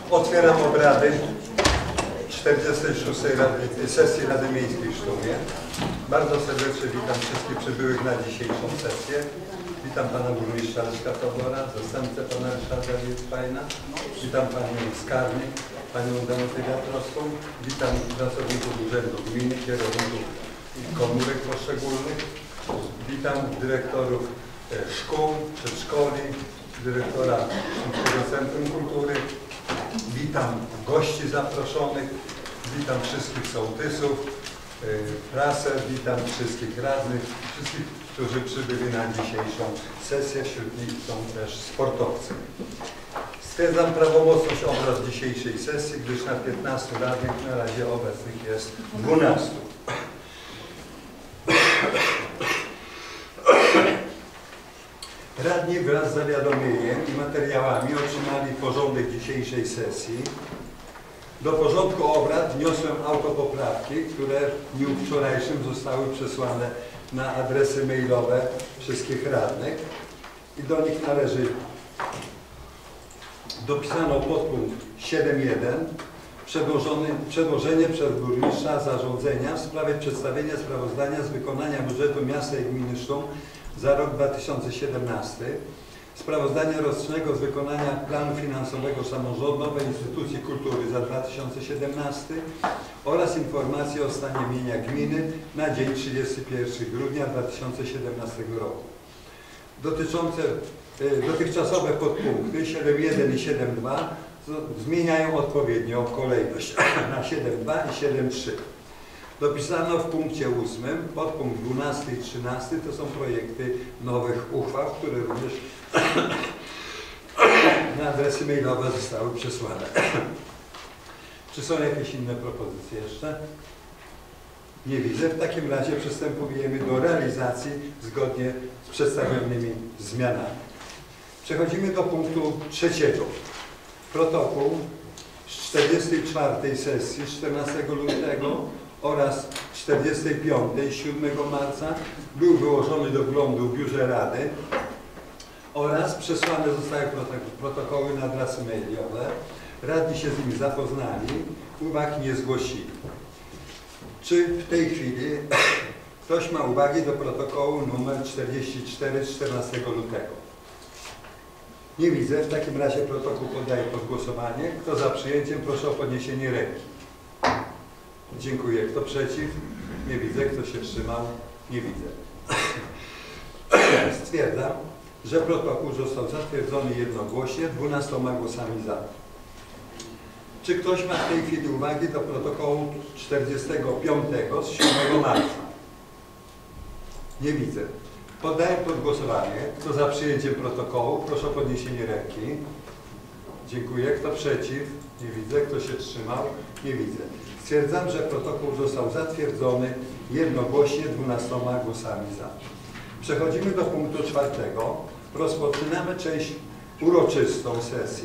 Otwieram obrady 46. sesji Rady Miejskiej w Sztumie. Bardzo serdecznie witam wszystkich przybyłych na dzisiejszą sesję. Witam pana burmistrza Leszka Tobora, zastępcę pana Ryszarda Wietfajna. Witam panią skarbnik, panią Danutę Wiatrowską. Witam pracowników Urzędu Gminy, kierowników komórek poszczególnych. Witam dyrektorów szkół, przedszkoli, dyrektora Szumskiego Centrum Kultury. Witam gości zaproszonych, witam wszystkich sołtysów, prasę, witam wszystkich radnych, wszystkich, którzy przybyli na dzisiejszą sesję. Wśród nich są też sportowcy. Stwierdzam prawomocność obrad dzisiejszej sesji, gdyż na 15 radnych na razie obecnych jest 12. Radni wraz z zawiadomieniem i materiałami otrzymali porządek dzisiejszej sesji. Do porządku obrad wniosłem autopoprawki, które w dniu wczorajszym zostały przesłane na adresy mailowe wszystkich radnych i do nich należy dopisano podpunkt 7.1 przedłożenie przez burmistrza zarządzenia w sprawie przedstawienia sprawozdania z wykonania budżetu miasta i gminy Sztum za rok 2017, sprawozdania rocznego z wykonania planu finansowego samorządowej instytucji kultury za 2017 oraz informacji o stanie mienia gminy na dzień 31 grudnia 2017 roku. Dotyczące dotychczasowe podpunkty 7.1 i 7.2 zmieniają odpowiednio kolejność na 7.2 i 7.3. Dopisano w punkcie 8, podpunkt 12 i 13 to są projekty nowych uchwał, które również na adresy mailowe zostały przesłane. Czy są jakieś inne propozycje jeszcze? Nie widzę. W takim razie przystępujemy do realizacji zgodnie z przedstawionymi zmianami. Przechodzimy do punktu 3. Protokół z 44. sesji 14 lutego oraz 45. 7 marca był wyłożony do wglądu w biurze Rady oraz przesłane zostały protokoły na adresy mailowe. Radni się z nimi zapoznali, uwag nie zgłosili. Czy w tej chwili ktoś ma uwagi do protokołu nr 44 z 14 lutego? Nie widzę. W takim razie protokół poddaję pod głosowanie. Kto za przyjęciem, proszę o podniesienie ręki. Dziękuję. Kto przeciw? Nie widzę. Kto się wstrzymał? Nie widzę. Stwierdzam, że protokół został zatwierdzony jednogłośnie 12 głosami za. Czy ktoś ma w tej chwili uwagi do protokołu 45 z 7 marca? Nie widzę. Poddaję pod głosowanie. Kto za przyjęciem protokołu, proszę o podniesienie ręki. Dziękuję. Kto przeciw? Nie widzę. Kto się wstrzymał? Nie widzę. Stwierdzam, że protokół został zatwierdzony jednogłośnie 12 głosami za. Przechodzimy do punktu 4. Rozpoczynamy część uroczystą sesji.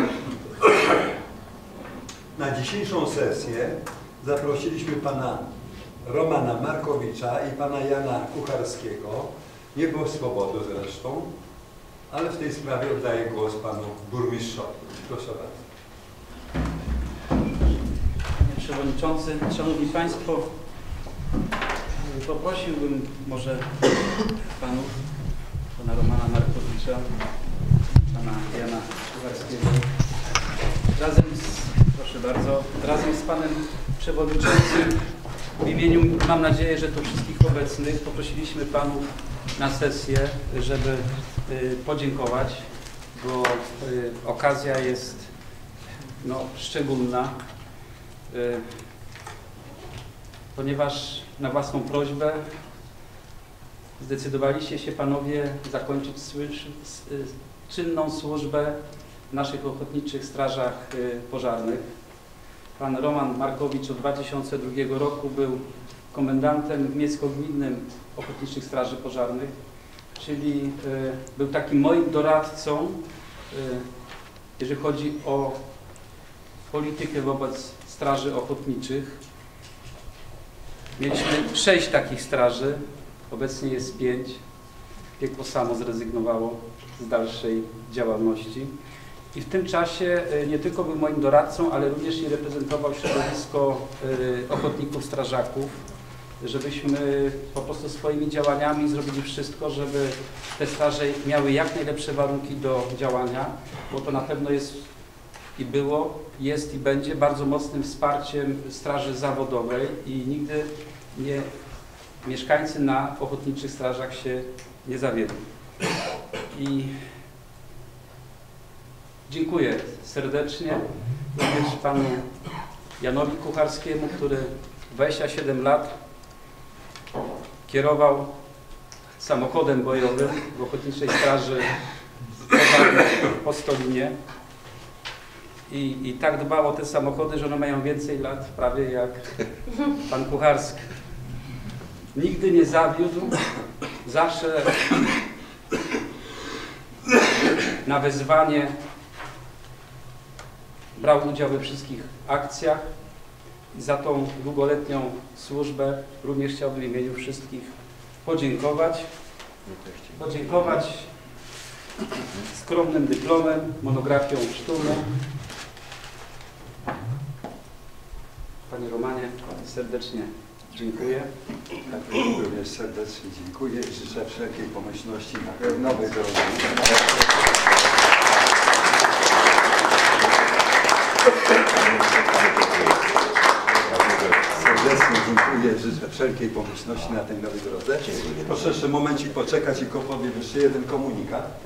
Na dzisiejszą sesję zaprosiliśmy pana Romana Markowicza i pana Jana Kucharskiego. Nie było swobody zresztą, ale w tej sprawie oddaję głos panu burmistrzowi. Proszę bardzo. Panie Przewodniczący, Szanowni Państwo, poprosiłbym może pana Romana Markowicza, pana Jana Kucharskiego, razem z panem Przewodniczącym w imieniu, mam nadzieję, że tu wszystkich obecnych, poprosiliśmy panów na sesję, żeby podziękować, bo okazja jest szczególna, ponieważ na własną prośbę zdecydowaliście się panowie zakończyć czynną służbę w naszych ochotniczych strażach pożarnych. Pan Roman Markowicz od 2002 roku był komendantem w Miejsko-Gminnym Ochotniczych Straży Pożarnych, czyli był takim moim doradcą, jeżeli chodzi o politykę wobec straży ochotniczych. Mieliśmy 6 takich straży, obecnie jest 5. Piekło samo zrezygnowało z dalszej działalności. I w tym czasie nie tylko był moim doradcą, ale również i reprezentował środowisko ochotników strażaków, żebyśmy po prostu swoimi działaniami zrobili wszystko, żeby te straże miały jak najlepsze warunki do działania, bo to na pewno jest i było, jest i będzie bardzo mocnym wsparciem straży zawodowej i nigdy mieszkańcy na ochotniczych strażach się nie zawiedzą. I dziękuję serdecznie również panu Janowi Kucharskiemu, który 27 lat kierował samochodem bojowym w Ochotniczej Straży w Postolinie i tak dbał o te samochody, że one mają więcej lat prawie jak pan Kucharski. Nigdy nie zawiódł, zawsze na wezwanie brał udział we wszystkich akcjach i za tą długoletnią służbę również chciałbym w imieniu wszystkich podziękować. Skromnym dyplomem, monografią sztumu. Panie Romanie, serdecznie dziękuję. Również serdecznie dziękuję i życzę wszelkiej pomyślności na nowej drodze. Serdecznie dziękuję, życzę wszelkiej pomyślności na tej nowej drodze. Proszę jeszcze momencik poczekać i powiem jeszcze jeden komunikat.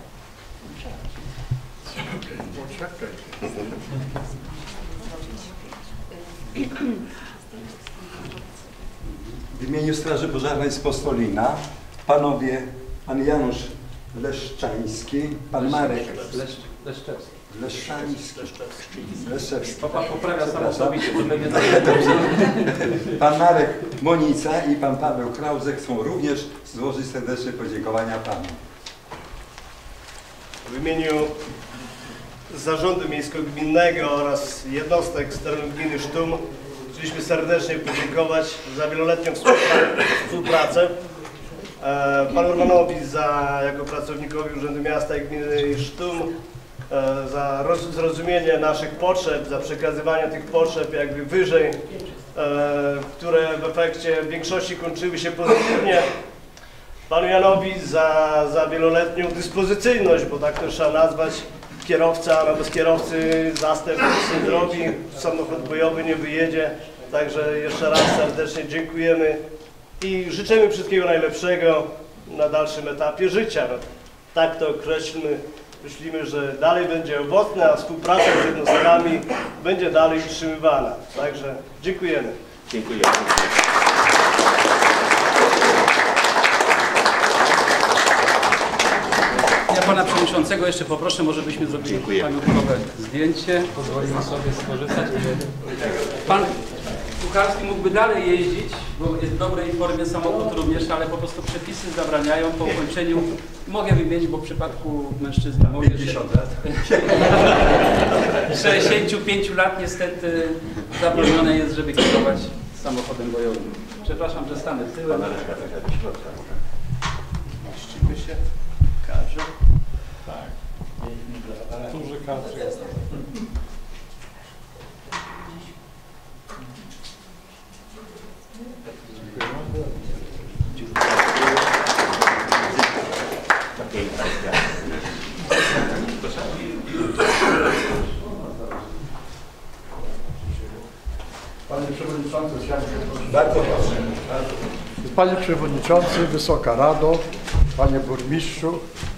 W imieniu Straży Pożarnej z Postolina panowie, pan Janusz Leszczański, pan Marek Leszczewski. Pan poprawia samochodowicie, to będzie Pan Marek Monica i pan Paweł Krauzek chcą również złożyć serdeczne podziękowania panu. W imieniu Zarządu Miejsko-Gminnego oraz jednostek z terenu gminy Sztum chcieliśmy serdecznie podziękować za wieloletnią współpracę. Panu Romanowi jako pracownikowi Urzędu Miasta i Gminy Sztum za zrozumienie naszych potrzeb, za przekazywanie tych potrzeb jakby wyżej, które w efekcie w większości kończyły się pozytywnie. Panu Janowi za wieloletnią dyspozycyjność, bo tak to trzeba nazwać. Kierowca, no bez kierowcy zastęp nic nie zrobi, samochód bojowy nie wyjedzie. Także jeszcze raz serdecznie dziękujemy i życzymy wszystkiego najlepszego na dalszym etapie życia. No, tak to określmy. Myślimy, że dalej będzie owocna, a współpraca z jednostkami będzie dalej utrzymywana. Także dziękujemy. Dziękuję. Ja pana przewodniczącego jeszcze poproszę, może byśmy zrobili pamiątkowe zdjęcie. Pozwolimy sobie skorzystać. Pan Kucharski mógłby dalej jeździć, bo jest w dobrej formie samochód również, ale po prostu przepisy zabraniają po ukończeniu. Mogę wymienić, bo w przypadku mężczyzny mówię, 50 lat. 65 lat niestety zabronione jest, żeby kierować samochodem bojowym. Przepraszam, że stanę tyłem. Czcimy się. Każe. Tak. Duży kadr jest. Panie Przewodniczący, Bardzo proszę. Panie Przewodniczący, Wysoka Rado, Panie Burmistrzu,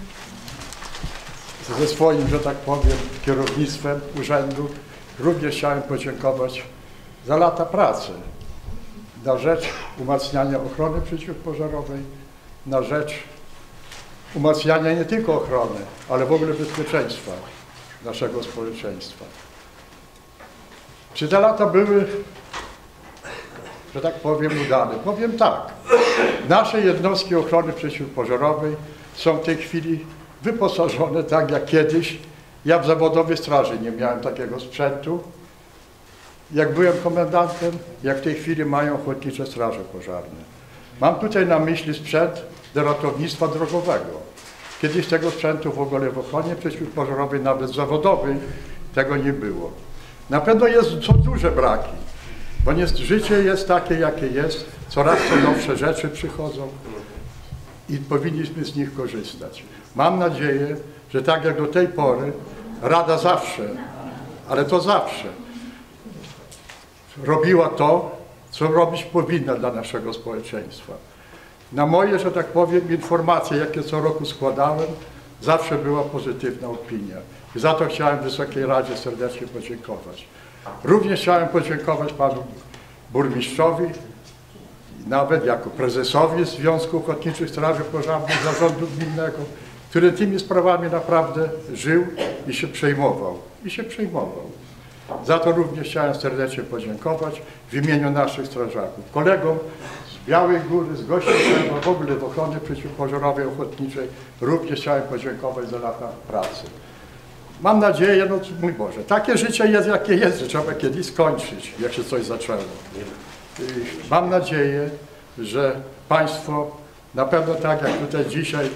ze swoim, że tak powiem, kierownictwem urzędu również chciałem podziękować za lata pracy na rzecz umacniania ochrony przeciwpożarowej, na rzecz umacniania nie tylko ochrony, ale w ogóle bezpieczeństwa naszego społeczeństwa. Czy te lata były, że tak powiem, udane? Powiem tak. Nasze jednostki ochrony przeciwpożarowej są w tej chwili wyposażone tak jak kiedyś. Ja w zawodowej straży nie miałem takiego sprzętu, jak byłem komendantem, jak w tej chwili mają ochotnicze straże pożarne. Mam tutaj na myśli sprzęt do ratownictwa drogowego. Kiedyś tego sprzętu w ogóle w ochronie przeciwpożarowej, nawet zawodowej, tego nie było. Na pewno są duże braki, bo życie jest takie, jakie jest, coraz to nowsze rzeczy przychodzą i powinniśmy z nich korzystać. Mam nadzieję, że tak jak do tej pory, Rada zawsze, ale to zawsze, robiła to, co robić powinna dla naszego społeczeństwa. Na moje, że tak powiem, informacje, jakie co roku składałem, zawsze była pozytywna opinia. I za to chciałem Wysokiej Radzie serdecznie podziękować. Również chciałem podziękować panu burmistrzowi, nawet jako prezesowi Związku Ochotniczych Straży Pożarnych Zarządu Gminnego, który tymi sprawami naprawdę żył i się przejmował. Za to również chciałem serdecznie podziękować w imieniu naszych strażaków, kolegom z Białej Góry, z Gościńca, w ogóle w ochronie przeciwpożarowej ochotniczej. Również chciałem podziękować za lata pracy. Mam nadzieję, no mój Boże, takie życie jest, jakie jest, że trzeba kiedyś skończyć, jak się coś zaczęło. Mam nadzieję, że Państwo na pewno tak jak tutaj dzisiaj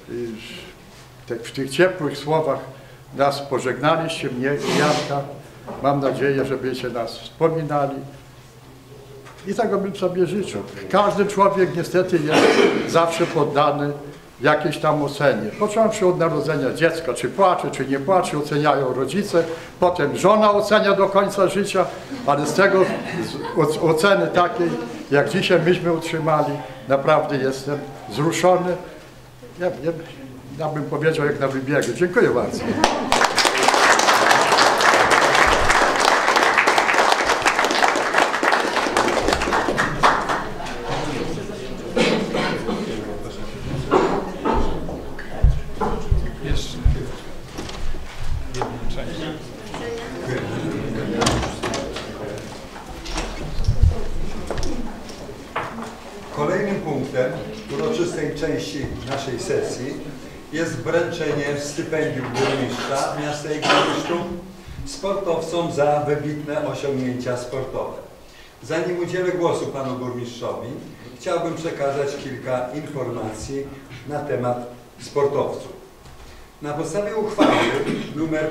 w tych ciepłych słowach nas pożegnaliście, mnie i Janka. Mam nadzieję, że będziecie nas wspominali i tego bym sobie życzył. Każdy człowiek niestety jest zawsze poddany jakiejś tam ocenie. Począwszy od narodzenia dziecka, czy płacze, czy nie płacze, oceniają rodzice, potem żona ocenia do końca życia, ale z tego oceny takiej, jak dzisiaj myśmy otrzymali, naprawdę jestem wzruszony. Ja bym powiedział jak na wybiegu. Dziękuję bardzo. Kolejnym punktem uroczystej części naszej sesji jest wręczenie stypendium burmistrza miasta i gminy Sztum sportowcom za wybitne osiągnięcia sportowe. Zanim udzielę głosu panu burmistrzowi, chciałbym przekazać kilka informacji na temat sportowców. Na podstawie uchwały nr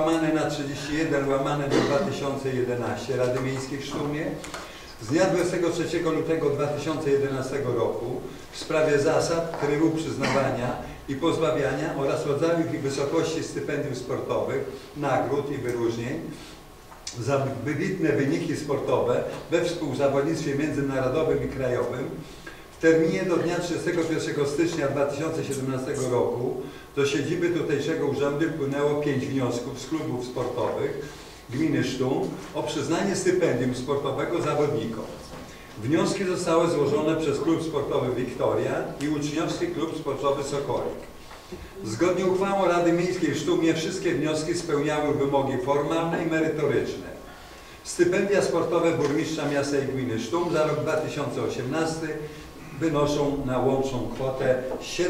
5/31/2011 Rady Miejskiej w Sztumie z dnia 23 lutego 2011 roku w sprawie zasad, trybu przyznawania i pozbawiania oraz rodzajów i wysokości stypendiów sportowych, nagród i wyróżnień za wybitne wyniki sportowe we współzawodnictwie międzynarodowym i krajowym w terminie do dnia 31 stycznia 2017 roku do siedziby tutejszego urzędu wpłynęło 5 wniosków z klubów sportowych gminy Sztum o przyznanie stypendium sportowego zawodnikom. Wnioski zostały złożone przez Klub Sportowy Wiktoria i Uczniowski Klub Sportowy Sokolik. Zgodnie z uchwałą Rady Miejskiej w Sztumie wszystkie wnioski spełniały wymogi formalne i merytoryczne. Stypendia sportowe burmistrza miasta i gminy Sztum za rok 2018 wynoszą na łączną kwotę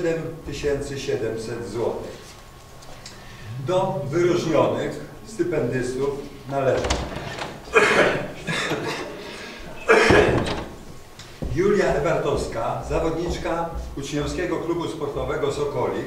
7700 zł. Do wyróżnionych stypendystów należą Julia Ewartowska, zawodniczka Uczniowskiego Klubu Sportowego Sokolik,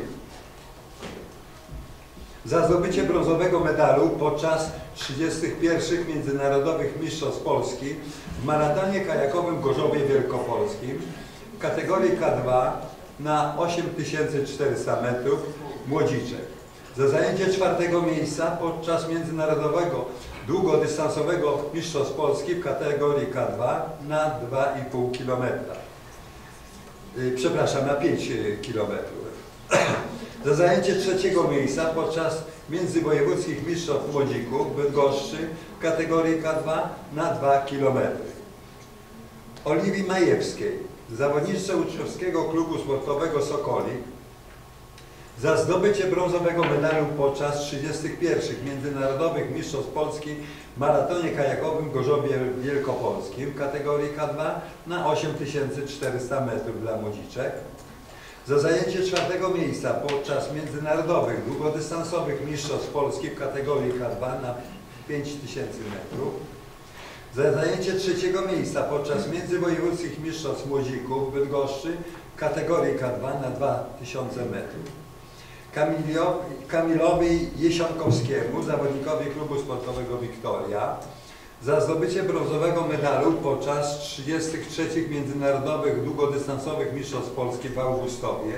za zdobycie brązowego medalu podczas 31. Międzynarodowych Mistrzostw Polski w maratonie kajakowym w Gorzowie Wielkopolskim w kategorii K2 na 8400 metrów młodziczek. Za zajęcie 4. miejsca podczas międzynarodowego długodystansowego Mistrzostw Polski w kategorii K2 na 2,5 km. Przepraszam, na 5 km. Za zajęcie 3. miejsca podczas międzywojewódzkich Mistrzostw Młodzików w Bydgoszczy w kategorii K2 na 2 km. Oliwii Majewskiej, zawodniczce Uczniowskiego Klubu Sportowego Sokolik, za zdobycie brązowego medalu podczas 31. Międzynarodowych Mistrzostw Polski w maratonie kajakowym w Gorzowie Wielkopolskim w kategorii K2 na 8400 metrów dla młodziczek. Za zajęcie 4. miejsca podczas międzynarodowych długodystansowych Mistrzostw Polski w kategorii K2 na 5000 metrów. Za zajęcie 3. miejsca podczas międzywojewódzkich Mistrzostw Młodzików w Bydgoszczy w kategorii K2 na 2000 metrów. Kamilowi Jesionkowskiemu, zawodnikowi klubu sportowego Wiktoria, za zdobycie brązowego medalu podczas 33. Międzynarodowych Długodystansowych Mistrzostw Polski w Augustowie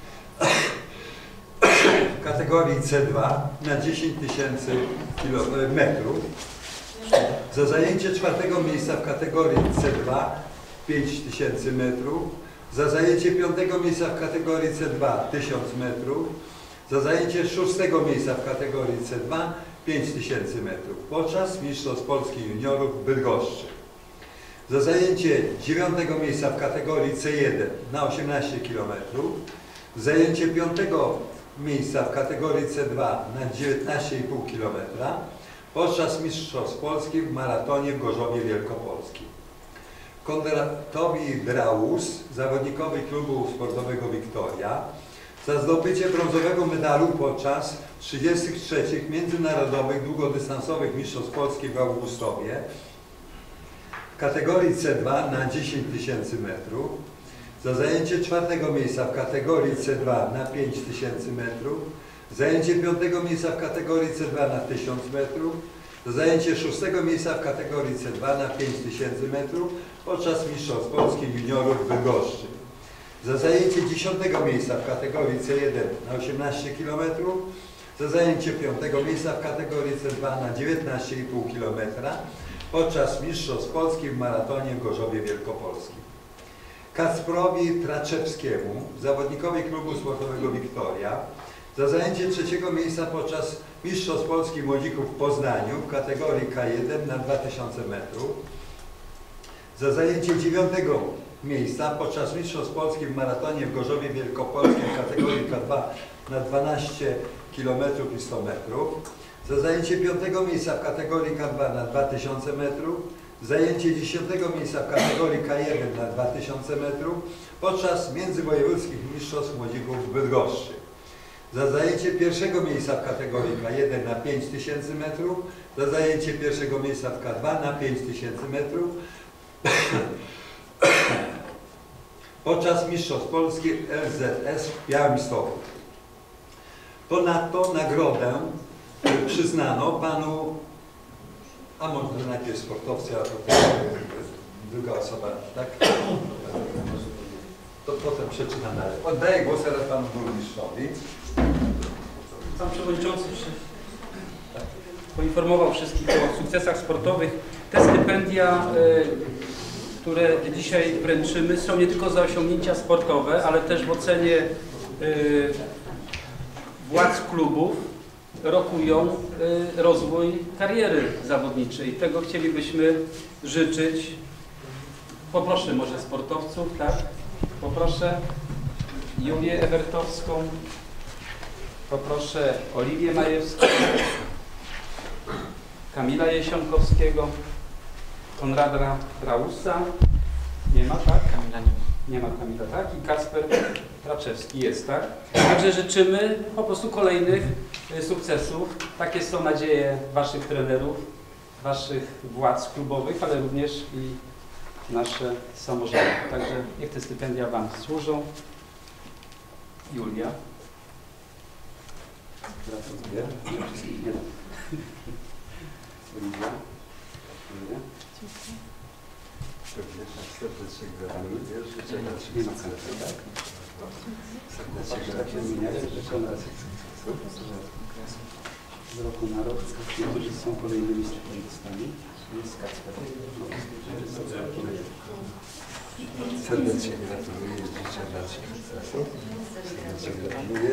w kategorii C2 na 10 000 metrów, za zajęcie 4. miejsca w kategorii C2 5000 metrów, za zajęcie 5. miejsca w kategorii C2 1000 metrów, za zajęcie 6. miejsca w kategorii C2 5000 metrów podczas Mistrzostw Polski Juniorów w Bydgoszczy. Za zajęcie 9. miejsca w kategorii C1 na 18 km, zajęcie 5. miejsca w kategorii C2 na 19,5 km podczas Mistrzostw Polski w maratonie w Gorzowie Wielkopolskim. Konradowi Draus, zawodnikowi klubu sportowego Wiktoria, za zdobycie brązowego medalu podczas 33. Międzynarodowych Długodystansowych Mistrzostw Polski w Augustowie w kategorii C2 na 10 000 metrów, za zajęcie 4. miejsca w kategorii C2 na 5000 metrów, zajęcie 5. miejsca w kategorii C2 na 1000 metrów, za zajęcie 6. miejsca w kategorii C2 na 5000 metrów podczas Mistrzostw Polski Juniorów w Bydgoszczy. Za zajęcie 10. miejsca w kategorii C1 na 18 km, za zajęcie 5. miejsca w kategorii C2 na 19,5 km podczas Mistrzostw Polski w maratonie w Gorzowie Wielkopolskim. Kacprowi Traczewskiemu, zawodnikowi klubu sportowego Wiktoria, za zajęcie 3. miejsca podczas Mistrzostw Polski Młodzików w Poznaniu w kategorii K1 na 2000 metrów, za zajęcie 9. miejsca podczas Mistrzostw Polski w maratonie w Gorzowie Wielkopolskim w kategorii K2 na 12 km i 100 metrów, za zajęcie 5. miejsca w kategorii K2 na 2000 metrów, zajęcie 10. miejsca w kategorii K1 na 2000 metrów podczas międzywojewódzkich mistrzostw młodzików w Bydgoszczy. Za zajęcie 1. miejsca w kategorii K1 na 5000 metrów, za zajęcie 1. miejsca w K2 na 5000 metrów podczas Mistrzostw Polski LZS w Białymstoku. Ponadto nagrodę przyznano panu, a może najpierw sportowcy, a potem druga osoba, tak? To potem przeczytam dalej. Oddaję głos teraz panu burmistrzowi. Pan przewodniczący poinformował wszystkich o sukcesach sportowych. Te stypendia, które dzisiaj wręczymy, są nie tylko za osiągnięcia sportowe, ale też w ocenie władz klubów rokują rozwój kariery zawodniczej. Tego chcielibyśmy życzyć. Poproszę może sportowców, tak? Poproszę Julię Ewertowską, poproszę Oliwię Majewską, Kamila Jesionkowskiego, Konrada Drausa, nie ma, tak? Kamila nie ma. Nie ma Kamila, tak? I Kacper Traczewski jest, tak? Także życzymy po prostu kolejnych sukcesów. Takie są nadzieje waszych trenerów, waszych władz klubowych, ale również i nasze samorządy. Także niech te stypendia wam służą. Julia. Gratuluję. Nie da. Oliwia. Julia. Serdecznie gratuluję. Życzę Nie ma sensu, tak? Serdecznie gratuluję. Z roku na rok, którzy są kolejnymi stypendystami. Jest Kacper. Serdecznie gratuluję. Życzę dalszych sukcesów. Serdecznie gratuluję.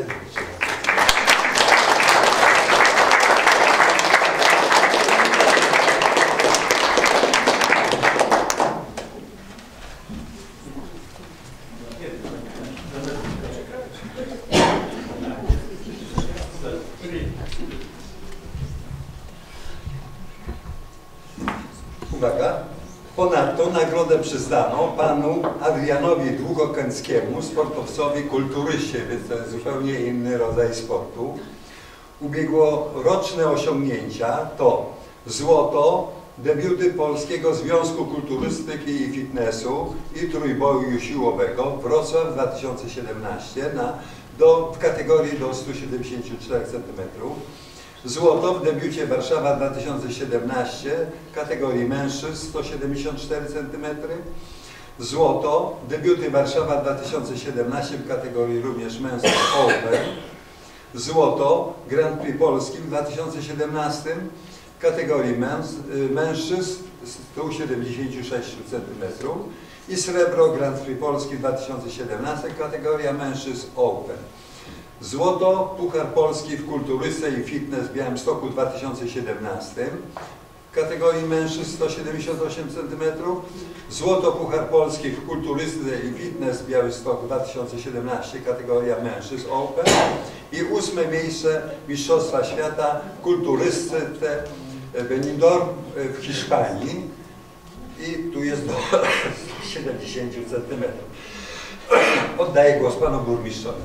Uwaga. Ponadto nagrodę przyznano panu Adrianowi Długokęckiemu, sportowcowi kulturyście, więc to jest zupełnie inny rodzaj sportu. Ubiegłoroczne osiągnięcia to złoto, debiuty Polskiego Związku Kulturystyki i Fitnessu i Trójboju Siłowego Wrocław 2017 na w kategorii do 174 cm. Złoto w debiucie Warszawa 2017 kategorii mężczyzn 174 cm. Złoto debiuty Warszawa 2017 w kategorii również męskich Open. Złoto Grand Prix Polski w 2017 w kategorii mężczyzn 176 cm. I srebro Grand Prix Polski w 2017 kategoria mężczyzn Open. Złoto Puchar Polski w kulturystyce i fitness w Białymstoku w 2017 w kategorii mężczyzn 178 cm. Złoto Puchar Polski w kulturystyce i fitness w Białymstoku 2017 kategoria mężczyzn Open. I 8. miejsce Mistrzostwa Świata w kulturystyce Benidorm w Hiszpanii. I tu jest do 70 cm. Oddaję głos panu burmistrzowi.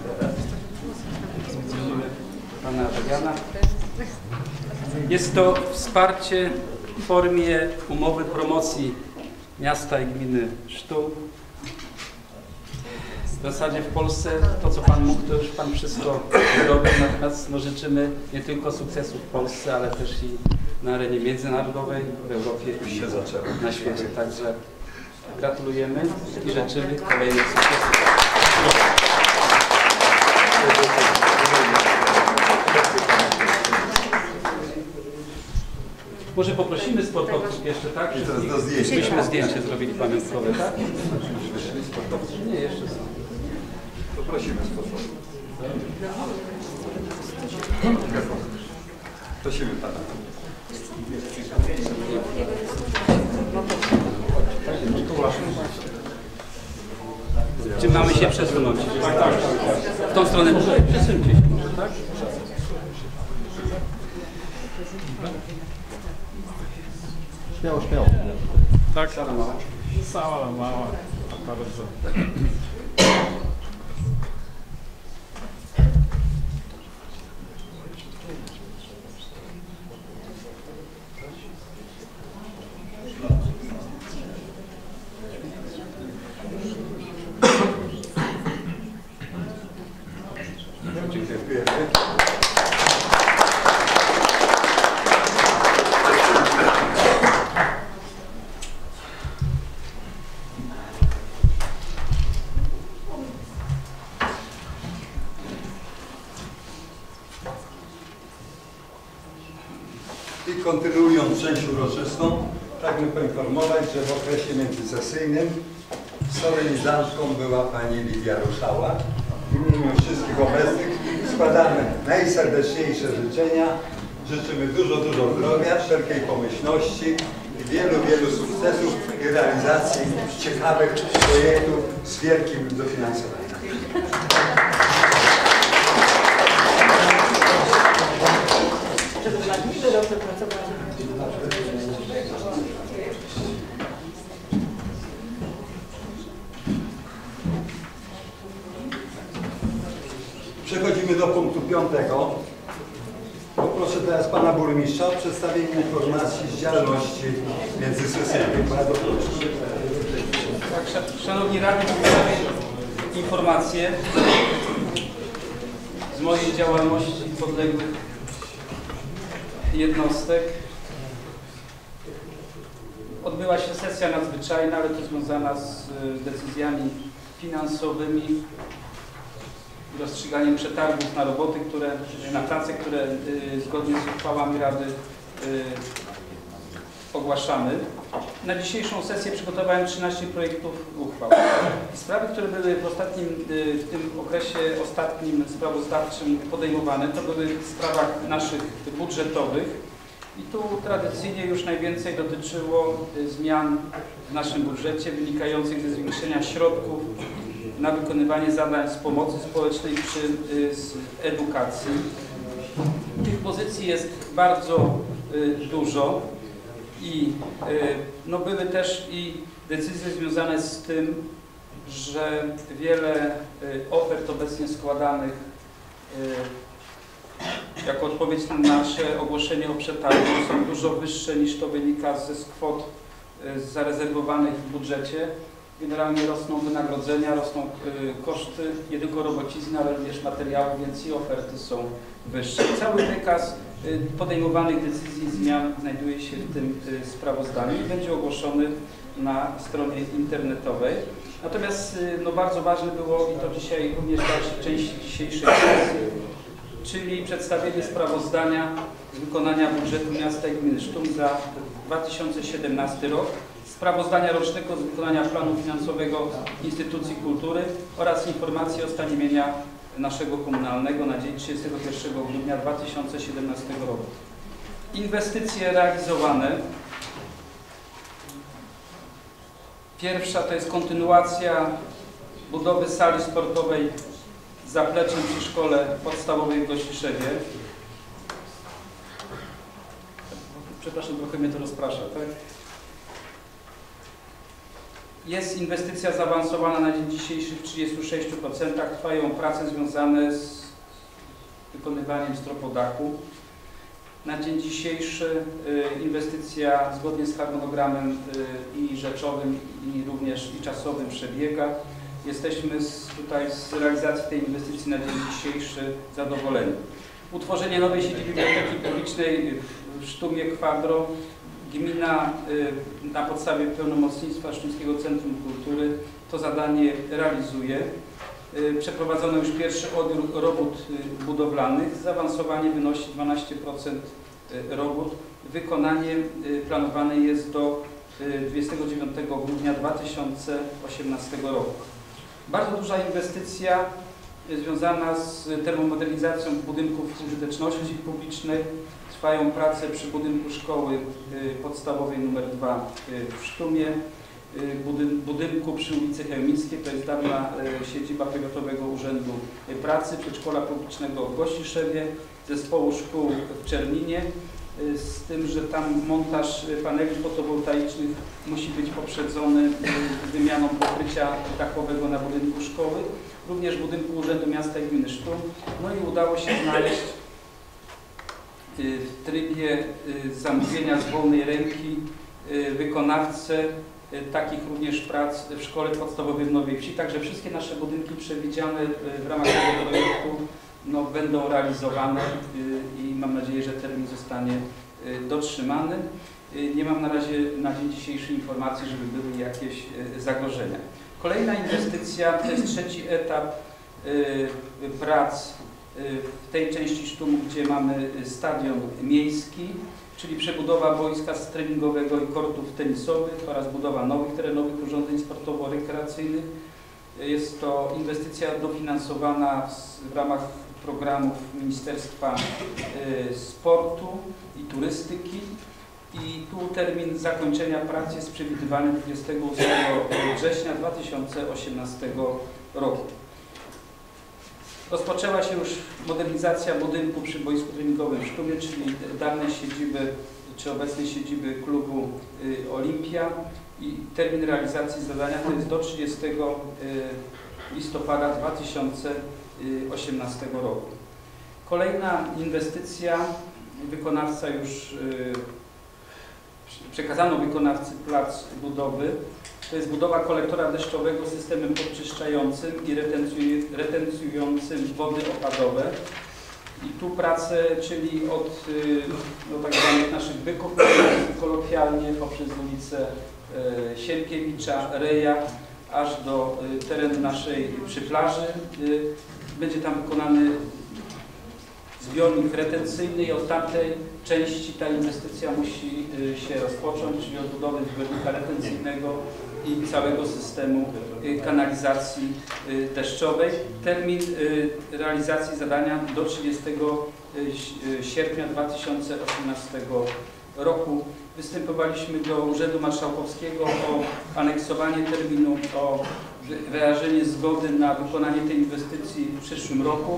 Pana Adriana. Jest to wsparcie w formie umowy promocji miasta i gminy Sztum. W zasadzie w Polsce to, co Pan mógł, to już Pan wszystko zrobił, natomiast no, życzymy nie tylko sukcesów w Polsce, ale też i na arenie międzynarodowej, w Europie i na świecie. Także gratulujemy i życzymy kolejnych sukcesów. Może poprosimy sportowców jeszcze, tak? Byśmy zdjęcie zrobili pamiątkowe, tak? Nie, jeszcze są. Poprosimy sportowców. Prosimy pana. Czy mamy się przesunąć? W tą stronę przesuńcie się może, tak? Śmiało, śmiało. Tak, sala mała, bardzo. Dziękuję. I kontynuując część uroczystą, pragnę poinformować, że w okresie międzysesyjnym solenizantką była pani Lidia Ruszała. W imieniu wszystkich obecnych składamy najserdeczniejsze życzenia. Życzymy dużo zdrowia, wszelkiej pomyślności i wielu sukcesów i realizacji ciekawych projektów z wielkim dofinansowaniem. Przechodzimy do punktu 5. Poproszę teraz pana burmistrza o przedstawienie informacji z działalności międzysesyjnej. Bardzo proszę. Tak, szanowni radni, przedstawię informacje z mojej działalności podległych jednostek. Odbyła się sesja nadzwyczajna, ale to związana z decyzjami finansowymi, rozstrzyganiem przetargów na roboty, na prace, które zgodnie z uchwałami Rady ogłaszamy. Na dzisiejszą sesję przygotowałem 13 projektów uchwał. Sprawy, które były w tym okresie ostatnim sprawozdawczym podejmowane, to były w sprawach naszych budżetowych i tu tradycyjnie już najwięcej dotyczyło zmian w naszym budżecie wynikających ze zwiększenia środków na wykonywanie zadań z pomocy społecznej czy z edukacji. Tych pozycji jest bardzo dużo i no, były też i decyzje związane z tym, że wiele ofert obecnie składanych jako odpowiedź na nasze ogłoszenie o przetargu są dużo wyższe niż to wynika ze kwot zarezerwowanych w budżecie. Generalnie rosną wynagrodzenia, rosną koszty nie tylko robocizny, ale również materiału, więc i oferty są wyższe. Cały wykaz podejmowanych decyzji i zmian znajduje się w tym sprawozdaniu i będzie ogłoszony na stronie internetowej. Natomiast bardzo ważne było, i to dzisiaj również dalsza część dzisiejszej sesji, czyli przedstawienie sprawozdania z wykonania budżetu miasta i gminy Sztum za 2017 rok, sprawozdania rocznego z wykonania planu finansowego instytucji kultury oraz informacji o stanie mienia naszego komunalnego na dzień 31 grudnia 2017 roku. Inwestycje realizowane. Pierwsza to jest kontynuacja budowy sali sportowej z zapleczem przy szkole podstawowej w Gościszewie. Przepraszam, trochę mnie to rozprasza, tak? Jest inwestycja zaawansowana na dzień dzisiejszy w 36%. Trwają prace związane z wykonywaniem stropodachu. Na dzień dzisiejszy inwestycja zgodnie z harmonogramem i rzeczowym, i również i czasowym przebiega. Jesteśmy tutaj z realizacji tej inwestycji na dzień dzisiejszy zadowoleni. Utworzenie nowej siedziby biblioteki publicznej w Sztumie Kwadro. Gmina na podstawie pełnomocnictwa Sztumskiego Centrum Kultury to zadanie realizuje. Przeprowadzono już pierwszy odbiór robót budowlanych. Zaawansowanie wynosi 12% robót. Wykonanie planowane jest do 29 grudnia 2018 roku. Bardzo duża inwestycja związana z termomodernizacją budynków użyteczności publicznej. Trwają prace przy budynku szkoły podstawowej nr 2 w Sztumie, budynku przy ulicy Chełmickiej, to jest dawna siedziba Powiatowego Urzędu Pracy, przedszkola publicznego w Gościszewie, zespołu szkół w Czerninie, z tym, że tam montaż paneli fotowoltaicznych musi być poprzedzony wymianą pokrycia dachowego na budynku szkoły, również budynku Urzędu Miasta i Gminy Sztum. No i udało się znaleźć w trybie zamówienia z wolnej ręki wykonawcę takich również prac w szkole podstawowej w Nowej Wsi. Także wszystkie nasze budynki przewidziane w ramach tego projektu będą realizowane i mam nadzieję, że termin zostanie dotrzymany. Nie mam na razie na dzień dzisiejszy informacji, żeby były jakieś zagrożenia. Kolejna inwestycja to jest trzeci etap prac w tej części Sztumu, gdzie mamy stadion miejski, czyli przebudowa boiska treningowego i kortów tenisowych oraz budowa nowych terenowych urządzeń sportowo-rekreacyjnych. Jest to inwestycja dofinansowana w ramach programów Ministerstwa Sportu i Turystyki i tu termin zakończenia prac jest przewidywany 28 września 2018 roku. Rozpoczęła się już modernizacja budynku przy boisku treningowym w Sztumie, czyli dawnej siedziby, czy obecnej siedziby klubu Olimpia i termin realizacji zadania to jest do 30 listopada 2018 roku. Kolejna inwestycja, wykonawca już, przekazano wykonawcy plac budowy. To jest budowa kolektora deszczowego z systemem podczyszczającym i retencjującym wody opadowe. I tu prace, czyli od tak zwanych naszych byków, kolokwialnie, poprzez ulicę Sienkiewicza, Reja, aż do terenu naszej przy plaży. Będzie tam wykonany zbiornik retencyjny i od tamtej części ta inwestycja musi się rozpocząć, czyli od budowy zbiornika retencyjnego i całego systemu kanalizacji deszczowej. Termin realizacji zadania do 30 sierpnia 2018 roku. Występowaliśmy do Urzędu Marszałkowskiego o aneksowanie terminu, o wyrażenie zgody na wykonanie tej inwestycji w przyszłym roku.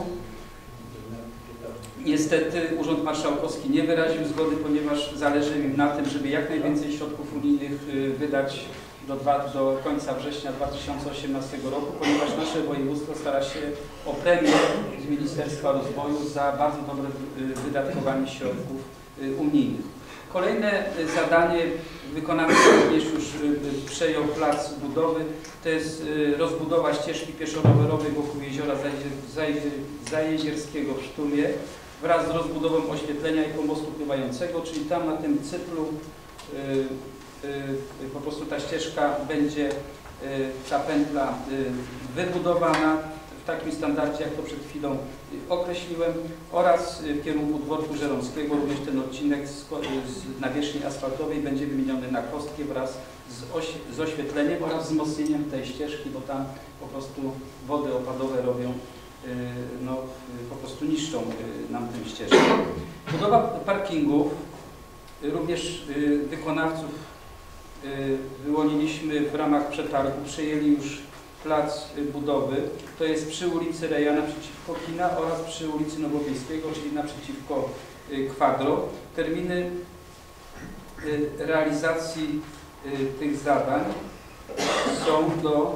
Niestety Urząd Marszałkowski nie wyraził zgody, ponieważ zależy im na tym, żeby jak najwięcej środków unijnych wydać do końca września 2018 roku, ponieważ nasze województwo stara się o premię z Ministerstwa Rozwoju za bardzo dobre wydatkowanie środków unijnych. Kolejne zadanie wykonawca również już przejął plac budowy, to jest rozbudowa ścieżki pieszo-rowerowej wokół jeziora Zajezierskiego w Sztumie wraz z rozbudową oświetlenia i pomostu pływającego, czyli tam na tym cyplu po prostu ta ścieżka będzie, ta pętla wybudowana w takim standardzie, jak to przed chwilą określiłem, oraz w kierunku dworku żeromskiego również ten odcinek z nawierzchni asfaltowej będzie wymieniony na kostkę wraz z oświetleniem oraz wzmocnieniem tej ścieżki, bo tam po prostu wody opadowe robią, no, po prostu niszczą nam tę ścieżkę. Budowa parkingów, również wykonawców wyłoniliśmy w ramach przetargu, przejęli już plac budowy, to jest przy ulicy Reja naprzeciwko kina oraz przy ulicy Nowowiejskiego, czyli naprzeciwko Quadro. Terminy realizacji tych zadań są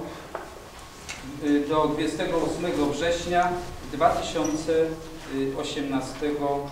do 28 września 2018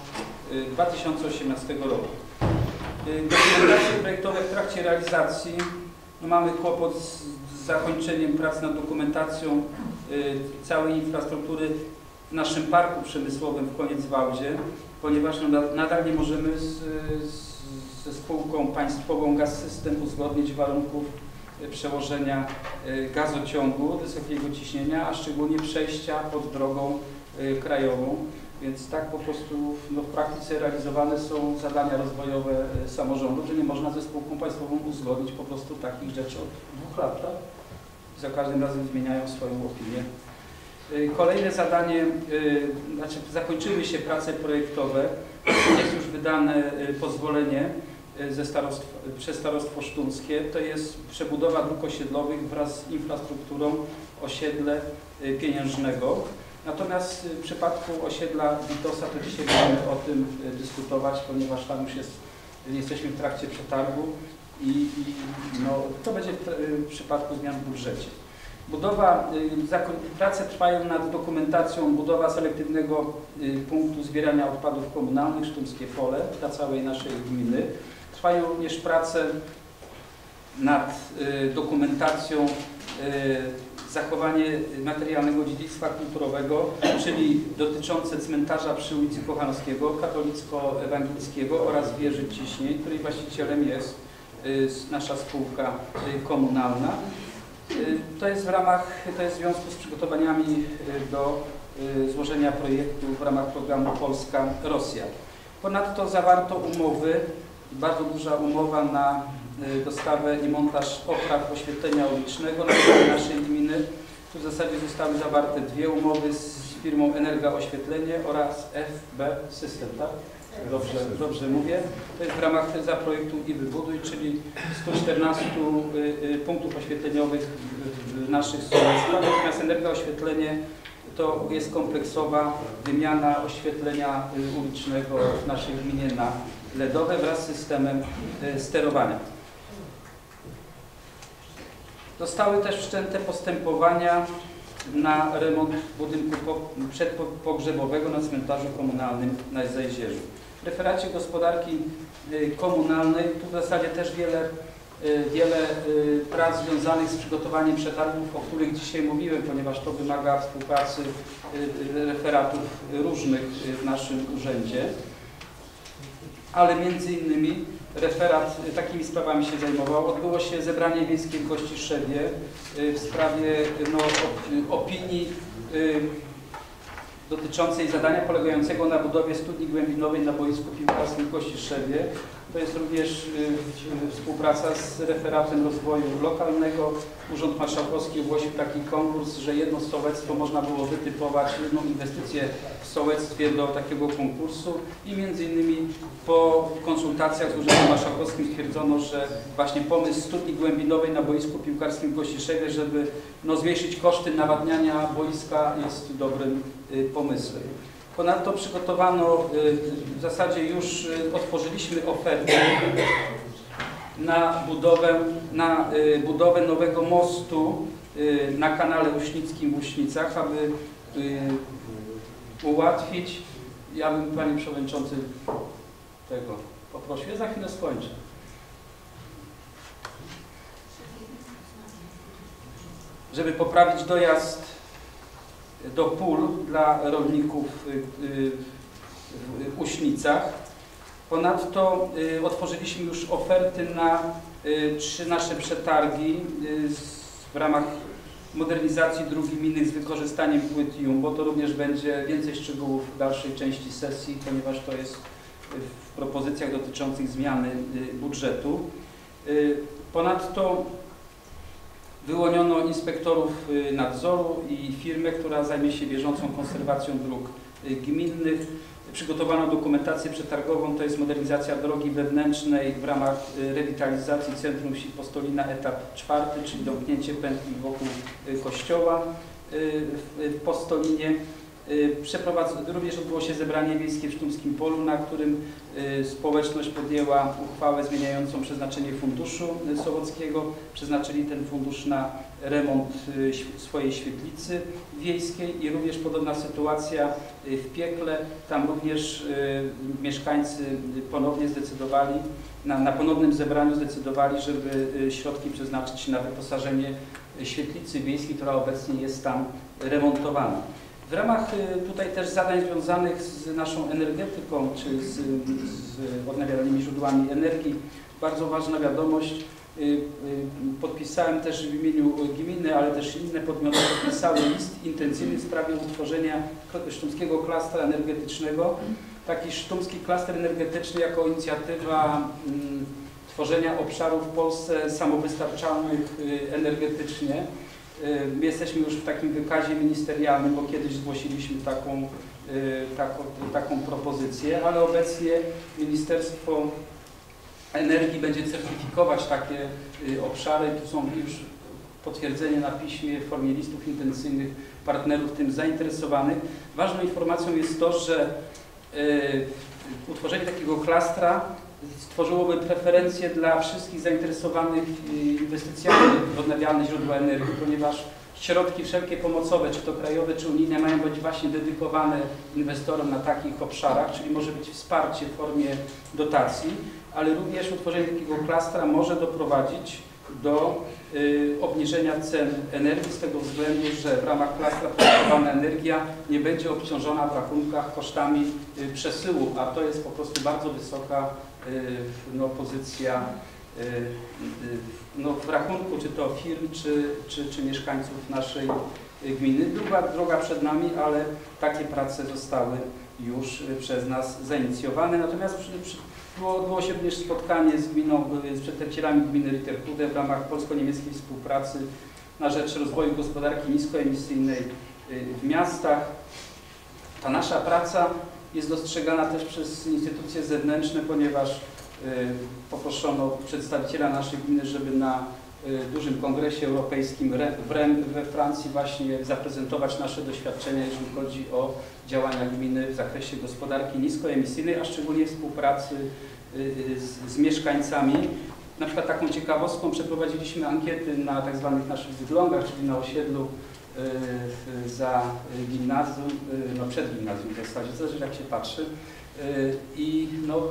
roku. Dokumentacje projektowe w trakcie realizacji, no mamy kłopot z zakończeniem prac nad dokumentacją całej infrastruktury w naszym parku przemysłowym w Koniecwałdzie, ponieważ no, nadal nie możemy ze spółką państwową Gaz System uzgodnić warunków przełożenia gazociągu wysokiego ciśnienia, a szczególnie przejścia pod drogą krajową. Więc tak po prostu no, w praktyce realizowane są zadania rozwojowe samorządu, że nie można ze spółką państwową uzgodnić po prostu takich rzeczy od 2 lat. Tak? Za każdym razem zmieniają swoją opinię. Kolejne zadanie, znaczy zakończyły się prace projektowe, jest już wydane pozwolenie przez Starostwo Sztumskie, to jest przebudowa dróg osiedlowych wraz z infrastrukturą osiedle Pieniężnego. Natomiast w przypadku osiedla Witosa to dzisiaj będziemy o tym dyskutować, ponieważ tam już jesteśmy w trakcie przetargu i no, to będzie w przypadku zmian w budżecie. Prace trwają nad dokumentacją budowa selektywnego punktu zbierania odpadów komunalnych Sztumskie Pole dla całej naszej gminy. Trwają również prace nad dokumentacją zachowanie materialnego dziedzictwa kulturowego, czyli dotyczące cmentarza przy ulicy Kochanowskiego, katolicko-ewangelickiego oraz wieży Ciśnień, której właścicielem jest nasza spółka komunalna. To jest w związku z przygotowaniami do złożenia projektu w ramach programu Polska-Rosja. Ponadto zawarto umowy, bardzo duża umowa na dostawę i montaż opraw oświetlenia ulicznego na terenie naszej gminy. Tu w zasadzie zostały zawarte 2 umowy z firmą Energa Oświetlenie oraz FB System, tak? Dobrze mówię. To jest w ramach zaprojektu i wybuduj, czyli 114 punktów oświetleniowych w naszych sołectwach. Natomiast Energa Oświetlenie to jest kompleksowa wymiana oświetlenia ulicznego w naszej gminie na LEDowe wraz z systemem sterowania. Zostały też wszczęte postępowania na remont budynku przedpogrzebowego na cmentarzu komunalnym na Zajezierzu. W referacie gospodarki komunalnej tu w zasadzie też wiele prac związanych z przygotowaniem przetargów, o których dzisiaj mówiłem, ponieważ to wymaga współpracy referatów różnych w naszym urzędzie, ale między innymi referat takimi sprawami się zajmował. Odbyło się zebranie wiejskie w Gościszewie w sprawie opinii dotyczącej zadania polegającego na budowie studni głębinowej na boisku piłkarskim w Gościszewie. To jest również współpraca z referatem rozwoju lokalnego. Urząd Marszałkowski ogłosił taki konkurs, że jedno sołectwo można było wytypować, jedną inwestycję w sołectwie do takiego konkursu i między innymi po konsultacjach z Urzędem Marszałkowskim stwierdzono, że właśnie pomysł studni głębinowej na boisku piłkarskim w Gościszewie, żeby zmniejszyć koszty nawadniania boiska, jest dobrym pomysłem. Ponadto przygotowano, w zasadzie już otworzyliśmy ofertę na budowę nowego mostu na kanale Uśnickim w Uśnicach, aby ułatwić, ja bym Panie Przewodniczący tego poprosił. Ja za chwilę skończę. Żeby poprawić dojazd do pól dla rolników w Uśnicach. Ponadto otworzyliśmy już oferty na 3 nasze przetargi w ramach modernizacji dróg gminnych z wykorzystaniem płyt Jumbo. To również będzie więcej szczegółów w dalszej części sesji, ponieważ to jest w propozycjach dotyczących zmiany budżetu. Ponadto wyłoniono inspektorów nadzoru i firmę, która zajmie się bieżącą konserwacją dróg gminnych. Przygotowano dokumentację przetargową, to jest modernizacja drogi wewnętrznej w ramach rewitalizacji Centrum Wsi Postolina, etap 4, czyli domknięcie pętli wokół kościoła w Postolinie. Również odbyło się zebranie wiejskie w Sztumskim Polu, na którym społeczność podjęła uchwałę zmieniającą przeznaczenie funduszu sołeckiego. Przeznaczyli ten fundusz na remont swojej świetlicy wiejskiej i również podobna sytuacja w Piekle. Tam również mieszkańcy ponownie zdecydowali, na ponownym zebraniu zdecydowali, żeby środki przeznaczyć na wyposażenie świetlicy wiejskiej, która obecnie jest tam remontowana. W ramach tutaj też zadań związanych z naszą energetyką, czy z odnawialnymi źródłami energii, bardzo ważna wiadomość. Podpisałem też w imieniu gminy, ale też inne podmioty podpisały list intencyjny w sprawie utworzenia sztumskiego klastra energetycznego. Taki sztumski klaster energetyczny jako inicjatywa tworzenia obszarów w Polsce samowystarczalnych energetycznie. My jesteśmy już w takim wykazie ministerialnym, bo kiedyś zgłosiliśmy taką propozycję, ale obecnie Ministerstwo Energii będzie certyfikować takie obszary. Tu są już potwierdzenie na piśmie w formie listów intencyjnych partnerów tym zainteresowanych. Ważną informacją jest to, że utworzenie takiego klastra stworzyłoby preferencje dla wszystkich zainteresowanych inwestycjami w odnawialne źródła energii, ponieważ środki wszelkie pomocowe, czy to krajowe, czy unijne, mają być właśnie dedykowane inwestorom na takich obszarach, czyli może być wsparcie w formie dotacji, ale również utworzenie takiego klastra może doprowadzić do obniżenia cen energii z tego względu, że w ramach klastra produkowana energia nie będzie obciążona w rachunkach kosztami przesyłu, a to jest po prostu bardzo wysoka pozycja w rachunku, czy to firm, czy mieszkańców naszej gminy. Droga przed nami, ale takie prace zostały już przez nas zainicjowane. Natomiast odbyło się również spotkanie z gminą, z przedstawicielami gminy Ritterhude w ramach polsko-niemieckiej współpracy na rzecz rozwoju gospodarki niskoemisyjnej w miastach. Ta nasza praca jest dostrzegana też przez instytucje zewnętrzne, ponieważ poproszono przedstawiciela naszej gminy, żeby na dużym kongresie europejskim w Rennes we Francji właśnie zaprezentować nasze doświadczenia, jeżeli chodzi o działania gminy w zakresie gospodarki niskoemisyjnej, a szczególnie współpracy z mieszkańcami. Na przykład taką ciekawostką przeprowadziliśmy ankiety na tak zwanych naszych wyglądach, czyli na osiedlu za gimnazjum, przed gimnazjum w zasadzie, zależy jak się patrzy. I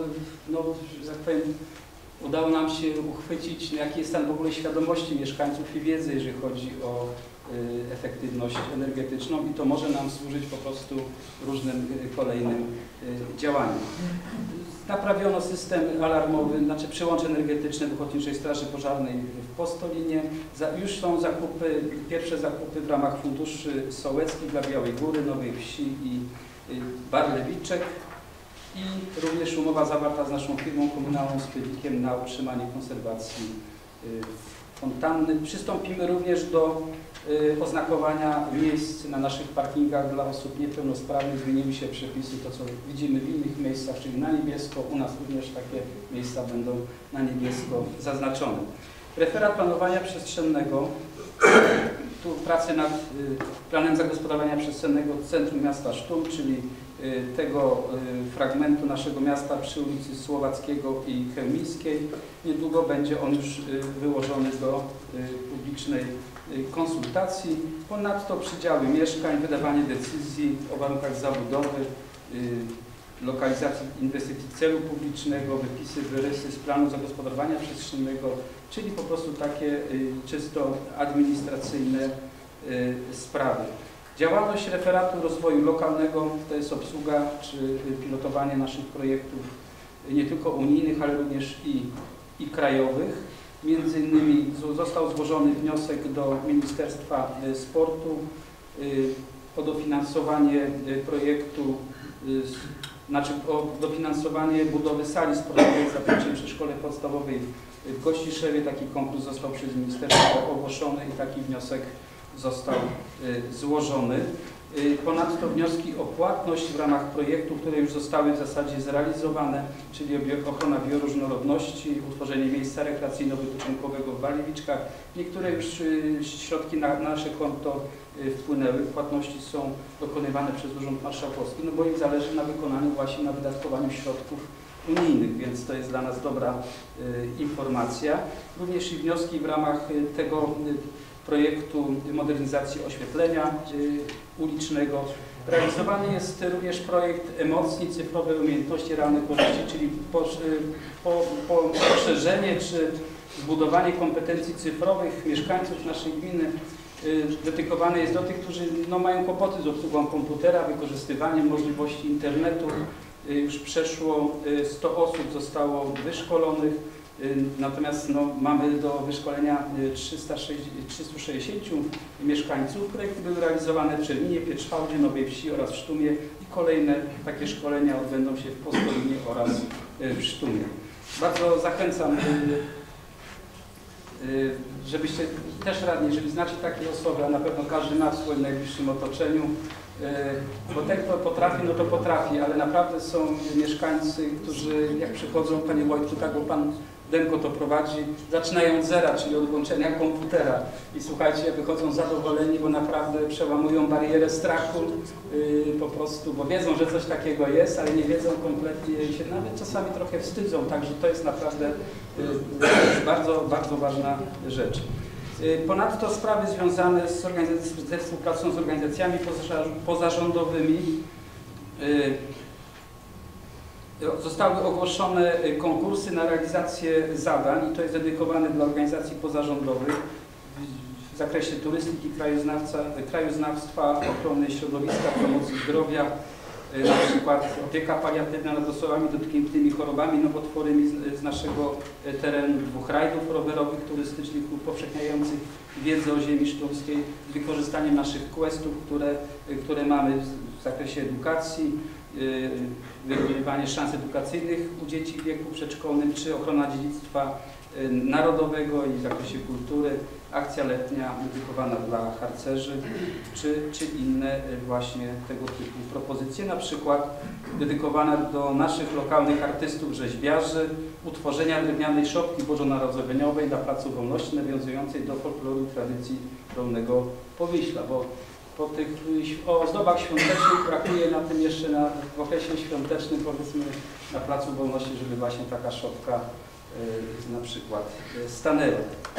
że tak powiem, udało nam się uchwycić, jaki jest stan w ogóle świadomości mieszkańców i wiedzy, jeżeli chodzi o efektywność energetyczną i to może nam służyć po prostu różnym kolejnym działaniom. Naprawiono system alarmowy, znaczy przyłącze energetyczne w Ochotniczej Straży Pożarnej w Postolinie. Już są pierwsze zakupy w ramach funduszy sołeckich dla Białej Góry, Nowej Wsi i Barlewiczek. I również umowa zawarta z naszą firmą komunalną z Pylikiem na utrzymanie konserwacji fontanny. Przystąpimy również do oznakowania miejsc na naszych parkingach dla osób niepełnosprawnych. Zmieniły się przepisy, to co widzimy w innych miejscach, czyli na niebiesko. U nas również takie miejsca będą na niebiesko zaznaczone. Referat planowania przestrzennego. Tu prace nad planem zagospodarowania przestrzennego Centrum Miasta Sztum, czyli tego fragmentu naszego miasta przy ulicy Słowackiego i Chełmińskiej. Niedługo będzie on już wyłożony do publicznej konsultacji. Ponadto przydziały mieszkań, wydawanie decyzji o warunkach zabudowy, lokalizacji inwestycji celu publicznego, wypisy, wyrysy z planu zagospodarowania przestrzennego, czyli po prostu takie czysto administracyjne sprawy. Działalność referatu rozwoju lokalnego to jest obsługa czy pilotowanie naszych projektów nie tylko unijnych, ale również i krajowych. Między innymi został złożony wniosek do Ministerstwa Sportu o dofinansowanie projektu, o dofinansowanie budowy sali sportowej zapoczętej przy szkole podstawowej w Gościszewie. Taki konkurs został przez ministerstwo ogłoszony i taki wniosek został złożony. Ponadto wnioski o płatność w ramach projektów, które już zostały w zasadzie zrealizowane, czyli ochrona bioróżnorodności, utworzenie miejsca rekreacyjno-wypoczynkowego w Waliewiczkach. Niektóre już środki na nasze konto wpłynęły, płatności są dokonywane przez Urząd Marszałkowski, no bo im zależy na wykonaniu, właśnie na wydatkowaniu środków unijnych, więc to jest dla nas dobra informacja. Również i wnioski w ramach tego projektu modernizacji oświetlenia ulicznego. Realizowany jest również projekt Emocni, cyfrowe umiejętności realnej korzyści, czyli poszerzenie czy zbudowanie kompetencji cyfrowych mieszkańców naszej gminy. Dedykowane jest do tych, którzy mają kłopoty z obsługą komputera, wykorzystywaniem możliwości internetu. Już przeszło 100 osób zostało wyszkolonych. Natomiast mamy do wyszkolenia 360 mieszkańców. Projekty były realizowane w Czerninie, Pietrzchałdzie, Nowej Wsi oraz w Sztumie i kolejne takie szkolenia odbędą się w Postolinie oraz w Sztumie. Bardzo zachęcam, żebyście też radni, jeżeli znacie takie osoby, a na pewno każdy ma w swoim najbliższym otoczeniu, bo ten, kto potrafi, no to potrafi, ale naprawdę są mieszkańcy, którzy jak przychodzą, Panie Wojtku, tak, bo Pan Demko to prowadzi, zaczynają od zera, czyli od włączenia komputera i słuchajcie, wychodzą zadowoleni, bo naprawdę przełamują barierę strachu po prostu, bo wiedzą, że coś takiego jest, ale nie wiedzą kompletnie i się nawet czasami trochę wstydzą, także to jest naprawdę bardzo, bardzo ważna rzecz. Ponadto sprawy związane ze współpracą z organizacjami pozarządowymi. Zostały ogłoszone konkursy na realizację zadań i to jest dedykowane dla organizacji pozarządowych w zakresie turystyki, krajoznawstwa, ochrony środowiska, promocji zdrowia, na przykład opieka paliatywna nad osobami dotkniętymi chorobami nowotworowymi z naszego terenu, 2 rajdów rowerowych, turystycznych, upowszechniających wiedzę o ziemi sztumskiej z wykorzystaniem naszych questów, które mamy w zakresie edukacji, wyrównywanie szans edukacyjnych u dzieci w wieku przedszkolnym, czy ochrona dziedzictwa narodowego i w zakresie kultury, akcja letnia dedykowana dla harcerzy, czy inne właśnie tego typu propozycje, na przykład dedykowana do naszych lokalnych artystów, rzeźbiarzy, utworzenia drewnianej szopki bożonarodzeniowej na Placu Wolności, nawiązującej do folkloru i tradycji Dolnego Powiśla, bo po tych ozdobach świątecznych brakuje na tym jeszcze w okresie świątecznym, powiedzmy, na Placu Wolności, żeby właśnie taka szopka na przykład stanęła.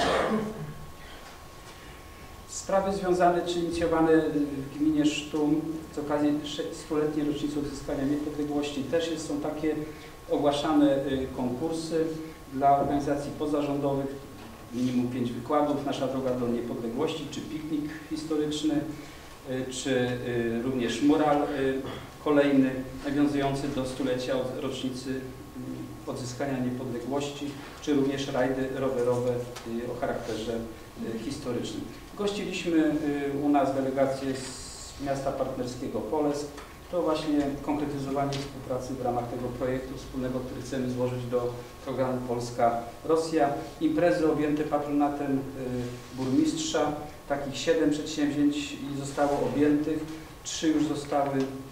Sprawy związane czy inicjowane w gminie Sztum z okazji 100-letniej rocznicy odzyskania niepodległości też są takie ogłaszane konkursy dla organizacji pozarządowych, minimum 5 wykładów, Nasza droga do niepodległości, czy piknik historyczny, czy również mural kolejny nawiązujący do 100-lecia rocznicy odzyskania niepodległości, czy również rajdy rowerowe o charakterze historycznym. Gościliśmy u nas delegację z miasta partnerskiego Polesk. To właśnie konkretyzowanie współpracy w ramach tego projektu wspólnego, który chcemy złożyć do programu Polska-Rosja. Imprezy objęte patronatem burmistrza. Takich 7 przedsięwzięć zostało objętych. 3 już zostały,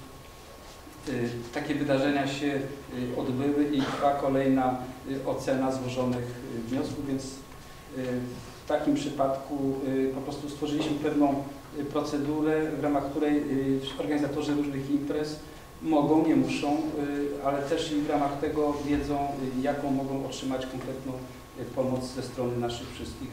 takie wydarzenia się odbyły i trwa kolejna ocena złożonych wniosków, więc w takim przypadku po prostu stworzyliśmy pewną procedurę, w ramach której organizatorzy różnych imprez mogą, nie muszą, ale też i w ramach tego wiedzą, jaką mogą otrzymać konkretną pomoc ze strony naszych wszystkich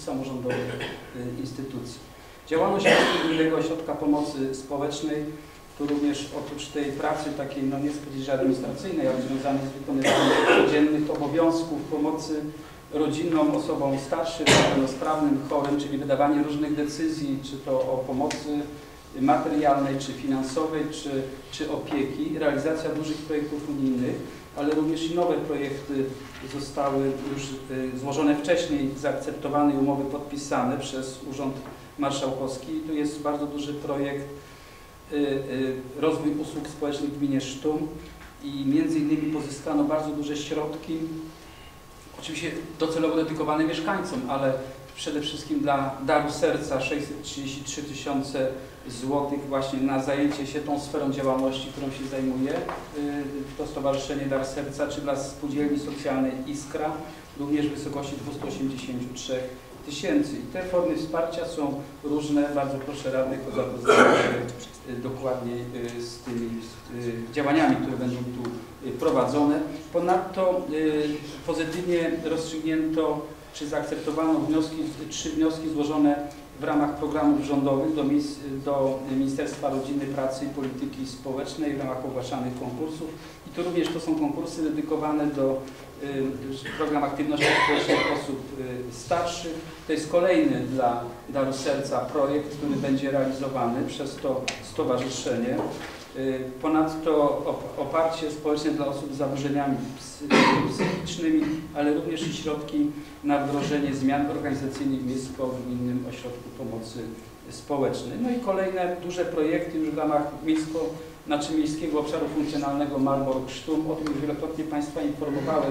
samorządowych instytucji. Działalność Gminnego Ośrodka Pomocy Społecznej Tu również oprócz tej pracy takiej, no nie chcę powiedzieć, że administracyjnej, ale związanej z wykonywaniem codziennych obowiązków pomocy rodzinnom, osobom starszym, niepełnosprawnym, chorym, czyli wydawanie różnych decyzji, czy to o pomocy materialnej, czy finansowej, czy opieki, realizacja dużych projektów unijnych, ale również i nowe projekty zostały już złożone wcześniej, zaakceptowane i umowy podpisane przez Urząd Marszałkowski. Tu jest bardzo duży projekt rozwój usług społecznych w gminie Sztum i między innymi pozyskano bardzo duże środki, oczywiście docelowo dedykowane mieszkańcom, ale przede wszystkim dla Daru Serca 633 000 złotych właśnie na zajęcie się tą sferą działalności, którą się zajmuje to Stowarzyszenie Dar Serca, czy dla Spółdzielni Socjalnej Iskra również w wysokości 283 000. I te formy wsparcia są różne. Bardzo proszę radnych o zapoznanie się dokładniej z tymi działaniami, które będą tu prowadzone. Ponadto pozytywnie rozstrzygnięto czy zaakceptowano 3 wnioski złożone w ramach programów rządowych do Ministerstwa Rodziny, Pracy i Polityki Społecznej w ramach ogłaszanych konkursów. I tu również to są konkursy dedykowane do program aktywności społecznej osób starszych. To jest kolejny dla Daru Serca projekt, który będzie realizowany przez to stowarzyszenie. Ponadto oparcie społeczne dla osób z zaburzeniami psychicznymi, ale również i środki na wdrożenie zmian organizacyjnych w Miejsko-Gminnym Ośrodku Pomocy Społecznej. No i kolejne duże projekty już w ramach Miejskiego Obszaru Funkcjonalnego Malbork-Sztum. O tym już wielokrotnie Państwa informowałem.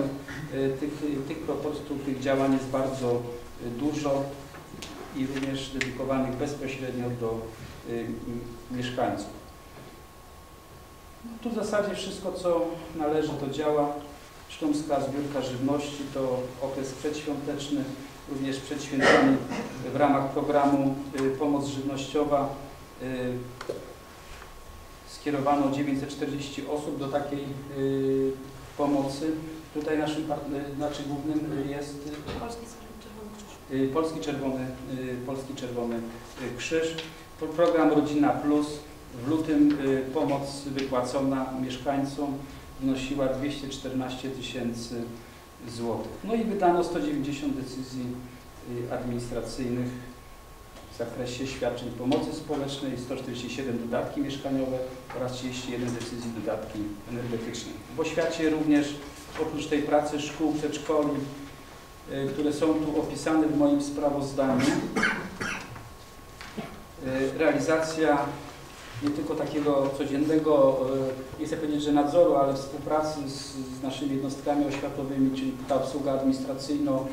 Tych działań jest bardzo dużo i również dedykowanych bezpośrednio do mieszkańców. Tu w zasadzie wszystko, co należy, to działa. Sztumska zbiórka żywności to okres przedświąteczny, również przed świętami w ramach programu Pomoc Żywnościowa skierowano 940 osób do takiej pomocy. Tutaj naszym głównym jest Polski Czerwony Krzyż. Program Rodzina Plus. W lutym pomoc wypłacona mieszkańcom wynosiła 214 000 złotych. No i wydano 190 decyzji administracyjnych w zakresie świadczeń pomocy społecznej, 147 dodatki mieszkaniowe oraz 31 decyzji dodatki energetyczne. W oświacie również oprócz tej pracy szkół, przedszkoli, które są tu opisane w moim sprawozdaniu, realizacja nie tylko takiego codziennego, nie chcę powiedzieć, że nadzoru, ale współpracy z naszymi jednostkami oświatowymi, czyli ta obsługa administracyjno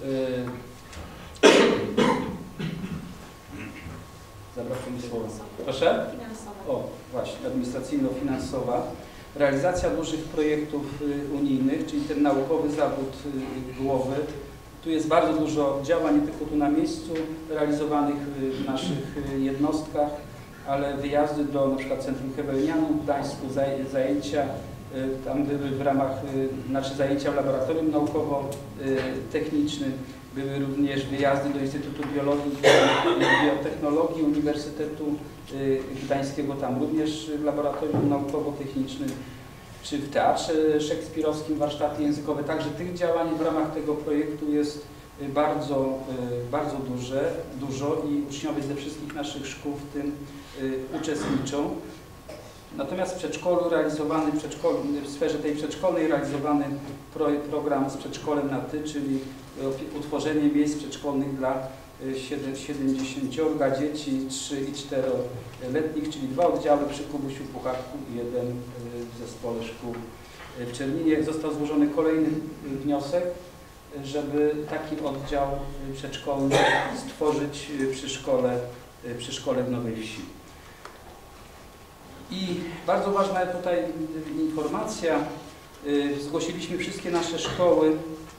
zabrakło mi słowa. Proszę? O, właśnie, administracyjno-finansowa. Realizacja dużych projektów unijnych, czyli ten naukowy zawód głowy. Tu jest bardzo dużo działań, nie tylko tu na miejscu, realizowanych w naszych jednostkach, ale wyjazdy do na przykład Centrum Hebelnianum w Gdańsku, zajęcia tam były w ramach, zajęcia w laboratorium naukowo-technicznym, były również wyjazdy do Instytutu Biologii i Biotechnologii Uniwersytetu Gdańskiego, tam również w laboratorium naukowo-technicznym, czy w Teatrze Szekspirowskim warsztaty językowe. Także tych działań w ramach tego projektu jest bardzo dużo i uczniowie ze wszystkich naszych szkół w tym uczestniczą. Natomiast w przedszkolu w sferze tej przedszkolnej realizowany program z przedszkolem na Ty, czyli utworzenie miejsc przedszkolnych dla 70 dzieci 3 i 4-letnich, czyli 2 oddziały przy Kubusiu Puchatku i 1 w zespole szkół w Czerninie. Został złożony kolejny wniosek, żeby taki oddział przedszkolny stworzyć przy szkole w Nowej Wsi. I bardzo ważna tutaj informacja, zgłosiliśmy wszystkie nasze szkoły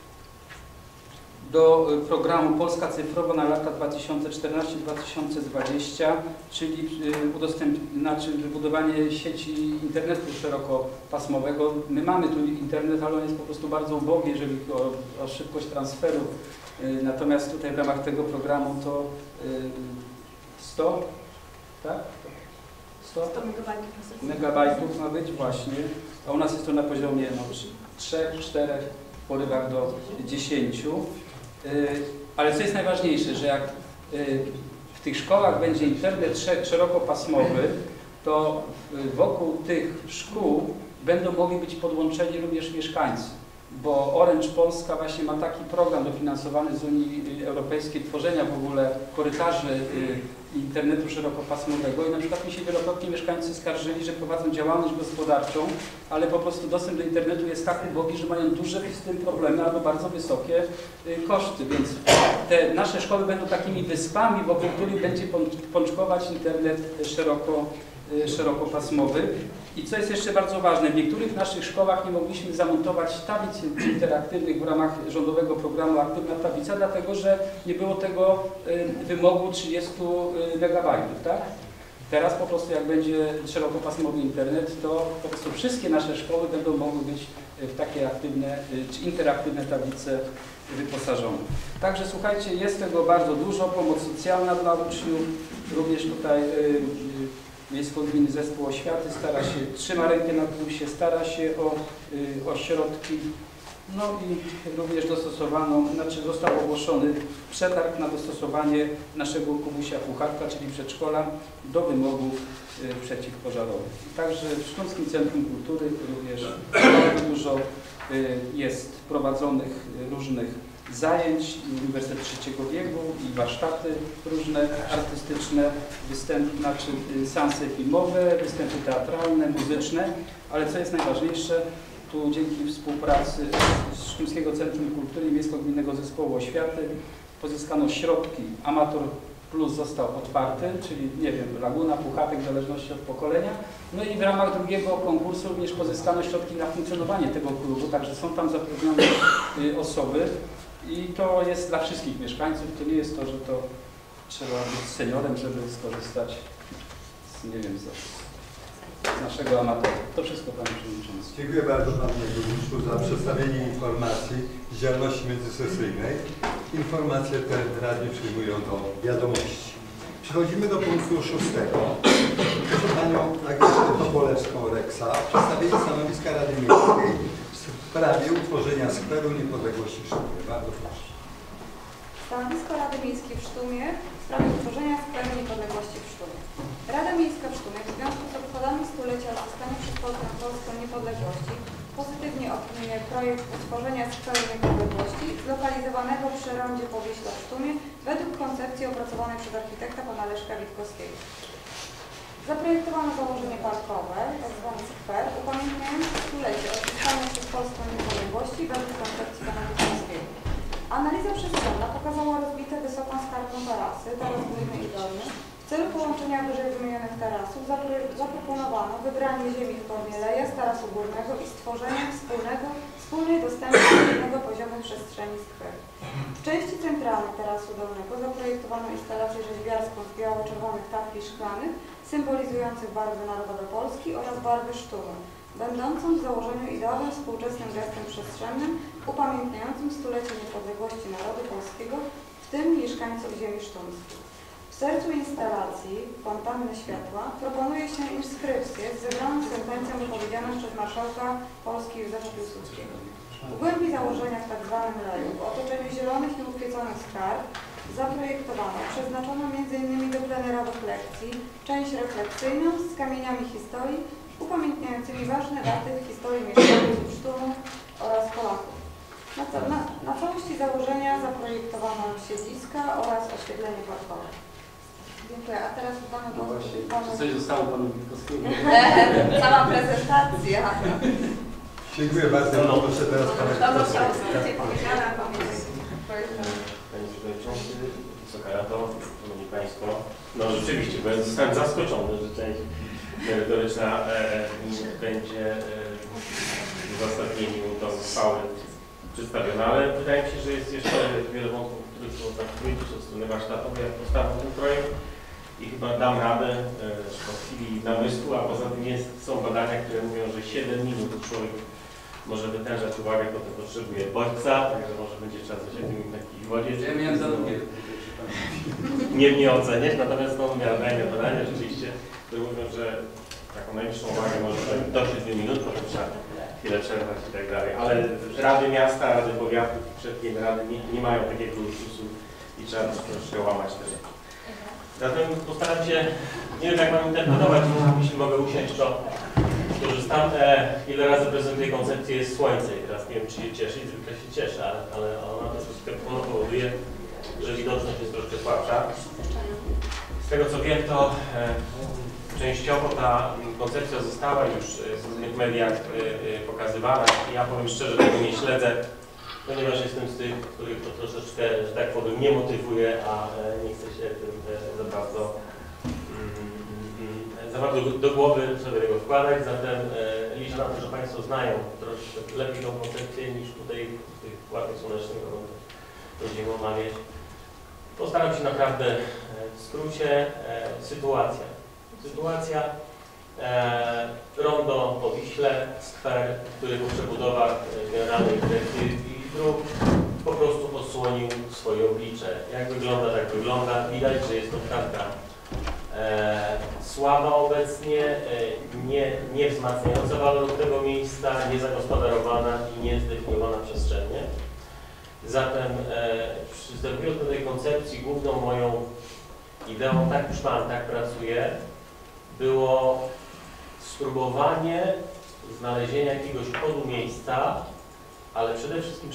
do programu Polska Cyfrowa na lata 2014-2020, czyli wybudowanie sieci internetu szerokopasmowego. My mamy tu internet, ale on jest po prostu bardzo ubogi, jeżeli chodzi o szybkość transferu. Natomiast tutaj w ramach tego programu to 100 100 megabajtów ma być właśnie, a u nas jest to na poziomie 3, 4, w porywach do 10. Ale co jest najważniejsze, że jak w tych szkołach będzie internet szerokopasmowy, to wokół tych szkół będą mogli być podłączeni również mieszkańcy, bo Orange Polska właśnie ma taki program dofinansowany z Unii Europejskiej tworzenia w ogóle korytarzy internetu szerokopasmowego i na przykład mi się wielokrotnie mieszkańcy skarżyli, że prowadzą działalność gospodarczą, ale po prostu dostęp do internetu jest tak ubogi, że mają duże z tym problemy albo bardzo wysokie koszty, więc te nasze szkoły będą takimi wyspami, wokół których będzie pączkować internet szerokopasmowy. I co jest jeszcze bardzo ważne, w niektórych naszych szkołach nie mogliśmy zamontować tablic interaktywnych w ramach rządowego programu Aktywna Tablica, dlatego że nie było tego wymogu 30 megabajtów, tak? Teraz po prostu jak będzie szerokopasmowy internet, to po prostu wszystkie nasze szkoły będą mogły być w takie aktywne czy interaktywne tablice wyposażone. Także słuchajcie, jest tego bardzo dużo, pomoc socjalna dla uczniów, również tutaj Miejsko-Gminny Zespół Oświaty stara się, trzyma rękę na pulsie, stara się o środki. No i również został ogłoszony przetarg na dostosowanie naszego Kubusia Puchatka, czyli przedszkola, do wymogów przeciwpożarowych. Także w Sztumskim Centrum Kultury również bardzo dużo jest prowadzonych różnych zajęć, Uniwersytet Trzeciego Wieku i warsztaty różne artystyczne, seanse filmowe, występy teatralne, muzyczne, ale co jest najważniejsze, tu dzięki współpracy z Sztumskiego Centrum Kultury i Miejsko-Gminnego Zespołu Oświaty pozyskano środki. Amator Plus został otwarty, czyli nie wiem, Laguna, Puchatek, w zależności od pokolenia. No i w ramach drugiego konkursu również pozyskano środki na funkcjonowanie tego klubu, także są tam zatrudnione osoby i to jest dla wszystkich mieszkańców. To nie jest to, że to trzeba być seniorem, żeby skorzystać z naszego amatora. To wszystko, Panie Przewodniczący. Dziękuję bardzo Panie Burmistrzu za przedstawienie informacji z działalności międzysesyjnej. Informacje te radni przyjmują do wiadomości. Przechodzimy do punktu 6. Proszę Panią Agnieszkę Topolewską-Reksa o przedstawienie stanowiska Rady Miejskiej w sprawie utworzenia skweru niepodległości w Sztumie. Bardzo proszę. Stanowisko Rady Miejskiej w Sztumie w sprawie utworzenia skweru niepodległości w Sztumie. Rada Miejska w Sztumie w związku z obchodami stulecia odzyskania przez Polskę niepodległości pozytywnie opiniuje projekt utworzenia skweru niepodległości zlokalizowanego przy rondzie Powieśla w Sztumie według koncepcji opracowanej przez architekta pana Leszka Witkowskiego. Zaprojektowano założenie parkowe, tzw. skwer, upamiętniający stulecie odzyskania przez Polskę niepodległości według koncepcji pana Witkowskiego. Analiza przestrzenna pokazała rozbite wysoką skarpą tarasy, taras górny i dolny. W celu połączenia wyżej wymienionych tarasów zaproponowano wybranie ziemi w formie leja z tarasu górnego i stworzenie wspólnej dostępnej jednego poziomu przestrzeni skweru. W części centralnej tarasu dolnego zaprojektowano instalację rzeźbiarską z biało-czerwonych tafli szklanych symbolizujących barwy narodowe Polski oraz barwy Sztumu, będącą w założeniu ideowym współczesnym gestem przestrzennym upamiętniającym stulecie niepodległości narodu polskiego, w tym mieszkańców ziemi sztumskiej. W sercu instalacji fontanny światła proponuje się inskrypcję z zebraną sentencją wypowiedzianą przez marszałka Polski Józefa Piłsudskiego. W głębi założenia w tzw. leju, w otoczeniu zielonych i uchwyconych skarb, zaprojektowano, przeznaczono m.in. do plenerowych lekcji, część refleksyjną z kamieniami historii upamiętniającymi ważne daty w historii mieszkańców Sztumu oraz Polaków. Na całości założenia zaprojektowano siedliska oraz oświetlenie parkowe. Dziękuję. A teraz damy głos panu... Coś zostało Panu Witkowskiemu? Cała prezentacja. Dziękuję bardzo. Proszę teraz Pana Witkowskiego. Panie Przewodniczący, Wysoka Rado, Szanowni Państwo. No rzeczywiście, bo ja zostałem zaskoczony, że część merytoryczna będzie w uzasadnieniu do uchwały przedstawiona, ale wydaje mi się, że jest jeszcze wiele wątków, których było zakryć od strony warsztatowej, jak powstawał ten projekt i chyba dam radę po chwili namysłu, a poza tym są badania, które mówią, że 7 minut człowiek może wytężać uwagę, potem potrzebuje bodźca, także może będzie trzeba coś o tym takiej wodzie. Ja miałem za długie. Nie oceniać, natomiast no, miałem badania rzeczywiście które mówią, że taką najwyższą uwagę może do 7 minut, potem trzeba chwilę przerwać i tak dalej. Ale Rady Miasta, Rady Powiatów i wszystkie rady nie mają takiego luksusu i trzeba troszkę łamać te rzeczy. Zatem postaram się, nie wiem jak mam interpretować, jeśli mogę usiąść, to korzystam. Ile razy prezentuję koncepcję jest słońce i teraz nie wiem, czy się cieszy, zwykle się cieszę, ale ona powoduje, że widoczność jest troszkę słabsza. Z tego co wiem, to częściowo ta koncepcja została już w różnych mediach pokazywana. Ja powiem szczerze, tego nie śledzę, ponieważ jestem z tych, których to troszeczkę, że tak powiem, nie motywuje, a nie chcę się tym za bardzo do głowy sobie tego wkładać. Zatem liczę na to, że Państwo znają troszkę lepiej tą koncepcję niż tutaj w tych ładnych słonecznych warunkach będziemy omawiać. Postaram się naprawdę w skrócie. Sytuacja rondo po Wiśle, skwer, który po przebudowach Generalnej Dyrekcji Dróg po prostu odsłonił swoje oblicze. Jak wygląda, tak wygląda. Widać, że jest to tkanka słaba obecnie, nie wzmacniająca waloru tego miejsca, niezagospodarowana i niezdefiniowana przestrzennie. Zatem przystępując do tej koncepcji, główną moją ideą, tak już mam, tak pracuję, było spróbowanie znalezienia jakiegoś kodu miejsca, ale przede wszystkim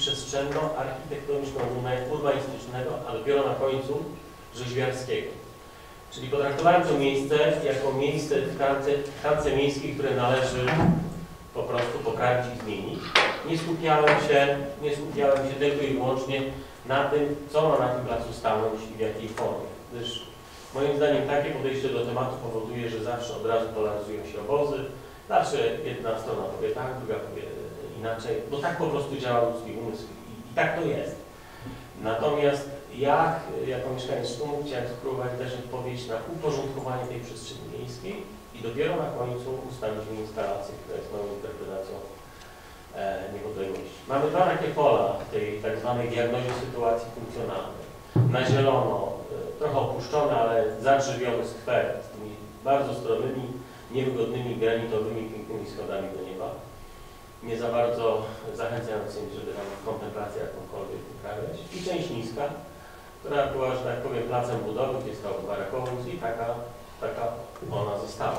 przestrzenno-architektoniczno-urbanistycznego, ale dopiero na końcu rzeźbiarskiego. Czyli potraktowałem to miejsce jako miejsce w tkance miejskiej, które należy po prostu poprawić i zmienić. Nie skupiałem się tylko i wyłącznie na tym, co ma na tym placu stanąć i w jakiej formie. Gdyż moim zdaniem takie podejście do tematu powoduje, że zawsze od razu polaryzują się obozy. Zawsze jedna strona powie tak, druga powie inaczej, bo tak po prostu działa ludzki umysł i tak to jest. Natomiast ja, jako mieszkaniec Sztumu, chciałem spróbować dać odpowiedź na uporządkowanie tej przestrzeni miejskiej i dopiero na końcu ustalić instalację, która jest moją interpretacją niepodległości. Mamy dwa takie pola tej tak zwanej diagnozie sytuacji funkcjonalnej. Na zielono, trochę opuszczone, ale zadrzewiony skwer z tymi bardzo stromymi, niewygodnymi, granitowymi, pięknymi schodami do nieba. Nie za bardzo zachęcającymi, żeby tam kontemplację jakąkolwiek uprawiać. I część niska, która była, że tak powiem, placem budowy, gdzie stał barakowóz i taka ona została.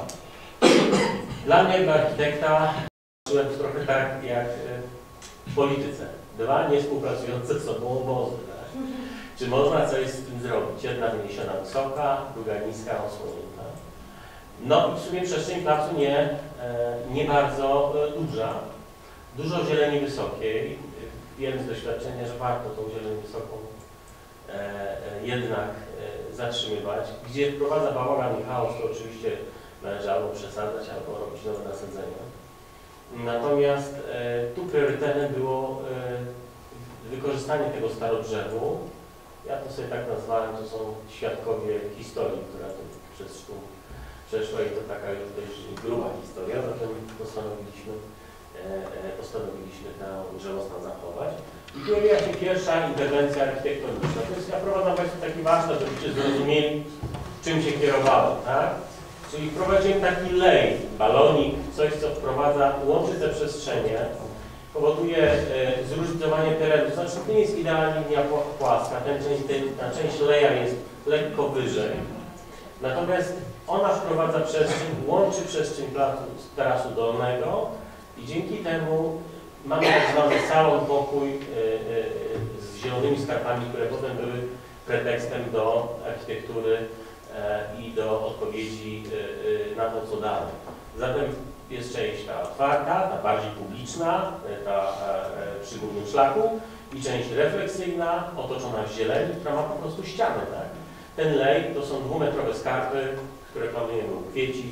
Dla mnie, dla architekta, czułem trochę tak jak w polityce. Dwa niewspółpracujące ze sobą obozy. Tak? Czy można coś z tym zrobić? Jedna wyniesiona wysoka, druga niska, osłonięta. No i w sumie przestrzeń placu nie bardzo duża. Dużo zieleni wysokiej. Wiem z doświadczenia, że warto tą zieleń wysoką jednak zatrzymywać. Gdzie wprowadza bałagan i chaos, to oczywiście należy albo przesadzać, albo robić nowe nasadzenia. Natomiast tu priorytetem było wykorzystanie tego starodrzewu. Ja to sobie tak nazwałem, to są świadkowie historii, która tu przez Sztum przeszła i to taka już dość gruba historia, zatem postanowiliśmy tę drzewostan zachować. I tu pojawia się pierwsza interwencja architektoniczna. To jest, ja prowadzę Państwu taki warsztat, żebyście zrozumieli, czym się kierowałem, tak? Czyli wprowadziłem taki lej, balonik, coś, co wprowadza, łączy te przestrzenie, powoduje zróżnicowanie terenu. Znaczy, to nie jest idealnie linia płaska, ta część leja jest lekko wyżej. Natomiast ona wprowadza przestrzeń, łączy przestrzeń placu z tarasu dolnego i dzięki temu mamy tak zwany salon, pokój z zielonymi skarpami, które potem były pretekstem do architektury i do odpowiedzi na to, co dalej. Zatem jest część ta otwarta, ta bardziej publiczna, ta przy głównym szlaku i część refleksyjna, otoczona zieleni, która ma po prostu ścianę. Tak? Ten lej to są dwumetrowe skarpy, które planujemy ukwiecić,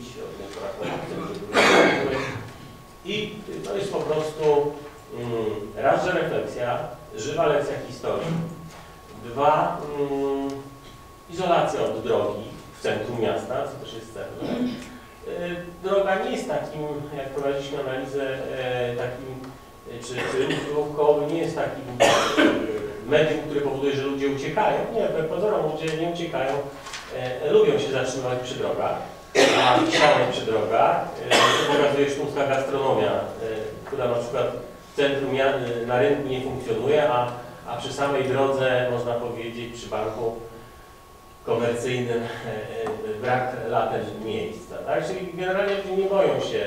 i to jest po prostu raz, że refleksja, żywa lekcja historii, dwa, izolacja od drogi w centrum miasta, co też jest cenne. Droga nie jest takim, jak prowadziliśmy analizę, takim, czy ruch kołowy nie jest takim medium, które powoduje, że ludzie uciekają. Nie, wbrew pozorom ludzie nie uciekają, lubią się zatrzymywać przy drogach. a ściany przy drogach. To pokazuje sztumska gastronomia, która na przykład w centrum na rynku nie funkcjonuje, a przy samej drodze, można powiedzieć, przy banku komercyjnym brak latem miejsca. Tak? Czyli generalnie ludzie nie boją się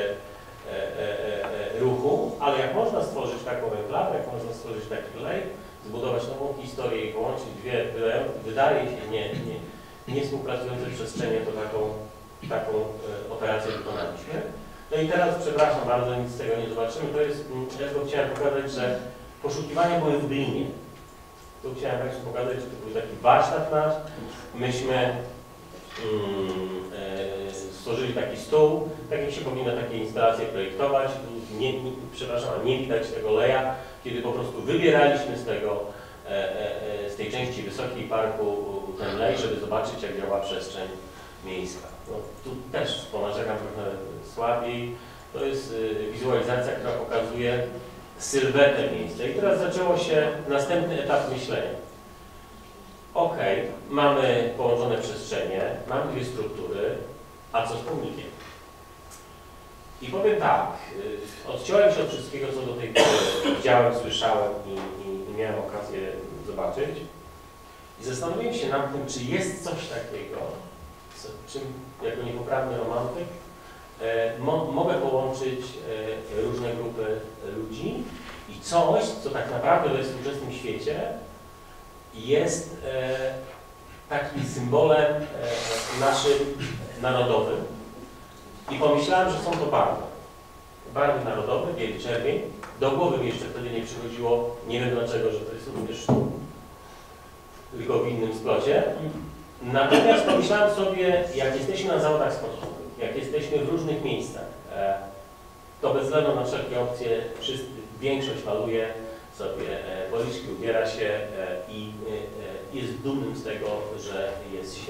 ruchu, ale jak można stworzyć taką enklawę, jak można stworzyć taki lej, zbudować nową historię i połączyć dwie, wydaje się nie współpracujące przestrzenie, to taką operację wykonaliśmy. No i teraz, przepraszam bardzo, nic z tego nie zobaczymy, to jest, ja tylko chciałem pokazać, że poszukiwania były w Glinie. Tu chciałem Państwu pokazać, że to był taki warsztat nasz. Myśmy stworzyli taki stół, tak jak się powinno takie instalacje projektować. Przepraszam, nie widać tego leja, kiedy po prostu wybieraliśmy z tej części wysokiej parku ten lej, żeby zobaczyć, jak działa przestrzeń miejska. No, tu też ponarzekam trochę słabiej. To jest wizualizacja, która pokazuje sylwetę miejsca. I teraz zaczęło się następny etap myślenia. Ok, mamy połączone przestrzenie, mamy dwie struktury, a co z pomnikiem? I powiem tak, odciąłem się od wszystkiego, co do tej pory widziałem, słyszałem i miałem okazję zobaczyć. I zastanowiłem się nad tym, czy jest coś takiego, czym jako niepoprawny romantyk mogę połączyć różne grupy ludzi i coś, co tak naprawdę we współczesnym świecie jest takim symbolem naszym narodowym. I pomyślałem, że są to barwy. Barwy narodowe, bieli czerwień. Do głowy mi jeszcze wtedy nie przychodziło, nie wiem dlaczego, że to jest również sztum, tylko w innym splocie. Natomiast pomyślałem sobie, jak jesteśmy na zawodach sportowych, jak jesteśmy w różnych miejscach, to bez względu na wszelkie opcje większość maluje sobie policzki, ubiera się i jest dumnym z tego, że jest się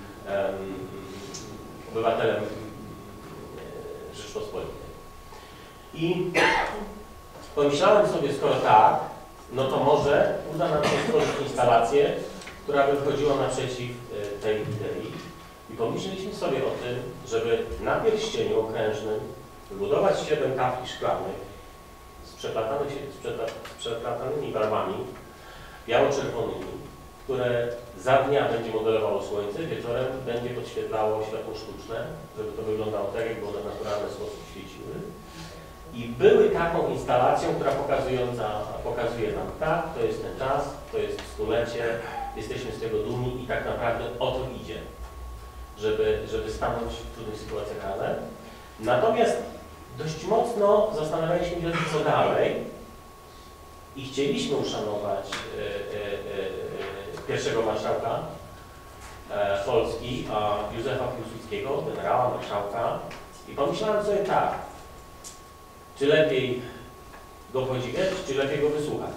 obywatelem Rzeczpospolitej. I pomyślałem sobie, skoro tak, no to może uda nam się stworzyć instalację, która by wychodziła naprzeciw tej idei. I pomyśleliśmy sobie o tym, żeby na pierścieniu okrężnym wybudować 7 kafli szklanych z przeplatanymi barwami biało-czerwonymi, które za dnia będzie modelowało słońce, wieczorem będzie podświetlało światło sztuczne, żeby to wyglądało tak, jakby one w naturalny sposób świeciły. I były taką instalacją, która pokazuje nam, tak, to jest ten czas, to jest stulecie, jesteśmy z tego dumni i tak naprawdę o to idzie, żeby stanąć w trudnych sytuacjach razem. Natomiast dość mocno zastanawialiśmy się, co dalej i chcieliśmy uszanować pierwszego marszałka Polski, Józefa Piłsudskiego, generała, marszałka, i pomyślałem sobie tak, czy lepiej go podziwiać, czy lepiej go wysłuchać.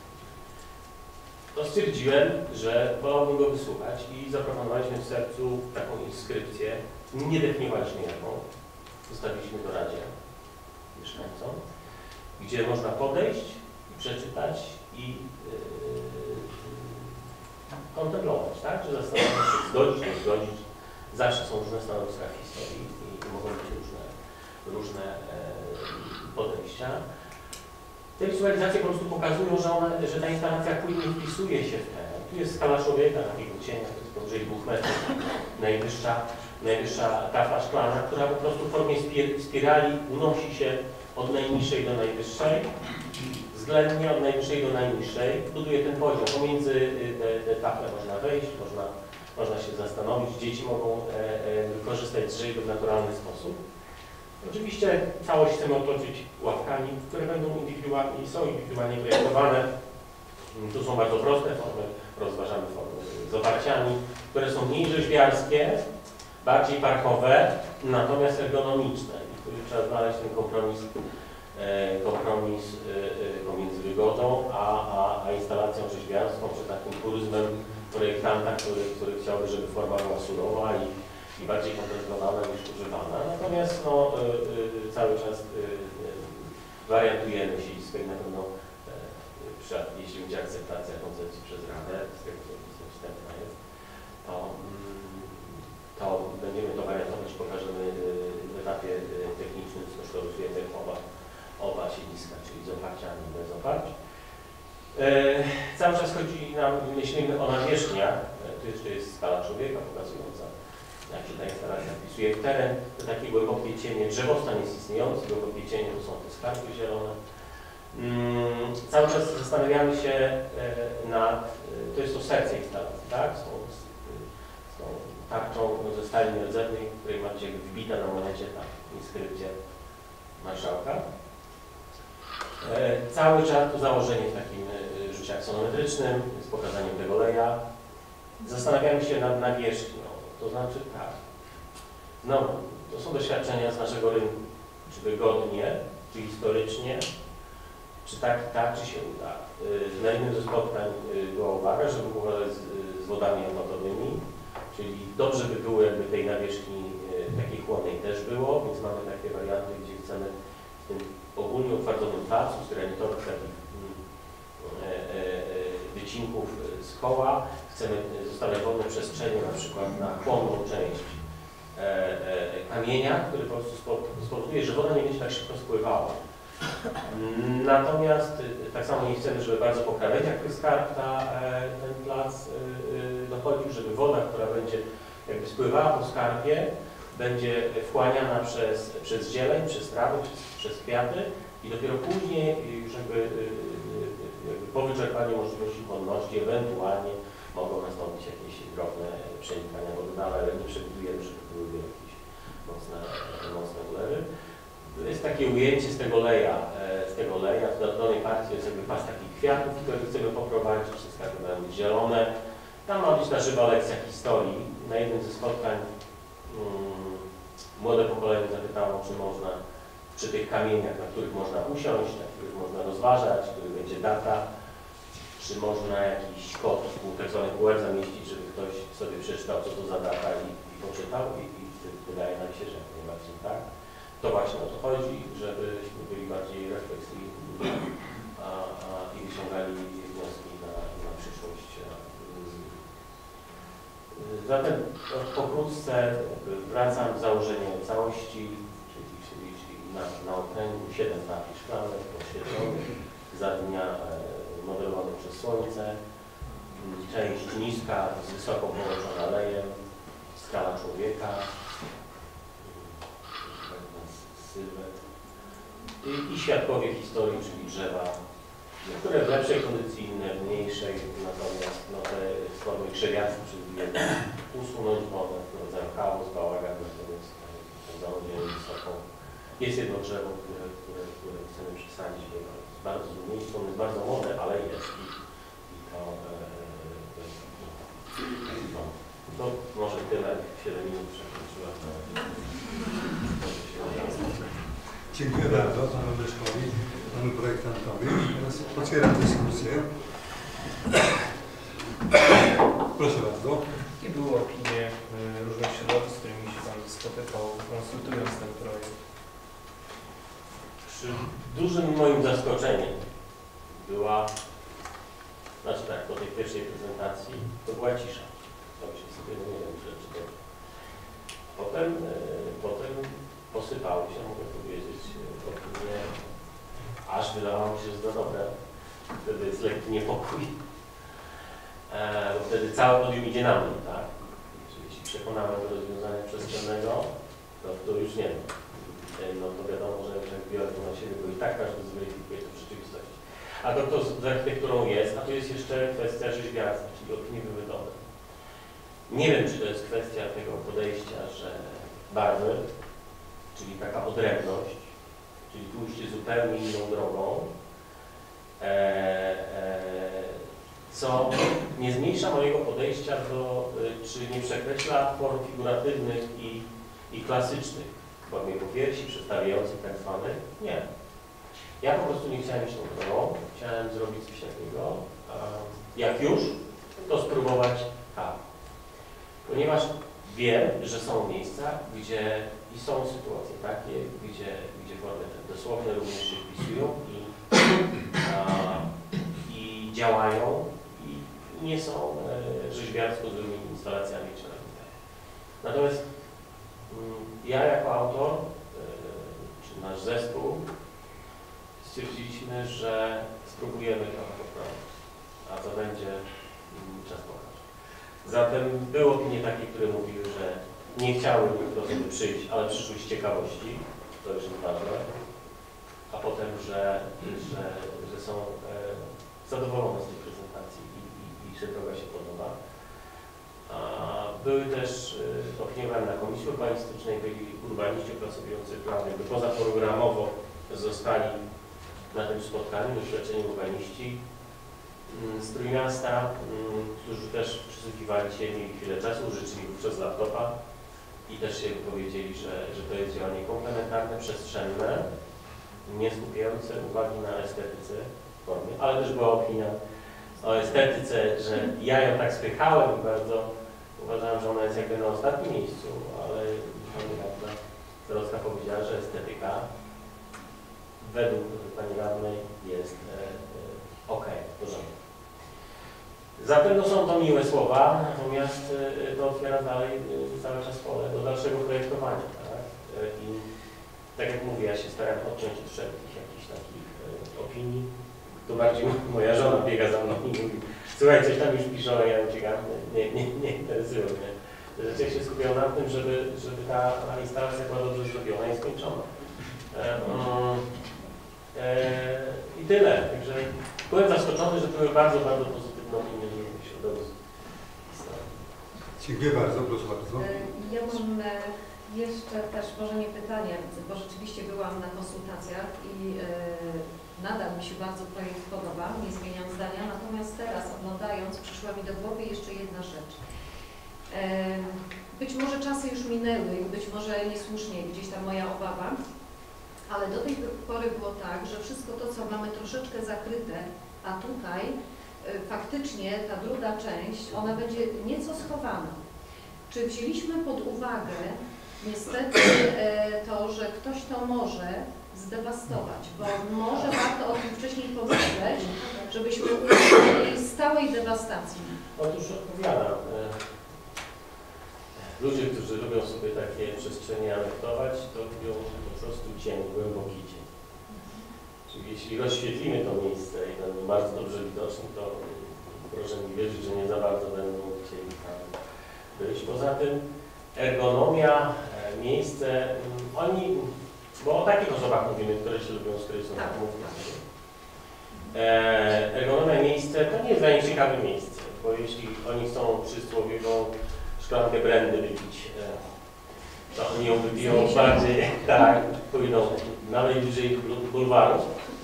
To stwierdziłem, że wolałbym go wysłuchać i zaproponowaliśmy w sercu taką inskrypcję, nie definiowaliśmy jaką, zostawiliśmy do Radzie mieszkańcom, gdzie można podejść i przeczytać i kontemplować, tak? Czy zastanowić się, zgodzić, nie zgodzić. Zawsze są różne stanowiska w historii i mogą być różne podejścia. Te wizualizacje po prostu pokazują, że ta instalacja płynnie wpisuje się w teren. Tu jest skala człowieka, takiego cienia, to jest powyżej 2 metrów. Najwyższa tafla szklana, która po prostu w formie spirali unosi się od najniższej do najwyższej, względnie od najwyższej do najniższej. Buduje ten poziom. Pomiędzy te tafle można wejść, można się zastanowić. Dzieci mogą korzystać z życia w naturalny sposób. Oczywiście całość chcemy otoczyć ławkami, które będą indywidualnie, są indywidualnie projektowane. Tu są bardzo proste formy, rozważamy formy z oparciami, które są mniej rzeźbiarskie, bardziej parkowe, natomiast ergonomiczne. I tu trzeba znaleźć ten kompromis pomiędzy wygodą a instalacją rzeźbiarską, czy takim puryzmem projektanta, który chciałby, żeby forma była surowa i bardziej kontemplowalna niż używana. Natomiast no, cały czas wariantujemy siedzisko i na pewno jeśli będzie akceptacja koncepcji przez Radę, z tego co wstępna jest, to będziemy to wariantować, pokażemy etapie technicznym skosztorujemy oba siedziska, czyli z oparciami i bez oparć. Cały czas chodzi nam, myślimy o nawierzchniach, tu jeszcze jest skala człowieka pokazująca, jak się ta instalacja wpisuje w teren, to takie głębokie cienie, drzewostan jest istniejący, głębokie cienie to są te skarpy zielone. Cały czas zastanawiamy się nad, to jest to serce instalacji, tak? Z tą tarczą ze stali nierdzewnej, w której macie wbita na monecie ta inskrypcja marszałka. Cały czas to założenie w takim rzucie aksonometrycznym z pokazaniem tego leja. Zastanawiamy się nad nawierzchnią, to znaczy tak. Znowu, to są doświadczenia z naszego rynku. Czy wygodnie, czy historycznie, czy tak, czy się uda. Na jednym ze spotkań była uwaga, żeby uważać z wodami opładowymi, czyli dobrze by było, jakby tej nawierzchni takiej chłonnej też było, więc mamy takie warianty, gdzie chcemy w tym ogólnie utwardzonym placu, z granitowych takich wycinków z koła, chcemy zostawiać wolne przestrzenie na przykład na chłonną część kamienia, który po prostu spowoduje, że woda nie będzie tak szybko spływała. Natomiast tak samo nie chcemy, żeby bardzo po krawędziach tych skarb ten plac dochodził, żeby woda, która będzie jakby spływała po skarbie, będzie wchłaniana przez zieleń, przez trawy, przez kwiaty i dopiero później, już jakby po wyczerpaniu możliwości chłonności, ewentualnie mogą nastąpić jakieś drobne przenikania wody, ale nie przewidujemy, żeby byłyby jakieś mocne ulewy. Jest takie ujęcie z tego leja, w dolnej partii jest jakby pas takich kwiatów, które chcemy poprowadzić, wszystkie mają być zielone. Tam ma być na żywa lekcja historii. Na jednym ze spotkań młode pokolenie zapytało, czy tych kamieniach, na których można usiąść, na których można rozważać, których będzie data, czy można jakiś kod, tak zwany QR zamieścić, żeby ktoś sobie przeczytał, co to za data i poczytał i wydaje nam się, że jak najbardziej tak. To właśnie o to chodzi, żebyśmy byli bardziej refleksyjni i wyciągali wnioski na przyszłość. Zatem pokrótce wracam do założenia całości, czyli na okręgu 7 tafli szklanek podświetlonych, za dnia modelowanych przez słońce, część niska, z wysoko połączona lejem, skala człowieka, sylwet i świadkowie historii, czyli drzewa, które w lepszej kondycji, inne w mniejszej, natomiast te formy krzewiastne przewidujemy usunąć, bo one wprowadzają chaos, bałagan, natomiast założenie wysoką. Jest jedno drzewo, które chcemy przesadzić, bo jest bardzo miejsce, ono jest bardzo młode, ale jest to może tyle, 7 minut przekroczyłem. Dziękuję bardzo panu Leszkowi, panu projektantowi. Teraz otwieram dyskusję. Proszę bardzo. Jakie były opinie różnych środowisk, z którymi się pan spotykał, konsultując ten projekt? Dużym moim zaskoczeniem była, znaczy tak, po tej pierwszej prezentacji to była cisza. To się sobie, no nie wiem, czy to. Potem posypały się, mogę powiedzieć, opinie, aż wydawało mi się, że to dobre. Wtedy jest lekki niepokój. Bo wtedy cały podium idzie na mnie, tak? Czyli jeśli przekonałem do rozwiązania przestrzennego, to już nie ma. No to wiadomo, że jak biorę to na siebie, bo i tak każdy zweryfikuje to w rzeczywistości. A to z architekturą jest, a to jest jeszcze kwestia rzeźbiarstwa, czyli opinie były dobre. Nie wiem, czy to jest kwestia tego podejścia, że barwy, czyli taka odrębność, czyli pójście zupełnie inną drogą, co nie zmniejsza mojego podejścia do, czy nie przekreśla form figuratywnych i klasycznych w formie popiersi, przedstawiających tak zwanych. Nie. Ja po prostu nie chciałem iść tą drogą, chciałem zrobić coś takiego, jak już, to spróbować tak. Ponieważ wiem, że są miejsca, gdzie i są sytuacje takie, gdzie formy dosłowne również się wpisują i działają i nie są rzeźbiarsko złymi instalacjami czy nagraniami. Natomiast ja jako autor nasz zespół, stwierdziliśmy, że spróbujemy trochę poprawić, a co będzie, czas pokaże. Zatem były opinie takie, które mówiły, że nie chciały do tego przyjść, ale przyszły z ciekawości, to już jest ważne, a potem, że są zadowolone z tej prezentacji i że droga się podoba. Były też opiniowane na Komisji Urbanistycznej, byli urbaniści opracowujący plany, jakby pozaprogramowo zostali na tym spotkaniu, doświadczeni urbaniści z Trójmiasta, którzy też przysłuchiwali się, mieli chwilę czasu, użyczyli wówczas laptopa i też się powiedzieli, że to jest działanie komplementarne, przestrzenne, nie skupiające uwagi na estetyce w formie, ale też była opinia o estetyce, że ja ją tak spychałem i bardzo uważałem, że ona jest jakby na ostatnim miejscu, ale pani radna Zarocka powiedziała, że estetyka według pani radnej jest ok, w porządku. Zatem są to miłe słowa, natomiast to otwiera dalej cały czas pole do dalszego projektowania. Tak? I tak jak mówię, ja się staram odciąć od wszelkich jakichś takich opinii. To bardziej moja żona biega za mną i mówi, słuchaj, coś tam już piszą, a ja uciekam, nie interesują mnie. Rzeczywiście się skupiam na tym, żeby ta instalacja była dobrze zrobiona i skończona. I tyle. Także byłem zaskoczony, że były bardzo, bardzo pozytywne opinie w środowisku. Dziękuję bardzo, proszę bardzo. Ja mam jeszcze też może nie pytanie, bo rzeczywiście byłam na konsultacjach i nadal mi się bardzo projekt podoba, nie zmieniam zdania, natomiast teraz oglądając przyszła mi do głowy jeszcze jedna rzecz. Być może czasy już minęły i być może niesłusznie gdzieś tam moja obawa, ale do tej pory było tak, że wszystko to, co mamy troszeczkę zakryte, a tutaj faktycznie ta druga część, ona będzie nieco schowana. Czy wzięliśmy pod uwagę niestety to, że ktoś to może zdewastować, bo może warto o tym wcześniej pomyśleć, żebyśmy uniknęli stałej dewastacji. Otóż odpowiadam. Ludzie, którzy lubią sobie takie przestrzenie anektować, to lubią po prostu cień, głęboki cień. Czyli jeśli rozświetlimy to miejsce i będą bardzo dobrze widoczni, to proszę mi wierzyć, że nie za bardzo będą chcieli tam być. Poza tym ergonomia, miejsce, oni, bo o takich osobach mówimy, które się lubią skryć na komunikacji. Ergonomia, miejsce to nie jest dla nich ciekawe miejsce, bo jeśli oni chcą przysłowiową szklankę brandy wypić, to oni ją wypiją bardziej, tak, pójdą nawet bliżej bulwaru,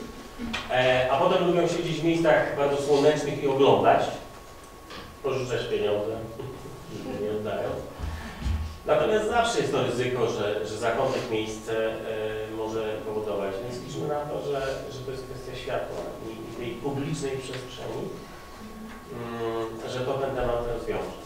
a potem lubią siedzieć w miejscach bardzo słonecznych i oglądać, pożyczać pieniądze, nie oddając. Natomiast zawsze jest to ryzyko, że zakątek miejsce może powodować. Więc liczmy na to, że to jest kwestia światła i tej publicznej przestrzeni, że to ten temat rozwiąże.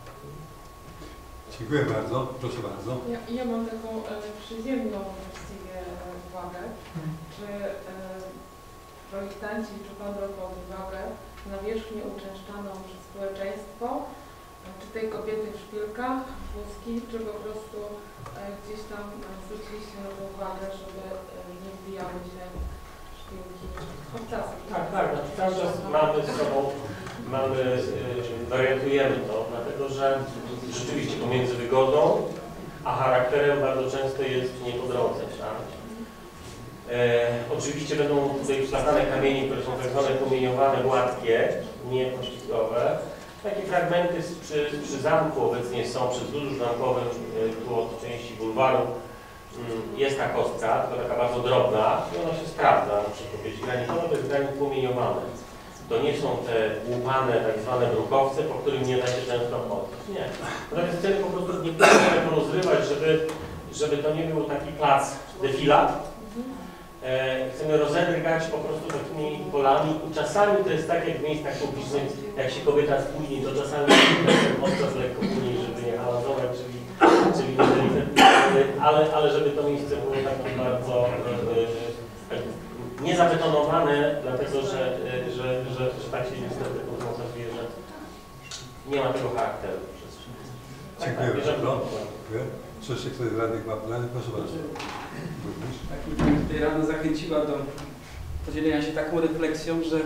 Dziękuję bardzo. Proszę bardzo. Ja mam taką przyziemną właściwie uwagę. Czy projektanci, czy Pan brał pod uwagę nawierzchnię uczęszczaną przez społeczeństwo, czy tej kobiety w szpilkach, wózki, czy po prostu gdzieś tam zwróciliście na to uwagę, żeby nie wbijały się szpilki obcasy? Tak, tak. Cały czas mamy z sobą, wariantujemy to, dlatego że rzeczywiście pomiędzy wygodą a charakterem bardzo często jest nie po drodze. Tak? Oczywiście będą tutaj wskazane kamienie, które są tak zwane pomieniowane, gładkie, nie poślizgowe. Takie fragmenty przy zamku obecnie są, przy wzgórzu zamkowym, tu od części bulwaru jest ta kostka, tylko taka bardzo drobna i ona się sprawdza, muszę powiedzieć, granitowe to jest granit płomieniowany. To nie są te łupane, tak zwane brukowce, po którym nie da się często chodzić. Nie. Natomiast chcemy po prostu nie porozrywać, żeby to nie był taki plac defilat. Chcemy rozedrgać po prostu takimi polami i czasami to jest tak jak w miejscach publicznych, jak się kobieta spóźni, to czasami ten obcas lekko później, żeby nie hałazować, czyli ale żeby to miejsce było takie bardzo niezabetonowane, dlatego że tak się niestety okazuje, że nie ma tego charakteru. Dziękuję bardzo. Czy jeszcze ktoś z radnych ma pytania? Proszę bardzo. Tak, mnie tutaj rada zachęciła do podzielenia się taką refleksją, że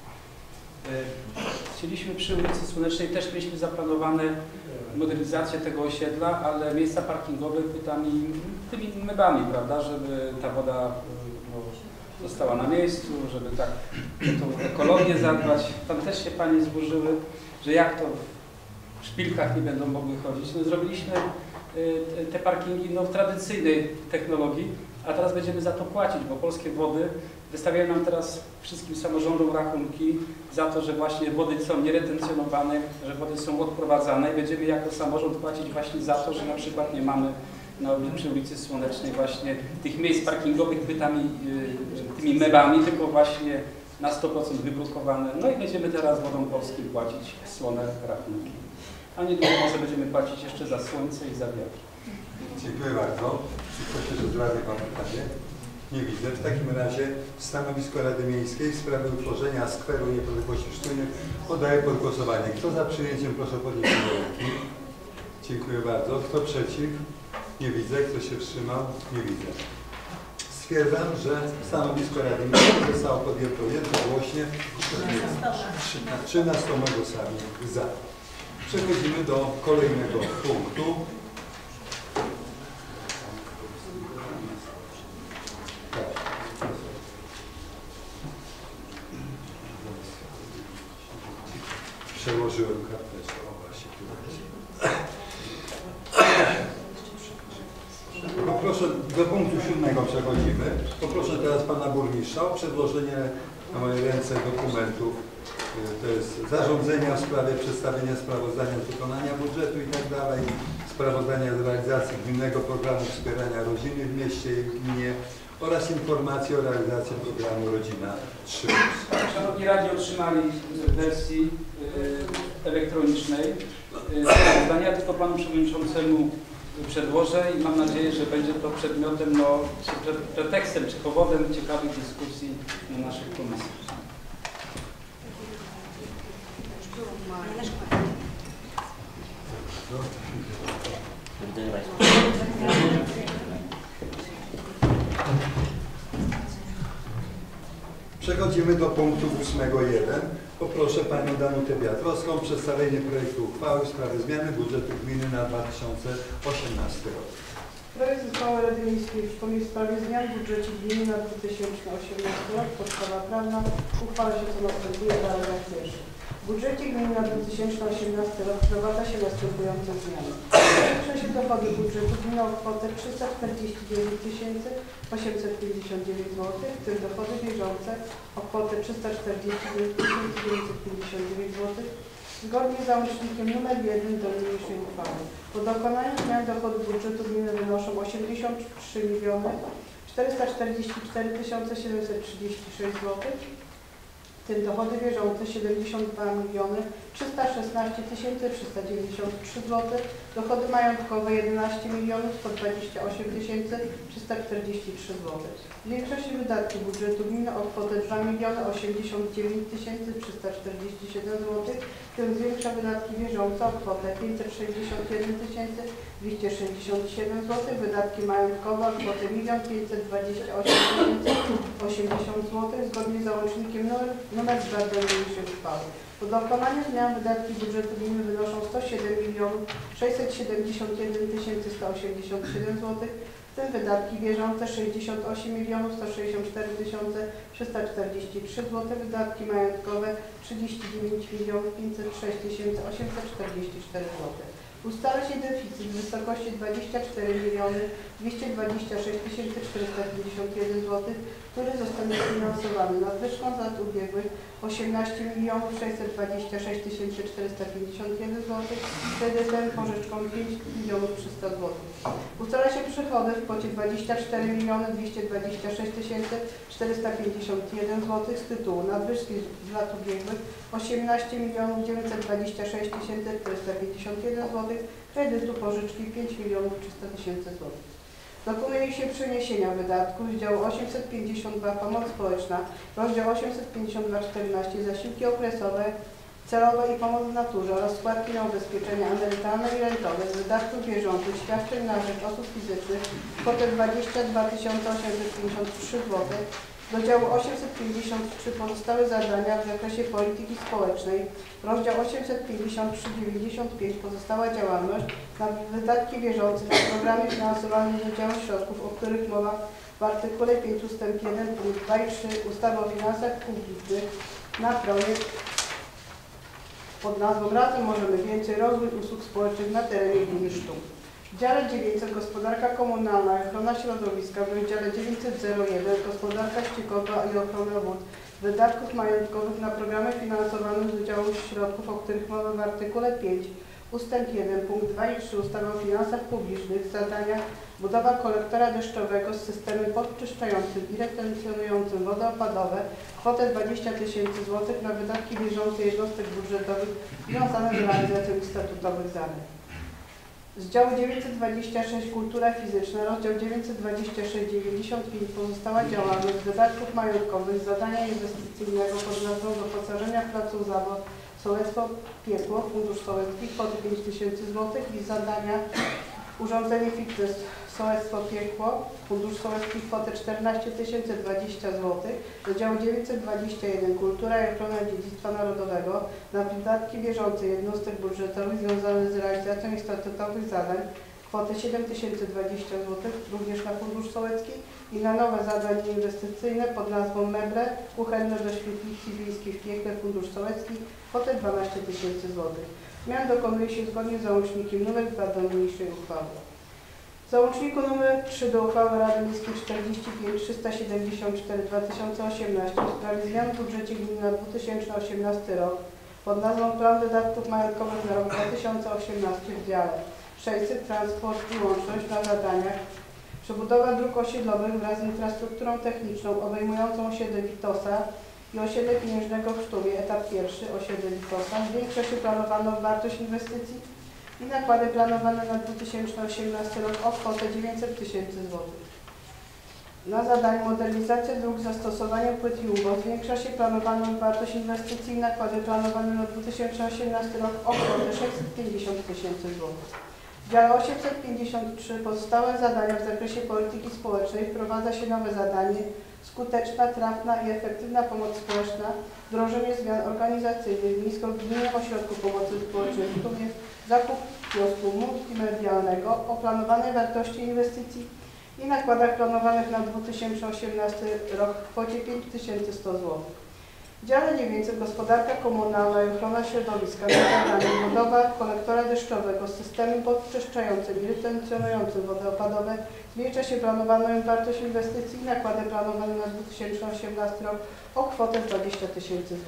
chcieliśmy przy ulicy Słonecznej, też mieliśmy zaplanowane modernizację tego osiedla, ale miejsca parkingowe tymi mebami, prawda, żeby ta woda została na miejscu, żeby tak o tą ekologię zadbać. Tam też się panie zburzyły, że jak to w szpilkach nie będą mogły chodzić. No, zrobiliśmy te parkingi w tradycyjnej technologii, a teraz będziemy za to płacić, bo Polskie Wody wystawiają nam teraz wszystkim samorządom rachunki za to, że właśnie wody są nieretencjonowane, że wody są odprowadzane i będziemy jako samorząd płacić właśnie za to, że na przykład nie mamy przy ulicy Słonecznej właśnie tych miejsc parkingowych tymi mebami, tylko właśnie na 100% wybrukowane. No i będziemy teraz Wodom Polskim płacić słone rachunki. A niedługo może będziemy płacić jeszcze za słońce i za wiatr. Dziękuję bardzo. Czy ktoś jeszcze z Rady ma pytanie? Nie widzę. W takim razie stanowisko Rady Miejskiej w sprawie utworzenia skweru niepodległości w Sztunie podaję pod głosowanie. Kto za przyjęciem, proszę podnieść ręki. Dziękuję bardzo. Kto przeciw? Nie widzę. Kto się wstrzymał? Nie widzę. Stwierdzam, że stanowisko Rady Miejskiej zostało podjęte jednogłośnie 13 głosami za. Przechodzimy do kolejnego punktu. Przełożyłem karteczkę. O właśnie, poproszę, do punktu 7 przechodzimy. Poproszę teraz pana burmistrza o przedłożenie na moje ręce dokumentów. To jest zarządzenia w sprawie przedstawienia sprawozdania z wykonania budżetu i tak dalej, sprawozdania z realizacji gminnego programu wspierania rodziny w mieście i gminie oraz informacji o realizacji programu Rodzina 3+. Szanowni radni otrzymali w wersji elektronicznej sprawozdania, tylko panu przewodniczącemu przedłożę i mam nadzieję, że będzie to przedmiotem, czy pretekstem, czy powodem ciekawych dyskusji na naszych komisjach. Przechodzimy do punktu 8.1. Poproszę panią Danutę Wiatrowską o przedstawienie projektu uchwały w sprawie zmiany budżetu gminy na 2018 rok. Projekt uchwały Rady Miejskiej w Sztumie w sprawie zmian w budżecie gminy na 2018 rok. Podstawa prawna. Uchwala się co następuje paragraf pierwszy. W budżecie gminy na 2018 rok wprowadza się następujące zmiany. Zwiększa się dochody budżetu gminy o kwotę 349 859 zł, w tym dochody bieżące o kwotę 349 959 zł, zgodnie z załącznikiem nr 1 do niniejszej uchwały. Po dokonaniu zmian dochody budżetu gminy wynoszą 83 444 736 zł, w tym dochody bieżące 72 316 393 zł, dochody majątkowe 11 128 343 zł. Zwiększa się wydatki budżetu gminy o kwotę 2 089 347 zł, w tym zwiększa wydatki bieżące o kwotę 561 267 zł, wydatki majątkowe o kwotę 1 528 080 zł, zgodnie z załącznikiem nr 2 do niniejszej uchwały. Po dokonaniu zmian wydatki budżetu gminy wynoszą 107 671 187 zł, w tym wydatki bieżące 68 164 343 zł, wydatki majątkowe 39 506 844 zł. Ustala się deficyt w wysokości 24 226 451 zł, który zostanie sfinansowany nadwyżką z lat ubiegłych 18 626 451 zł, kredytem pożyczką 5 300 zł. Ustala się przychody w kwocie 24 226 451 zł z tytułu nadwyżki z lat ubiegłych 18 926 451 zł, kredytu pożyczki 5 300 000 zł. Dokonuje się przeniesienia wydatków z działu 852 Pomoc Społeczna, rozdział 852 14 Zasiłki okresowe celowe i pomoc w naturze oraz składki na ubezpieczenia emerytalne i rentowe z wydatków bieżących świadczeń na rzecz osób fizycznych kwotę 22 853 zł. Do działu 853 pozostałe zadania w zakresie polityki społecznej. Rozdział 853,95 pozostała działalność na wydatki bieżące na programy finansowane z udziałem środków, o których mowa w artykule 5 ust. 1 punkt 2 i 3 ustawy o finansach publicznych na projekt pod nazwą Razem Możemy Więcej – Rozwój usług społecznych na terenie gminy Sztum. W dziale 900 Gospodarka komunalna i ochrona środowiska, w rozdziale 901 Gospodarka ściekowa i ochrona wód wydatków majątkowych na programy finansowane z udziału środków, o których mowa w artykule 5 ust. 1 punkt 2 i 3 ustawy o finansach publicznych zadania budowa kolektora deszczowego z systemem podczyszczającym i retencjonującym wody opadowe kwotę 20 000 zł na wydatki bieżące jednostek budżetowych związane z realizacją statutowych zadań. Z działu 926 Kultura fizyczna, rozdział 926,95 pozostała działalność z wydatków majątkowych z zadania inwestycyjnego pod nazwą doposażenia placu zabaw Sołectwo Piekło, Fundusz Sołecki kwoty 5 000 zł i zadania urządzenie fitness Sołectwo Piekło, Fundusz Sołecki kwotę 14 020 zł. Do działu 921 Kultura i ochrona dziedzictwa narodowego na wydatki bieżące jednostek budżetowych związane z realizacją ich statutowych zadań kwotę 7 020 zł, również na Fundusz Sołecki i na nowe zadanie inwestycyjne pod nazwą Meble kuchenne do świetlicy wiejskiej w Piekle, Fundusz Sołecki kwotę 12 000 zł. Zmian dokonuje się zgodnie z załącznikiem nr 2 do niniejszej uchwały. W załączniku nr 3 do uchwały Rady Miejskiej 45-374/2018 w sprawie zmian w budżecie gminy na 2018 rok pod nazwą Plan wydatków majątkowych na rok 2018 w dziale 600 Transport i łączność na zadaniach przebudowa dróg osiedlowych wraz z infrastrukturą techniczną obejmującą osiedle Witosa i osiedle Pieniężnego w Sztumie, etap pierwszy, osiedle Witosa. Zwiększa się planowaną wartość inwestycji i nakłady planowane na 2018 rok o kwotę 900 000 zł. Na zadanie modernizacja dróg z zastosowaniem płyt Jumbo zwiększa się planowaną wartość inwestycji i nakłady planowane na 2018 rok o kwotę 650 000 zł. W dziale 853 pozostałe zadania w zakresie polityki społecznej wprowadza się nowe zadanie skuteczna, trafna i efektywna pomoc społeczna, wdrożenie zmian organizacyjnych w Niskogminnym Ośrodku Pomocy Społecznej w Sztumie, zakup kiosku multimedialnego o planowanej wartości inwestycji i nakładach planowanych na 2018 rok w kwocie 5100 zł. W dziale 900 Gospodarka komunalna i ochrona środowiska na zadanie budowa kolektora deszczowego z systemem podczyszczającym i retencjonującym wody opadowe zwiększa się planowaną wartość inwestycji i nakłady planowane na 2018 rok o kwotę 20 000 zł.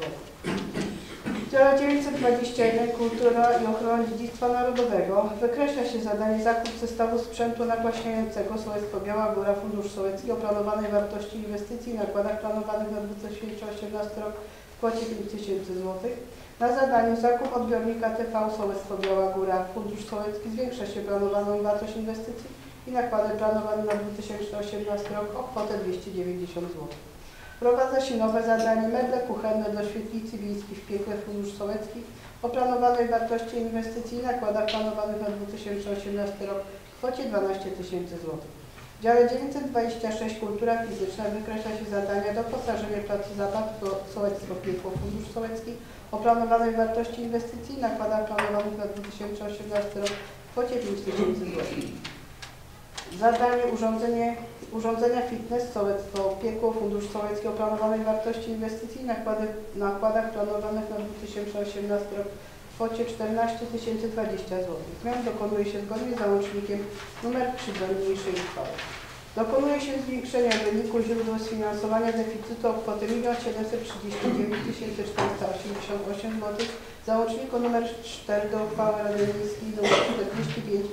W dziale 921 Kultura i ochrona dziedzictwa narodowego wykreśla się zadanie zakup zestawu sprzętu nagłaśniającego Sołectwo Biała Góra, Fundusz Sołecki o planowanej wartości inwestycji i nakładach planowanych na 2018 rok w kwocie 5000 zł. Na zadaniu zakup odbiornika TV Sołectwo Biała Góra, Fundusz Sołecki zwiększa się planowaną wartość inwestycji i nakłady planowane na 2018 rok o kwotę 290 zł. Wprowadza się nowe zadanie meble kuchenne do świetlicy wiejskiej w Piekle, Fundusz Sołecki o planowanej wartości inwestycji i nakładach planowanych na 2018 rok w kwocie 12 000 zł. W dziale 926 Kultura fizyczna wykreśla się zadania doposażenie placu zabaw Sołectwo Piekło, Fundusz Sołecki o planowanej wartości inwestycji i nakładach planowanych na 2018 rok w kwocie 5000 zł. Zadanie urządzenia fitness Sołectwo Piekło, Fundusz Sołecki o planowanej wartości inwestycji i nakładach planowanych na 2018 rok w kwocie 14 020 zł. Zmian dokonuje się zgodnie z załącznikiem nr 3 do niniejszej uchwały. Dokonuje się zwiększenia wyniku źródeł sfinansowania deficytu o kwotę 1 739 488 zł w załączniku nr 4 do uchwały Rady Miejskiej nr 45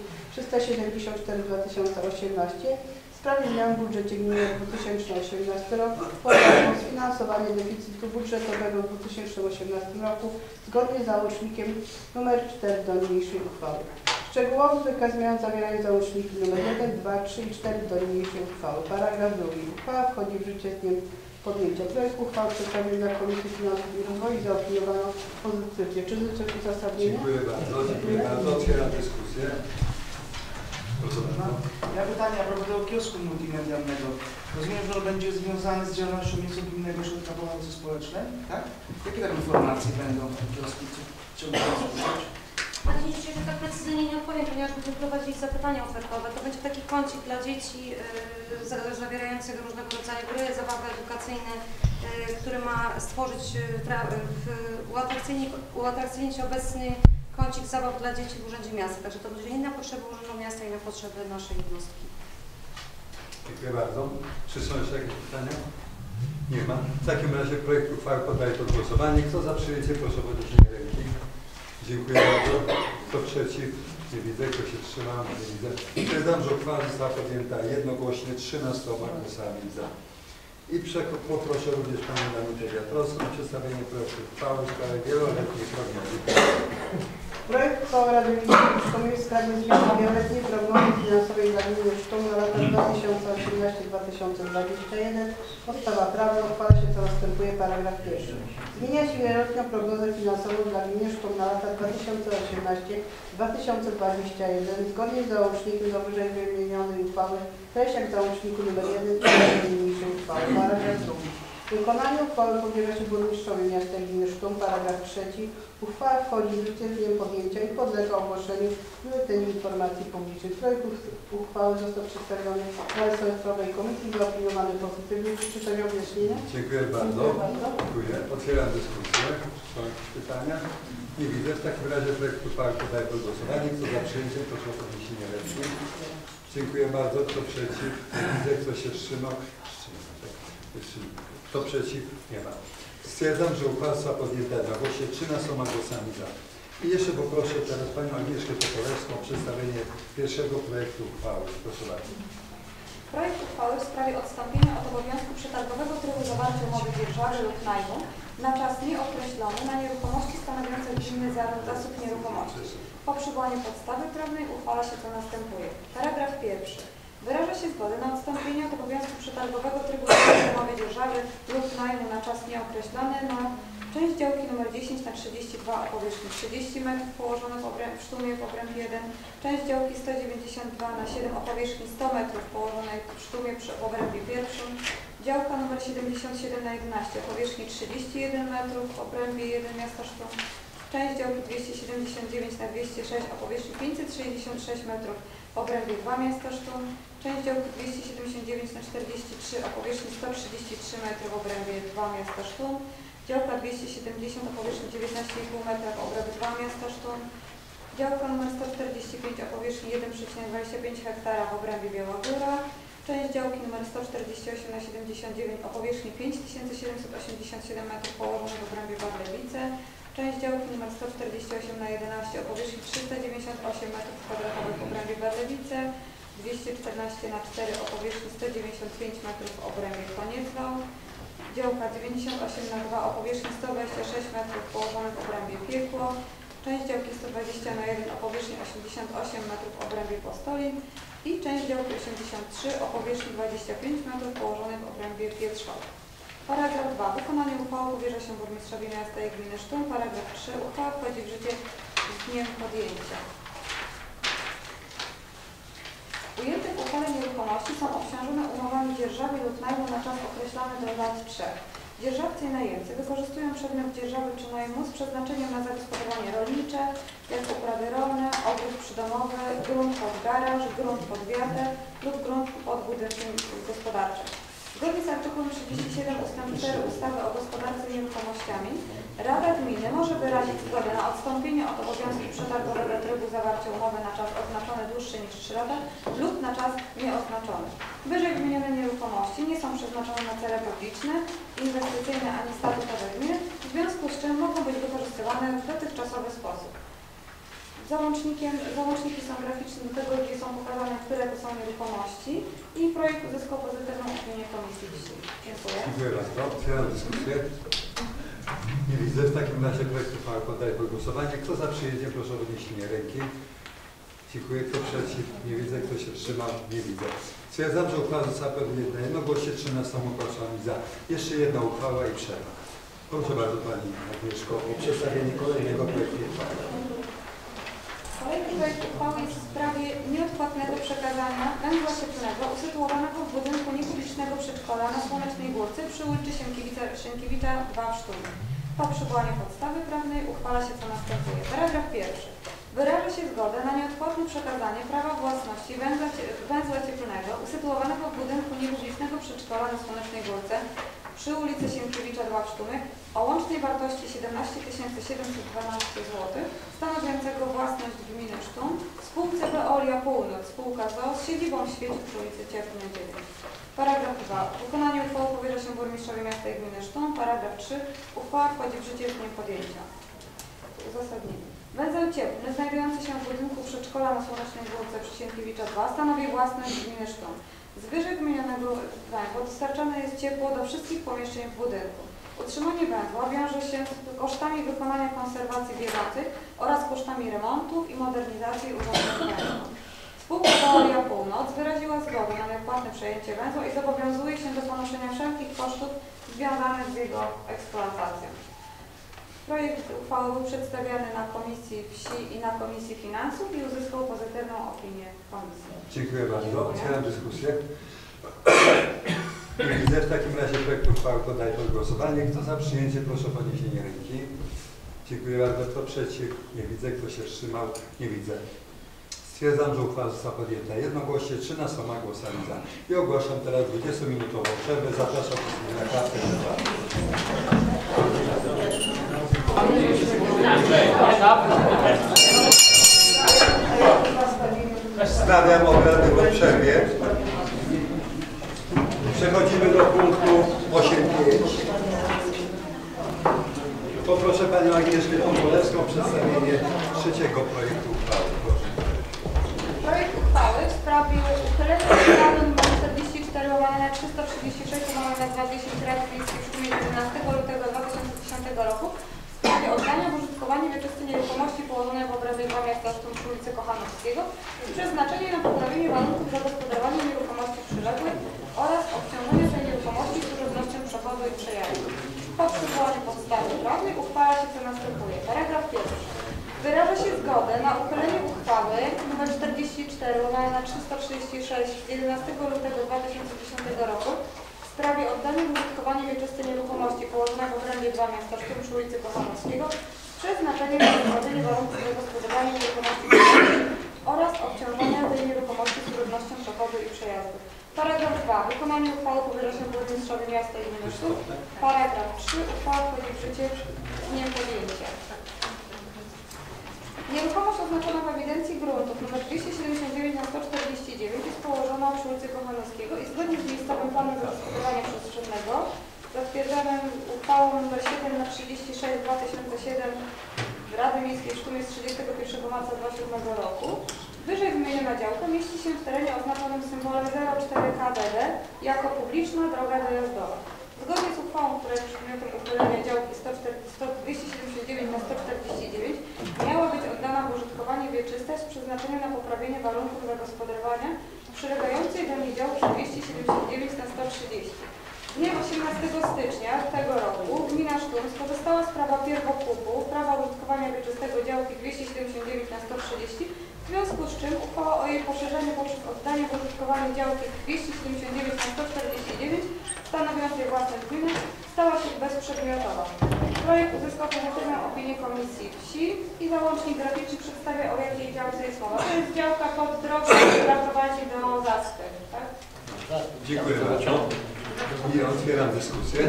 374/2018 w sprawie zmian w budżecie gminy na 2018 rok oraz sfinansowanie deficytu budżetowego w 2018 roku zgodnie z załącznikiem nr 4 do niniejszej uchwały. Szczegółowy wykaz zmian zawierają załączniki nr 1, 2, 3 i 4 do niniejszej uchwały. Paragraf 2. Uchwała wchodzi w życie z dniem podjęcia. Projekt uchwały przedstawiony na Komisji Finansów i Rozwoju i zaopiniowano pozytywnie. Czy życzę uzasadnienia? Dziękuję bardzo. Otwieram dyskusję. Proszę bardzo. Ja pytanie a propos tego kiosku multimedialnego. Rozumiem, że on będzie związany z działalnością Międzygminnego Ośrodka Pomocy Społecznej, tak? Jakie tam informacje będą w tym kiosku? Co będą słuchać? Panie Ministrze, że tak precyzyjnie nie odpowiem, ponieważ będziemy prowadzić zapytania ofertowe. To będzie taki kącik dla dzieci zawierający różnego rodzaju gry, zabawy edukacyjne, który ma stworzyć, uatrakcyjnić obecny kącik zabaw dla dzieci w Urzędzie Miasta. Także to będzie i na potrzeby Urzędu Miasta, i na potrzeby naszej jednostki. Dziękuję bardzo. Czy są jeszcze jakieś pytania? Nie ma. W takim razie projekt uchwały poddaję pod głosowanie. Kto za przyjęciem, proszę o podniesienie ręki. Dziękuję bardzo. Kto przeciw? Nie widzę. Kto się wstrzymał? Nie widzę. Stwierdzam, że uchwała została podjęta jednogłośnie 13 głosami za. I poproszę również Panią Danutę Wiatrowską o przedstawienie projektu uchwały w sprawie wieloletniej prognozy. Projekt uchwały Rady Miejskiej w Sztumie w sprawie zmiany wieloletniej prognozy finansowej dla gminy Sztum na lata 2018-2021. Podstawa prawna uchwala się co następuje. Paragraf pierwszy. Zmienia się wieloletnią prognozę finansową dla gminy Sztum na lata 2018-2021 zgodnie z załącznikiem do wyżej wymienionej uchwały, treść jak w załączniku nr 1 i niniejszej uchwały. Paragraf drugi. Wykonanie uchwały powierza się burmistrzowi miasta i gminy Sztum. Paragraf trzeci. Uchwała wchodzi w życie z dniem podjęcia i podlega ogłoszeniu w Biuletynie Informacji Publicznej. Projekt uchwały został przedstawiony na Resortowej Komisji i zaopiniowany pozytywnie. Czy coś objaśnienia? Dziękuję bardzo. Dziękuję. Otwieram dyskusję. Czy są jakieś pytania? Nie widzę. W takim razie projekt uchwały poddaję pod głosowanie. Kto za przyjęciem, proszę o podniesienie ręki. Dziękuję bardzo. Kto przeciw? Nie widzę. Kto się wstrzymał? Kto przeciw? Nie ma. Stwierdzam, że uchwała została podjęta jednogłośnie 13 głosami za. I jeszcze poproszę teraz Panią Agnieszkę Toporewską o przedstawienie pierwszego projektu uchwały. Proszę bardzo. Projekt uchwały w sprawie odstąpienia od obowiązku przetargowego trybu zawarcia umowy dzierżawy lub najmu na czas nieokreślony na nieruchomości stanowiące gminny zasób nieruchomości. Po przywołaniu podstawy prawnej uchwala się co następuje. Paragraf pierwszy. Wyraża się zgodę na odstąpienie od obowiązku przetargowego trybu zawarcia umowy dzierżawy lub najmu na czas nieokreślony na część działki nr 10 na 32 o powierzchni 30 metrów położonych w Sztumie w obrębie 1, część działki 192 na 7 o powierzchni 100 metrów położonej w Sztumie w obrębie 1, działka nr 77 na 11 o powierzchni 31 metrów w obrębie 1 miasta Sztum, część działki 279 na 206 o powierzchni 566 metrów w obrębie 2 miasta Sztum, część działki 279 na 43 o powierzchni 133 metry w obrębie 2 miasta Sztum, działka 270 o powierzchni 19,5 metra w obrębie 2 miasta Sztum, działka nr 145 o powierzchni 1,25 hektara w obrębie Biała Góra, część działki nr 148 na 79 o powierzchni 5787 metrów położonych w obrębie Barlewice, część działki nr 148 na 11 o powierzchni 398 m2 w obrębie Barlewice, 214 na 4 o powierzchni 195 metrów w obrębie Koniecwał, działka 98 na 2 o powierzchni 126 metrów położonych w obrębie Piekło, część działki 120 na 1 o powierzchni 88 metrów w obrębie Postolin i część działki 83 o powierzchni 25 metrów położonych w obrębie Pietrzowa. Paragraf 2. Wykonanie uchwały powierza się burmistrzowi miasta i gminy Sztum. Paragraf 3. Uchwała wchodzi w życie z dniem podjęcia. Ujęte w uchwale nieruchomości są obciążone umowami dzierżawy lub najmu na czas określony do lat 3. Dzierżawcy i najemcy wykorzystują przedmiot dzierżawy czy najmu z przeznaczeniem na zagospodarowanie rolnicze, jak uprawy rolne, ogród przydomowy, grunt pod garaż, grunt pod wiatę lub grunt pod budynkiem gospodarczym. Zgodnie z artykułem 37 ust. 4 ustawy o gospodarce nieruchomościami Rada Gminy może wyrazić zgodę na odstąpienie od obowiązku przetargowego trybu zawarcia umowy na czas oznaczony dłuższy niż 3 lata lub na czas nieoznaczony. Wyżej wymienione nieruchomości nie są przeznaczone na cele publiczne, inwestycyjne ani statutowe gminy, w związku z czym mogą być wykorzystywane w dotychczasowy sposób. Załączniki są graficzne do tego, gdzie są pokazane, które to są nieruchomości i projekt uzyskał pozytywną opinię komisji dzisiaj. Dziękuję. Dziękuję bardzo. Otwieram dyskusję. Nie widzę. W takim razie projekt uchwały poddaję pod głosowanie. Kto za przyjęciem, proszę o podniesienie ręki. Dziękuję. Kto przeciw? Nie widzę. Kto się wstrzymał? Nie widzę. Stwierdzam, że uchwała została podjęta jednogłośnie 13 głosami za. Jeszcze jedna uchwała i przerwa. Proszę bardzo Pani Agnieszko o przedstawienie kolejnego projektu uchwały. Kolejny projekt uchwały jest w sprawie nieodpłatnego przekazania węgla cieplnego usytuowanego w budynku niepublicznego przedszkola na Słonecznej Górce przy ulicy Sienkiewicza 2 w Sztumie. Po przywołaniu podstawy prawnej uchwala się co następuje. Paragraf pierwszy. Wyraża się zgodę na nieodpłatne przekazanie prawa własności węzła cieplnego usytuowanego w budynku niepublicznego przedszkola na Słonecznej Górce przy ulicy Sienkiewicza 2 w Sztumie o łącznej wartości 17 712 zł, stanowiącego własność gminy Sztum, spółce Veolia Północ, spółka ZOO z siedzibą w Świeciu przy ulicy Cieplnej 9. Paragraf 2. Wykonanie uchwały powierza się burmistrzowi miasta i gminy Sztum. Paragraf 3. Uchwała wchodzi w życie z dniem podjęcia. Uzasadnienie. Węzeł cieplny znajdujący się w budynku przedszkola na Słonecznej Górce przy Sienkiewicza 2 stanowi własność gminy Sztum. Z wyżej wymienionego węzła dostarczane jest ciepło do wszystkich pomieszczeń w budynku. Utrzymanie węzła wiąże się z kosztami wykonania konserwacji bieżących oraz kosztami remontów i modernizacji urządzeń węzła. Spółka Veolia Północ wyraziła zgodę na nieodpłatne przejęcie węzła i zobowiązuje się do ponoszenia wszelkich kosztów związanych z jego eksploatacją. Projekt uchwały był przedstawiany na Komisji Wsi i na Komisji Finansów i uzyskał pozytywną opinię Komisji. Dziękuję bardzo. Otwieram dyskusję. Nie widzę. W takim razie projekt uchwały poddaję pod głosowanie. Kto za przyjęciem, proszę o podniesienie ręki. Dziękuję bardzo. Kto przeciw? Nie widzę. Kto się wstrzymał? Nie widzę. Stwierdzam, że uchwała została podjęta jednogłośnie 13 głosami za. I ogłaszam teraz 20-minutową przerwę. Zapraszam na klatkę. Wznawiam obrady po przerwie. Przechodzimy do punktu 8.5. Poproszę Panią Agnieszkę Tombolewską o przedstawienie trzeciego projektu uchwały. Proszę. Projekt uchwały w sprawie uchylenia ustawy nr 44 łamane na 336 łamane na 2010 Rady Miejskiej w Sztumie 11 lutego 2010 roku w sprawie oddania w użytkowanie wieczystej nieruchomości położonej w obrębie dwa miasta Sztum przy ulicy Kochanowskiego z przeznaczeniem na poprawienie warunków zagospodarowania nieruchomości przyległych oraz obciążenia tej nieruchomości z trudnością przewozu i przejazdu. Po przywołaniu podstawy prawnej uchwala się co następuje. Paragraf pierwszy. Wyraża się zgodę na uchylenie uchwały nr 44 łamane na 336 z 11 lutego 2010 roku w sprawie oddania w użytkowanie wieczystej nieruchomości położonej w obrębie dwa miasta Sztum przy ulicy Kochanowskiego z przeznaczeniem na wprowadzenie warunków zagospodarowania nieruchomości oraz obciążenia tej nieruchomości z trudnością przechodu i przejazdu. Paragraf 2. Wykonanie uchwały powierza się burmistrzowi miasta i gminy Sztum. Paragraf 3. Uchwała wchodzi w życie z dniem podjęcia. Nieruchomość oznaczona w ewidencji gruntów nr 279 na 149 jest położona przy ulicy Kochanowskiego i zgodnie z miejscowym planem zagospodarowania przestrzennego zatwierdzonym uchwałą nr 7 na 36 2007 Rady Miejskiej w Sztumie z 31 marca 2007 roku wyżej wymieniona działka mieści się w terenie oznaczonym symbolem 04KDD jako publiczna droga dojazdowa. Zgodnie z uchwałą, która jest przedmiotem uchylenia działki 279 na 149 miała być oddana w użytkowanie wieczyste z przeznaczeniem na poprawienie warunków zagospodarowania przylegającej do niej działki 279 na 130. Dniem 18 stycznia tego roku gmina Sztum skorzystała z prawa pierwokupu, prawa użytkowania wieczystego działki 279 na 130, w związku z czym uchwała o jej poszerzeniu poprzez oddanie w użytkowanie działki 279 na 149 stanowiącej własność gminy stała się bezprzedmiotowa. Projekt uzyskał pozytywną opinię Komisji Wsi i załącznik graficzny przedstawia, o jakiej działce jest mowa. To jest działka pod drogą, która prowadzi do Zaspy, tak? Dziękuję bardzo. I otwieram dyskusję.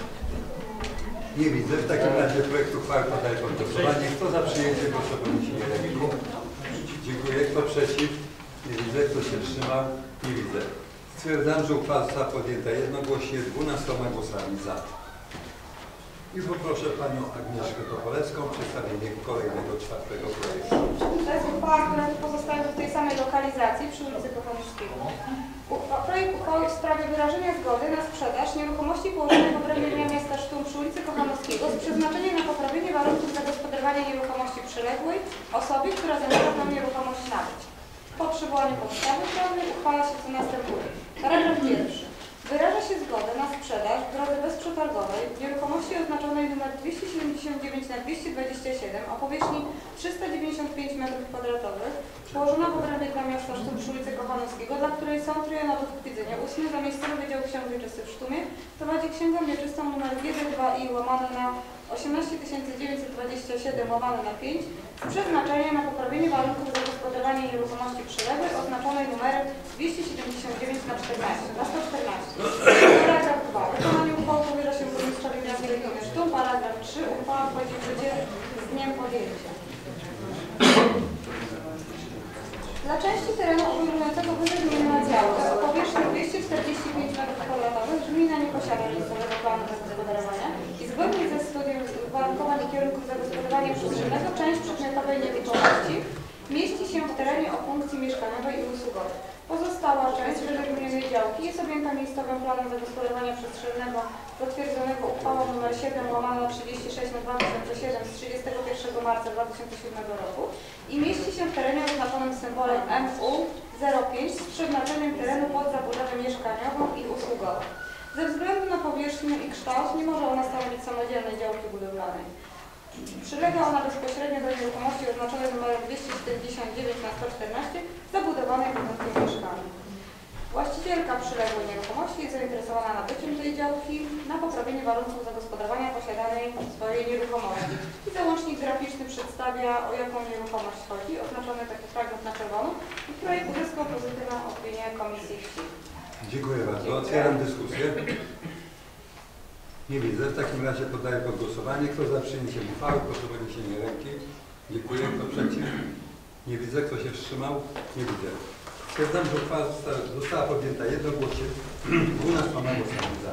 Nie widzę. W takim razie projekt uchwały poddaję pod głosowanie. Kto za przyjęciem, proszę o podniesienie ręki. Dziękuję. Kto przeciw? Nie widzę. Kto się wstrzymał? Nie widzę. Stwierdzam, że uchwała została podjęta jednogłośnie 12 głosami za. I poproszę Panią Agnieszkę Topolewską o przedstawienie kolejnego czwartego projektu. To jest uchwała, która pozostaje w tej samej lokalizacji przy ulicy Kochanowskiego. Projekt uchwały w sprawie wyrażenia zgody na sprzedaż nieruchomości położonej w obrębie miasta Sztum przy ulicy Kochanowskiego z przeznaczeniem na poprawienie warunków zagospodarowania nieruchomości przyległej osobie, która zamierza tę nieruchomość nabyć. Po przywołaniu podstawy prawnej uchwala się co następuje. Paragraf pierwszy. Wyraża się zgodę na sprzedaż w drodze bezprzetargowej nieruchomości oznaczonej nr 279/227 o powierzchni 395 m2, położona w obrębie dla miasta Sztum przy ulicy Kochanowskiego, dla której sąd rejonowy w Kwidzynie 8 Zamiejscowy Wydział Ksiąg Wieczystych w Sztumie prowadzi księgę wieczystą nr 1-2i łamane na 18927 łamane na 5 z przeznaczeniem na poprawienie warunków zagospodarowania nieruchomości przyległej oznaczonej numerem 279/14 na 114. Paragraf 2. Wykonanie uchwały powierza się burmistrzowi miasta Gminy Sztum. Paragraf 3. Uchwała wchodzi w życie z dniem podjęcia. Dla części terenu obejmującego wyżej wymienione działy o powierzchni 245 m2 gmina nie posiada miejscowego planu zagospodarowania i zgodnie ze studium uwarunkowań i kierunków zagospodarowania przestrzennego część przedmiotowej nieruchomości mieści się w terenie o funkcji mieszkaniowej i usługowej. Pozostała część wyżej wymienionej działki jest objęta miejscowym planem zagospodarowania przestrzennego zatwierdzonego uchwałą nr 7/36/2007 z 31 marca 2007 roku i mieści się w terenie oznaczonym symbolem MU05 z przeznaczeniem terenu pod zabudowę mieszkaniową i usługową. Ze względu na powierzchnię i kształt nie może ona stanowić samodzielnej działki budowlanej. Przylega ona bezpośrednio do nieruchomości oznaczonej numerem 249/114 zabudowanej budynkiem mieszkalnym. Właścicielka przyległej nieruchomości jest zainteresowana nabyciem tej działki na poprawienie warunków zagospodarowania posiadanej swojej nieruchomości. I załącznik graficzny przedstawia, o jaką nieruchomość chodzi, oznaczony taki fragment na czerwono, i projekt uzyskał pozytywną opinię Komisji Wsi. Dziękuję bardzo. Otwieram dyskusję. Nie widzę. W takim razie poddaję pod głosowanie. Kto za przyjęciem uchwały, proszę o podniesienie ręki. Dziękuję. Kto przeciw? Nie widzę. Kto się wstrzymał? Nie widzę. Stwierdzam, że uchwała została podjęta jednogłośnie 12 głosami za.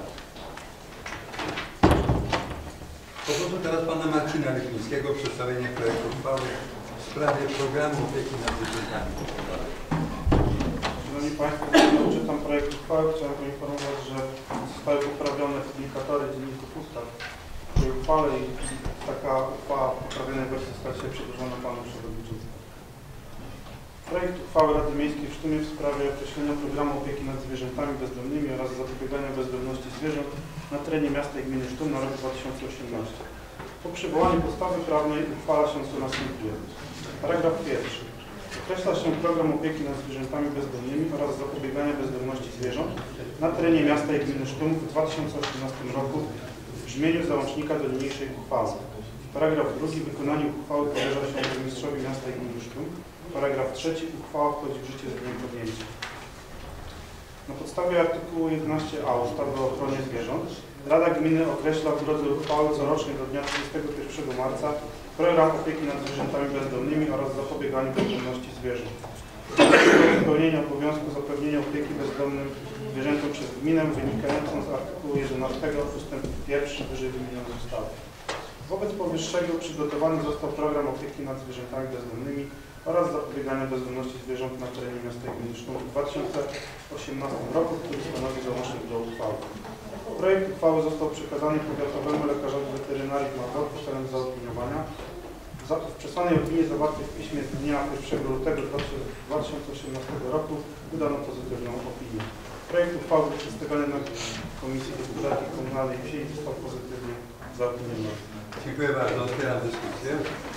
Poproszę teraz pana Marcina Rychlińskiego o przedstawienie projektu uchwały w sprawie programu opieki nad zwierzętami. Szanowni Państwo, czytam projekt uchwały. Chciałem poinformować, że zostały poprawione publikatory dzienników ustaw w tej uchwale i taka uchwała w poprawionej wersji została dzisiaj przedłożona panu przewodniczącemu. Projekt uchwały Rady Miejskiej w Sztumie w sprawie określenia programu opieki nad zwierzętami bezdomnymi oraz zapobiegania bezdomności zwierząt na terenie miasta i gminy Sztum na rok 2018. Po przywołaniu podstawy prawnej uchwala się co następuje. Paragraf pierwszy. Określa się program opieki nad zwierzętami bezdomnymi oraz zapobiegania bezdomności zwierząt na terenie miasta i gminy Sztum w 2018 roku w brzmieniu załącznika do niniejszej uchwały. Paragraf drugi. Wykonanie uchwały powierza się burmistrzowi miasta i gminy Sztum. Paragraf trzeci. Uchwała wchodzi w życie z dniem podjęcia. Na podstawie artykułu 11a ustawy o ochronie zwierząt Rada Gminy określa w drodze uchwały corocznie do dnia 31 marca program opieki nad zwierzętami bezdomnymi oraz zapobieganiu bezdomności zwierząt. Spełnienie obowiązku zapewnienia opieki bezdomnym zwierzętom przez gminę wynikającą z artykułu 11 ust. 1 wyżej wymienionej ustawy. Wobec powyższego przygotowany został program opieki nad zwierzętami bezdomnymi oraz zapobiegania bezdomności zwierząt na terenie miasta i gminy Sztum w 2018 roku, który stanowi załącznik do uchwały. Projekt uchwały został przekazany powiatowemu lekarzowi weterynarii w Mazowszu celem zaopiniowania. W przesłanej opinii zawartej w piśmie z dnia 1 lutego 2018 roku wydano pozytywną opinię. Projekt uchwały był przedstawiony na Komisji Gospodarki Komunalnej i Wsi i został pozytywnie zaopiniowany. Dziękuję bardzo. Otwieram dyskusję.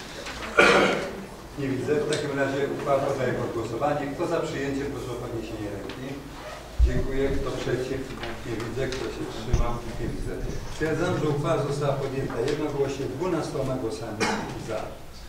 Nie widzę. W takim razie uchwała poddaję pod głosowanie. Kto za przyjęciem, proszę o podniesienie ręki. Dziękuję. Kto przeciw? Nie widzę. Kto się wstrzymał? Nie widzę. Stwierdzam, że uchwała została podjęta jednogłośnie 12 głosami za.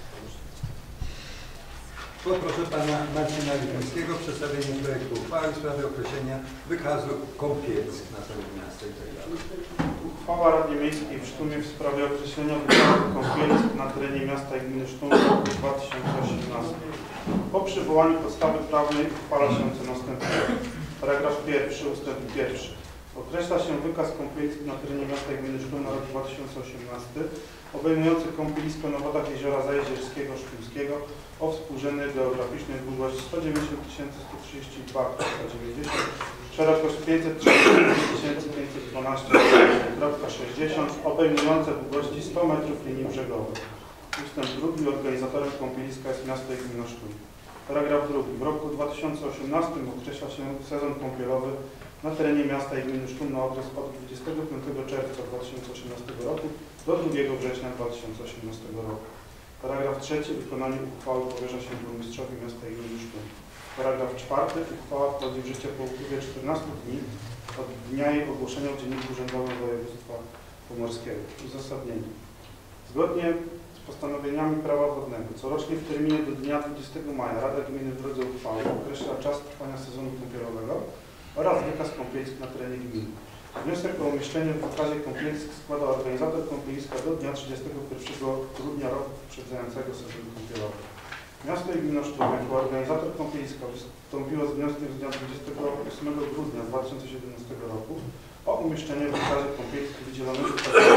Poproszę pana Marcina Rychlińskiego o przedstawienie projektu uchwały w sprawie określenia wykazu kąpielisk na terenie miasta itd. Uchwała Rady Miejskiej w Sztumie w sprawie określenia wykazu kąpielisk na terenie miasta i gminy Sztum w roku 2018. Po przywołaniu podstawy prawnej uchwala się co następuje. Paragraf pierwszy, ustęp pierwszy. Określa się wykaz kąpielisk na terenie miasta i gminy Sztum na rok 2018, obejmujący kąpielisko na wodach jeziora Zajezierskiego Sztumskiego o współrzędnej geograficznej długość 190 132,90, szerokość 530 512,60, obejmujące długości 100 metrów linii brzegowej. Ustęp drugi. Organizatorem kąpieliska jest miasto i gmina Sztum. Paragraf 2. W roku 2018 określa się sezon kąpielowy na terenie miasta i gminy Sztum na okres od 25 czerwca 2018 roku do 2 września 2018 roku. Paragraf 3. Wykonanie uchwały powierza się burmistrzowi miasta i gminy Sztum. Paragraf 4. Uchwała wchodzi w życie po upływie 14 dni od dnia jej ogłoszenia w Dzienniku Urzędowym Województwa Pomorskiego. Uzasadnienie. Zgodnie z postanowieniami prawa wodnego corocznie w terminie do dnia 20 maja Rada Gminy w drodze uchwały określa czas trwania sezonu kąpielowego oraz wykaz kąpielisk na terenie gminy. Wniosek o umieszczenie w wykazie kąpielisk składa organizator kąpieliska do dnia 31 grudnia roku poprzedzającego sezonu kąpielowego. Miasto i gmina Sztum jako organizator kąpieliska wystąpiło z wnioskiem z dnia 28 grudnia 2017 roku o umieszczenie w wykazie kąpielisk wydzielonego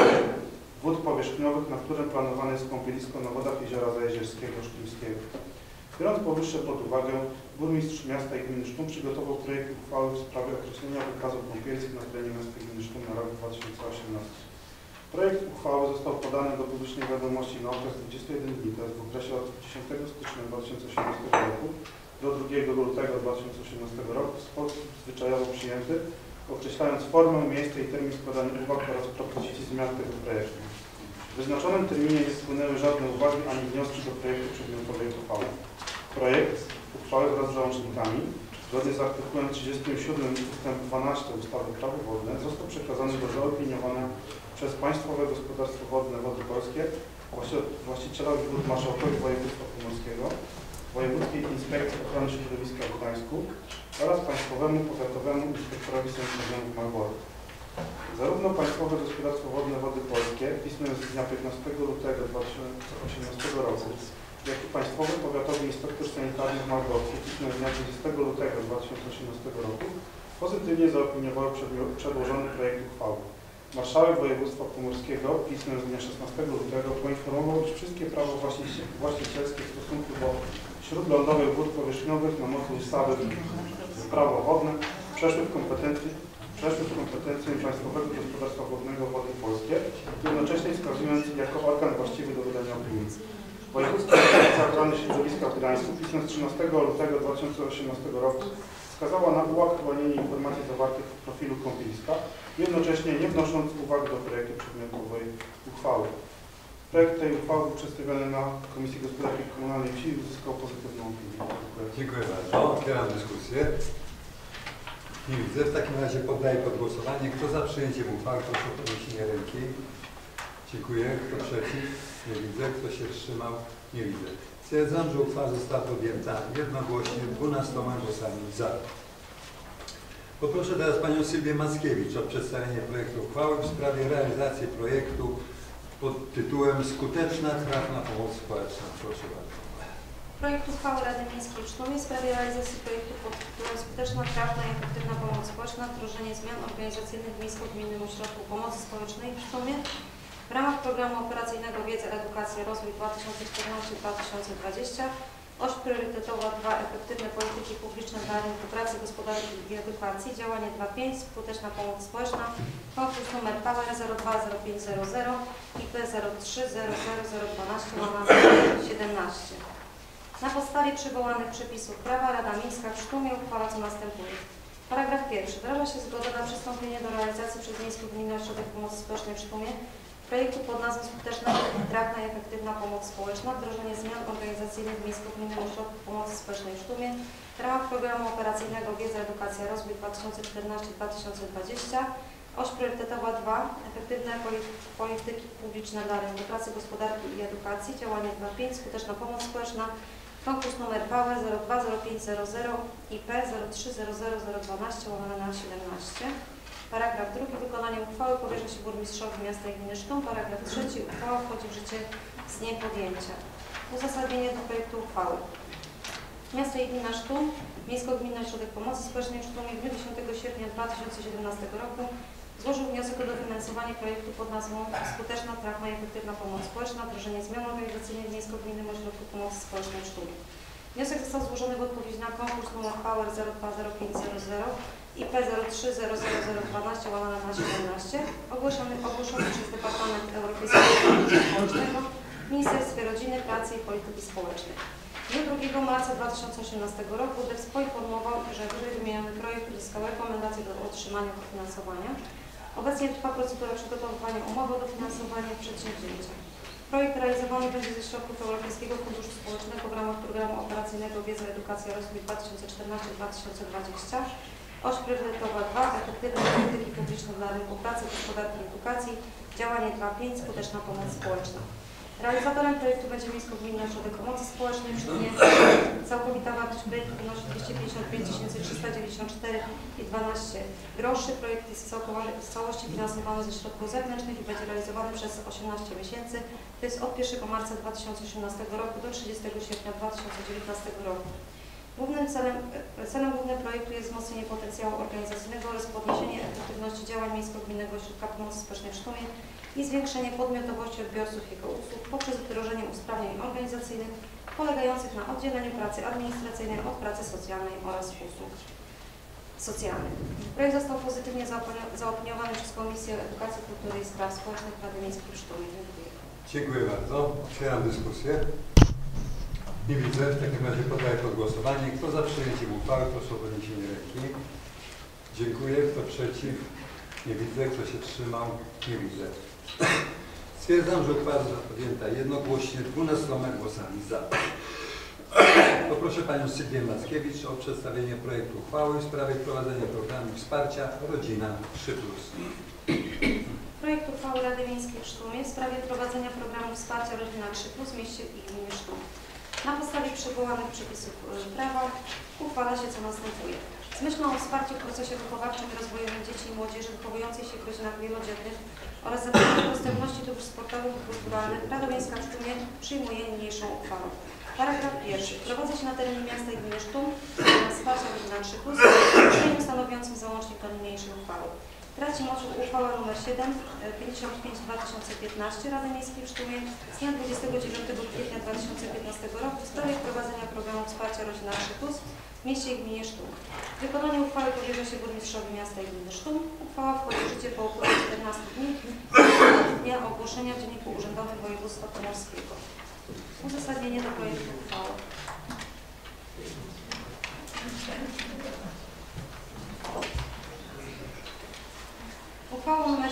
wód powierzchniowych, na którym planowane jest kąpielisko na wodach Jeziora Zajezierskiego Sztumskiego. Biorąc powyższe pod uwagę, burmistrz miasta i gminy Sztum przygotował projekt uchwały w sprawie określenia wykazu kąpielisk na terenie miasta i gminy Sztum na rok 2018. Projekt uchwały został podany do publicznej wiadomości na okres 21 dni, to jest w okresie od 10 stycznia 2018 roku do 2 lutego 2018 roku w sposób zwyczajowo przyjęty, określając formę, miejsce i termin składania uwag oraz propozycji zmian tego projektu. W wyznaczonym terminie nie spłynęły żadne uwagi ani wnioski do projektu przedmiotowej uchwały. Projekt uchwały wraz z załącznikami, zgodnie z artykułem 37 ust. 12 ustawy Prawo wodne, został przekazany do zaopiniowania przez Państwowe Gospodarstwo Wodne Wody Polskie, właścicielowi wód marszałkowi województwa pomorskiego, Wojewódzkiej Inspekcji Ochrony Środowiska w Gdańsku oraz Państwowemu Powiatowemu Inspektorowi Sanitarnemu w Malborku. Zarówno Państwowe Gospodarstwo Wodne Wody Polskie pismem z dnia 15 lutego 2018 roku, jak i Państwowy Powiatowy Inspektor Sanitarny w Malborku pismem z dnia 20 lutego 2018 roku pozytywnie zaopiniowały przedłożony projekt uchwały. Marszałek Województwa Pomorskiego pismem z dnia 16 lutego poinformował, iż wszystkie prawa właścicielskie w stosunku do śródlądowych wód powierzchniowych na mocy ustawy Prawo wodne przeszły w kompetencję Państwowego Gospodarstwa Wodnego Wody Polskie, jednocześnie wskazując jako organ właściwy do wydania opinii. Wojewódzka Inspekcja Ochrony Środowiska w Gdańsku pismem z 13 lutego 2018 roku wskazała na uaktualnienie informacji zawartych w profilu kąpieliska, jednocześnie nie wnosząc uwag do projektu przedmiotowej uchwały. Projekt tej uchwały był przedstawiony na Komisji Gospodarki Komunalnej i Wsi i uzyskał pozytywną opinię. Dziękuję bardzo. Otwieram dyskusję. Nie widzę. W takim razie poddaję pod głosowanie. Kto za przyjęciem uchwały, proszę o podniesienie ręki. Dziękuję. Kto przeciw? Nie widzę. Kto się wstrzymał? Nie widzę. Stwierdzam, że uchwała została podjęta jednogłośnie 12 głosami za. Poproszę teraz Panią Sylwię Mackiewicz o przedstawienie projektu uchwały w sprawie realizacji projektu pod tytułem Skuteczna, trafna pomoc społeczna. Proszę bardzo. Projekt uchwały Rady Miejskiej w Sztumie w sprawie realizacji projektu pod tytułem Skuteczna, trafna i efektywna pomoc społeczna, wdrożenie zmian organizacyjnych w Miejsko-Gminnym Ośrodku Pomocy Społecznej w Sztumie w ramach Programu Operacyjnego Wiedza, Edukacja, Rozwój 2014-2020. Oś priorytetowa 2. Efektywne polityki publiczne dla rynku pracy, gospodarki i edukacji. Działanie 2.5. Skuteczna pomoc społeczna. Konkurs numer Power 020500 IP 03000012/17. Na podstawie przywołanych przepisów prawa Rada Miejska w Sztumie uchwala co następuje. Paragraf 1. Wyraża się zgoda na przystąpienie do realizacji przez Miejski Gminny Ośrodek Pomocy Społecznej w Sztumie projektu pod nazwą Skuteczna, trafna i efektywna pomoc społeczna, wdrożenie zmian organizacyjnych w Miejsko-Gminnym Ośrodku Pomocy Społecznej w Sztumie w ramach Programu Operacyjnego Wiedza, Edukacja, Rozwój 2014-2020. Oś priorytetowa 2. Efektywne polityki publiczne dla rynku pracy, gospodarki i edukacji. Działanie 2.5. Skuteczna pomoc społeczna. Konkurs numer Power 020500 IP 03000012/17. Paragraf 2. Wykonanie uchwały powierza się burmistrzowi miasta i gminy Sztum. Paragraf 3. Uchwała wchodzi w życie z dniem podjęcia. Uzasadnienie do projektu uchwały. Miasto i gmina Sztum, Miejsko-Gminny Ośrodek Pomocy Społecznej w Sztumie w dniu 10 sierpnia 2017 roku złożył wniosek o dofinansowanie projektu pod nazwą Skuteczna, trafna i efektywna pomoc społeczna, wdrożenie zmian organizacyjnych w Miejsko-Gminnym Ośrodku Pomocy Społecznej w Sztumie. Wniosek został złożony w odpowiedzi na konkurs numer Power 020500 IP 03000012/17 ogłoszony przez Departament Europejskiego Funduszy Społecznego w Ministerstwie Rodziny, Pracy i Polityki Społecznej. W dniu 2 marca 2018 roku DEWS poinformował, że wyżej wymieniony projekt uzyskał rekomendację do otrzymania dofinansowania. Obecnie trwa procedura przygotowywania umowy o dofinansowanie przedsięwzięcia. Projekt realizowany będzie ze środków Europejskiego Funduszu Społecznego w ramach Programu Operacyjnego Wiedza, Edukacja, Rozwój 2014-2020. Oś priorytetowa 2. Efektywne polityki publiczne dla rynku pracy, gospodarki i edukacji. Działanie 2.5. Skuteczna pomoc społeczna. Realizatorem projektu będzie Miejsko-Gminny Ośrodek Pomocy Społecznej w Sztumie. Całkowita wartość projektu wynosi 255 394,12 groszy. Projekt jest w całości finansowany ze środków zewnętrznych i będzie realizowany przez 18 miesięcy, to jest od 1 marca 2018 roku do 30 sierpnia 2019 roku. Celem głównym projektu jest wzmocnienie potencjału organizacyjnego oraz podniesienie efektywności działań Miejsko-Gminnego Ośrodka Pomocy Społecznej w Sztumie i zwiększenie podmiotowości odbiorców jego usług poprzez wdrożenie usprawnień organizacyjnych polegających na oddzieleniu pracy administracyjnej od pracy socjalnej oraz usług socjalnych. Projekt został pozytywnie zaopiniowany przez Komisję Edukacji, Kultury i Spraw Społecznych Rady Miejskiej w Sztumie. Dziękuję. Dziękuję bardzo. Otwieram dyskusję. Nie widzę. W takim razie poddaję pod głosowanie. Kto za przyjęciem uchwały, proszę o podniesienie ręki. Dziękuję. Kto przeciw? Nie widzę. Kto się wstrzymał? Nie widzę. Stwierdzam, że uchwała została podjęta jednogłośnie 12 głosami za. Poproszę Panią Sylwię Mackiewicz o przedstawienie projektu uchwały w sprawie wprowadzenia programu wsparcia Rodzina 3+. Projekt uchwały Rady Miejskiej w Sztumie w sprawie wprowadzenia programu wsparcia Rodzina 3+ w mieście i gminie Sztum. Na podstawie przywołanych przepisów prawa uchwala się co następuje. Z myślą o wsparciu w procesie wychowawczym i rozwojowym dzieci i młodzieży wychowującej się w rodzinach wielodzietnych oraz zapewnienia dostępności dóbr sportowych i kulturalnych Rada Miejska w Sztumie przyjmuje niniejszą uchwałę. Paragraf 1. Wprowadza się na terenie miasta i gminy Sztum wsparcia Rodzina 3+, stanowiącym załącznik do niniejszej uchwały. Traci moc uchwała nr 755/2015 Rady Miejskiej w Sztumie z dnia 29 kwietnia 2015 roku w sprawie wprowadzenia programu wsparcia Rodzina 3+ w mieście i gminie Sztum. Wykonanie uchwały powierza się burmistrzowi miasta i gminy Sztum. Uchwała wchodzi w życie po upływie 14 dni od dnia ogłoszenia w Dzienniku Urzędowym Województwa Pomorskiego. Uzasadnienie do projektu uchwały. Uchwałą nr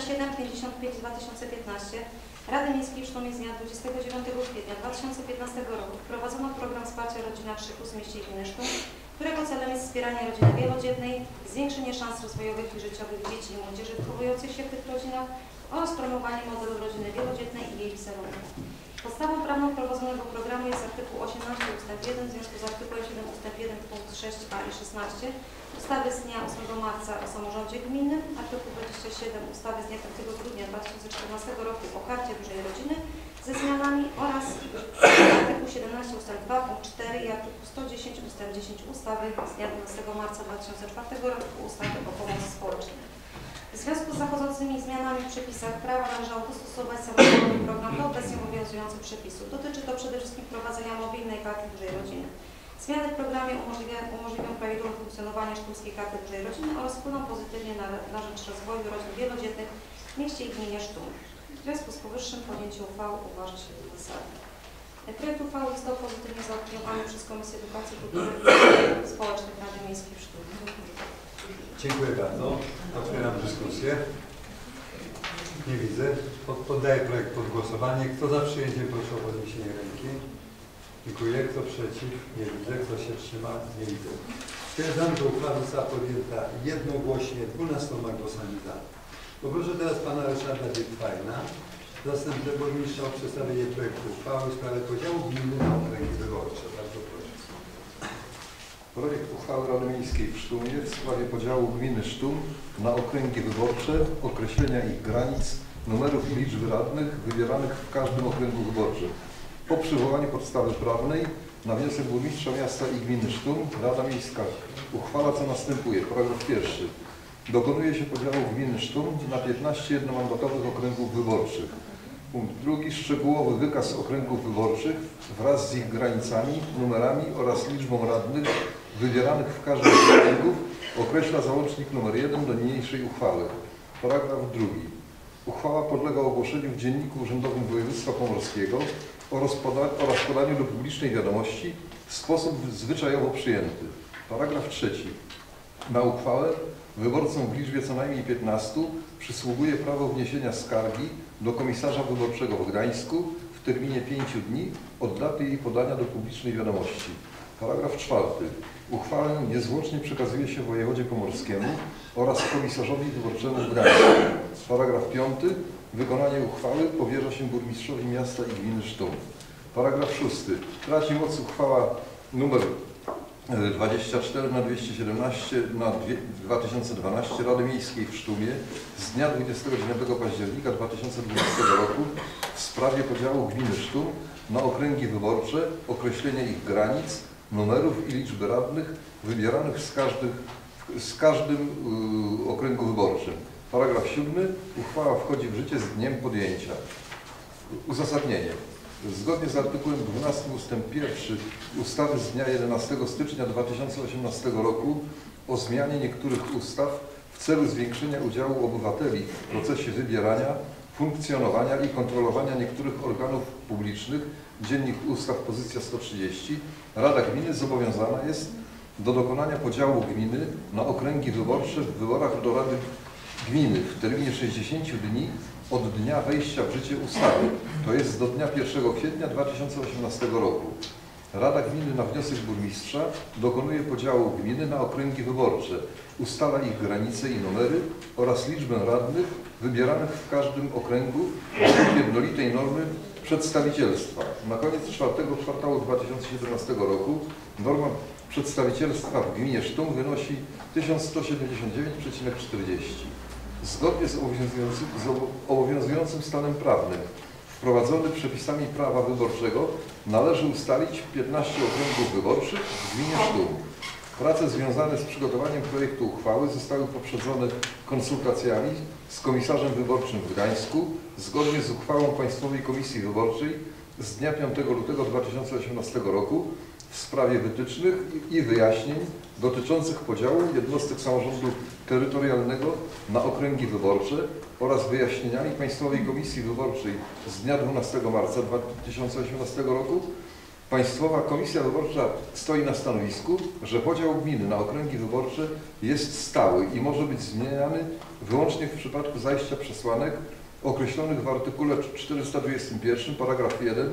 755/2015 Rady Miejskiej w Sztumie z dnia 29 kwietnia 2015 roku wprowadzono program wsparcia Rodzina 3+ w mieście i gminy Sztum, którego celem jest wspieranie rodziny wielodzietnej, zwiększenie szans rozwojowych i życiowych dzieci i młodzieży wychowujących się w tych rodzinach oraz promowanie modelu rodziny wielodzietnej i jej wizerunku. Podstawą prawną prowadzonego programu jest artykuł 18 ust. 1 w związku z artykułem 7 ust. 1 punkt 6a i 16 ustawy z dnia 8 marca o samorządzie gminnym, artykuł 27 ustawy z dnia 5 grudnia 2014 roku o Karcie Dużej Rodziny ze zmianami oraz artykuł 17 ust. 2 punkt 4 i artykuł 110 ust. 10 ustawy z dnia 12 marca 2004 roku ustawy o pomocy społecznej. W związku z zachodzącymi zmianami w przepisach prawa należało dostosować samorządowy program do obecnie obowiązujących przepisów. Dotyczy to przede wszystkim wprowadzenia mobilnej karty dużej rodziny. Zmiany w programie umożliwią prawidłowe funkcjonowanie Sztumskiej Karty Dużej Rodziny oraz wpłyną pozytywnie na rzecz rozwoju rodzin wielodzietnych w mieście i gminie Sztum. W związku z powyższym podjęcie uchwały uważa się za zasadne. Projekt uchwały został pozytywnie zaopiniowany przez Komisję Edukacji, Kultury i Spraw Społecznych Rady Miejskiej w Sztumie. Dziękuję bardzo. Otwieram dyskusję. Nie widzę. Poddaję projekt pod głosowanie. Kto za przyjęciem, proszę o podniesienie ręki. Dziękuję. Kto przeciw? Nie widzę. Kto się wstrzymał? Nie widzę. Stwierdzam, że uchwała została podjęta jednogłośnie 12 głosami za. Poproszę teraz pana Ryszarda Witwajna, zastępcę burmistrza o przedstawienie projektu uchwały w sprawie podziału gminy na okręgi wyborcze. Bardzo proszę. Projekt uchwały Rady Miejskiej w Sztumie w sprawie podziału gminy Sztum na okręgi wyborcze, określenia ich granic, numerów i liczby radnych wybieranych w każdym okręgu wyborczym. Po przywołaniu podstawy prawnej na wniosek burmistrza miasta i gminy Sztum Rada Miejska uchwala co następuje. Paragraf 1. Dokonuje się podziału gminy Sztum na 15 jednomandatowych okręgów wyborczych. Punkt 2. Szczegółowy wykaz okręgów wyborczych wraz z ich granicami, numerami oraz liczbą radnych wybieranych w każdym z okręgów określa załącznik nr 1 do niniejszej uchwały. Paragraf 2. Uchwała podlega ogłoszeniu w Dzienniku Urzędowym Województwa Pomorskiego oraz podaniu do publicznej wiadomości w sposób zwyczajowo przyjęty. Paragraf 3. Na uchwałę wyborcom w liczbie co najmniej 15 przysługuje prawo wniesienia skargi do komisarza wyborczego w Gdańsku w terminie 5 dni od daty jej podania do publicznej wiadomości. Paragraf 4. Uchwałę niezwłocznie przekazuje się wojewodzie pomorskiemu oraz komisarzowi wyborczemu w Gdańsku. Paragraf 5. Wykonanie uchwały powierza się burmistrzowi miasta i gminy Sztum. Paragraf 6. Traci moc uchwała nr 24/217/2012 Rady Miejskiej w Sztumie z dnia 29 października 2020 roku w sprawie podziału gminy Sztum na okręgi wyborcze, określenia ich granic, numerów i liczby radnych wybieranych z każdym okręgu wyborczym. Paragraf 7. Uchwała wchodzi w życie z dniem podjęcia. Uzasadnienie. Zgodnie z artykułem 12 ust. 1 ustawy z dnia 11 stycznia 2018 roku o zmianie niektórych ustaw w celu zwiększenia udziału obywateli w procesie wybierania, funkcjonowania i kontrolowania niektórych organów publicznych, Dziennik Ustaw, pozycja 130, Rada Gminy zobowiązana jest do dokonania podziału gminy na okręgi wyborcze w wyborach do Rady Gminy w terminie 60 dni od dnia wejścia w życie ustawy, to jest do dnia 1 kwietnia 2018 roku. Rada Gminy na wniosek burmistrza dokonuje podziału gminy na okręgi wyborcze, ustala ich granice i numery oraz liczbę radnych wybieranych w każdym okręgu według jednolitej normy przedstawicielstwa. Na koniec czwartego kwartału 2017 roku norma przedstawicielstwa w gminie Sztum wynosi 1179,40. Zgodnie z obowiązującym stanem prawnym wprowadzony przepisami prawa wyborczego należy ustalić 15 okręgów wyborczych w gminie Sztum. Prace związane z przygotowaniem projektu uchwały zostały poprzedzone konsultacjami z komisarzem wyborczym w Gdańsku zgodnie z uchwałą Państwowej Komisji Wyborczej z dnia 5 lutego 2018 roku w sprawie wytycznych i wyjaśnień dotyczących podziału jednostek samorządu terytorialnego na okręgi wyborcze oraz wyjaśnieniami Państwowej Komisji Wyborczej z dnia 12 marca 2018 roku. Państwowa Komisja Wyborcza stoi na stanowisku, że podział gminy na okręgi wyborcze jest stały i może być zmieniany wyłącznie w przypadku zajścia przesłanek określonych w artykule 421 paragraf 1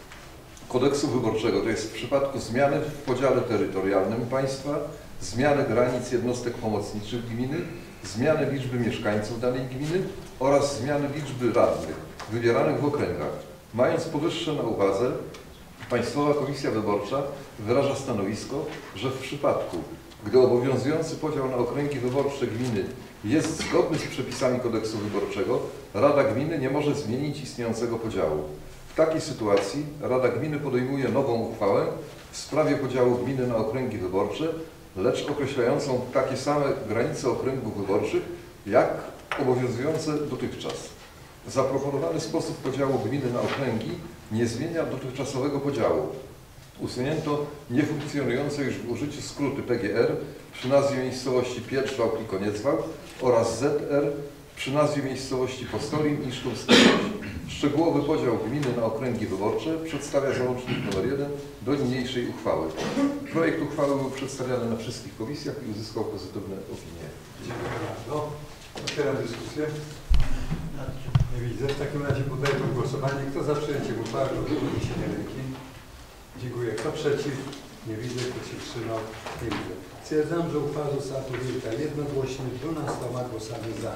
Kodeksu Wyborczego, to jest w przypadku zmiany w podziale terytorialnym państwa, zmiany granic jednostek pomocniczych gminy, zmiany liczby mieszkańców danej gminy oraz zmiany liczby radnych wybieranych w okręgach. Mając powyższe na uwadze, Państwowa Komisja Wyborcza wyraża stanowisko, że w przypadku, gdy obowiązujący podział na okręgi wyborcze gminy jest zgodny z przepisami Kodeksu Wyborczego, Rada Gminy nie może zmienić istniejącego podziału. W takiej sytuacji Rada Gminy podejmuje nową uchwałę w sprawie podziału gminy na okręgi wyborcze, lecz określającą takie same granice okręgów wyborczych, jak obowiązujące dotychczas. Zaproponowany sposób podziału gminy na okręgi nie zmienia dotychczasowego podziału. Usunięto niefunkcjonujące już w użyciu skróty PGR przy nazwie miejscowości Pierzwał i Koniecwał oraz ZR przy nazwie miejscowości Postolin i Sztumskiego. Szczegółowy podział gminy na okręgi wyborcze przedstawia załącznik nr 1 do niniejszej uchwały. Projekt uchwały był przedstawiany na wszystkich komisjach i uzyskał pozytywne opinie. Dziękuję bardzo. Otwieram dyskusję. Nie widzę. W takim razie poddaję pod głosowanie. Kto za przyjęciem uchwały, proszę o podniesienie ręki. Dziękuję. Kto przeciw? Nie widzę. Kto się wstrzymał? Nie widzę. Stwierdzam, że uchwała została podjęta jednogłośnie 12 głosami za.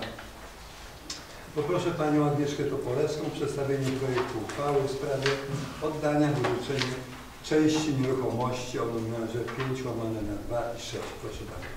Poproszę Panią Agnieszkę Topolewską o przedstawienie projektu uchwały w sprawie oddania wyłączenia części nieruchomości o numerze 5/2 i 6. Proszę bardzo.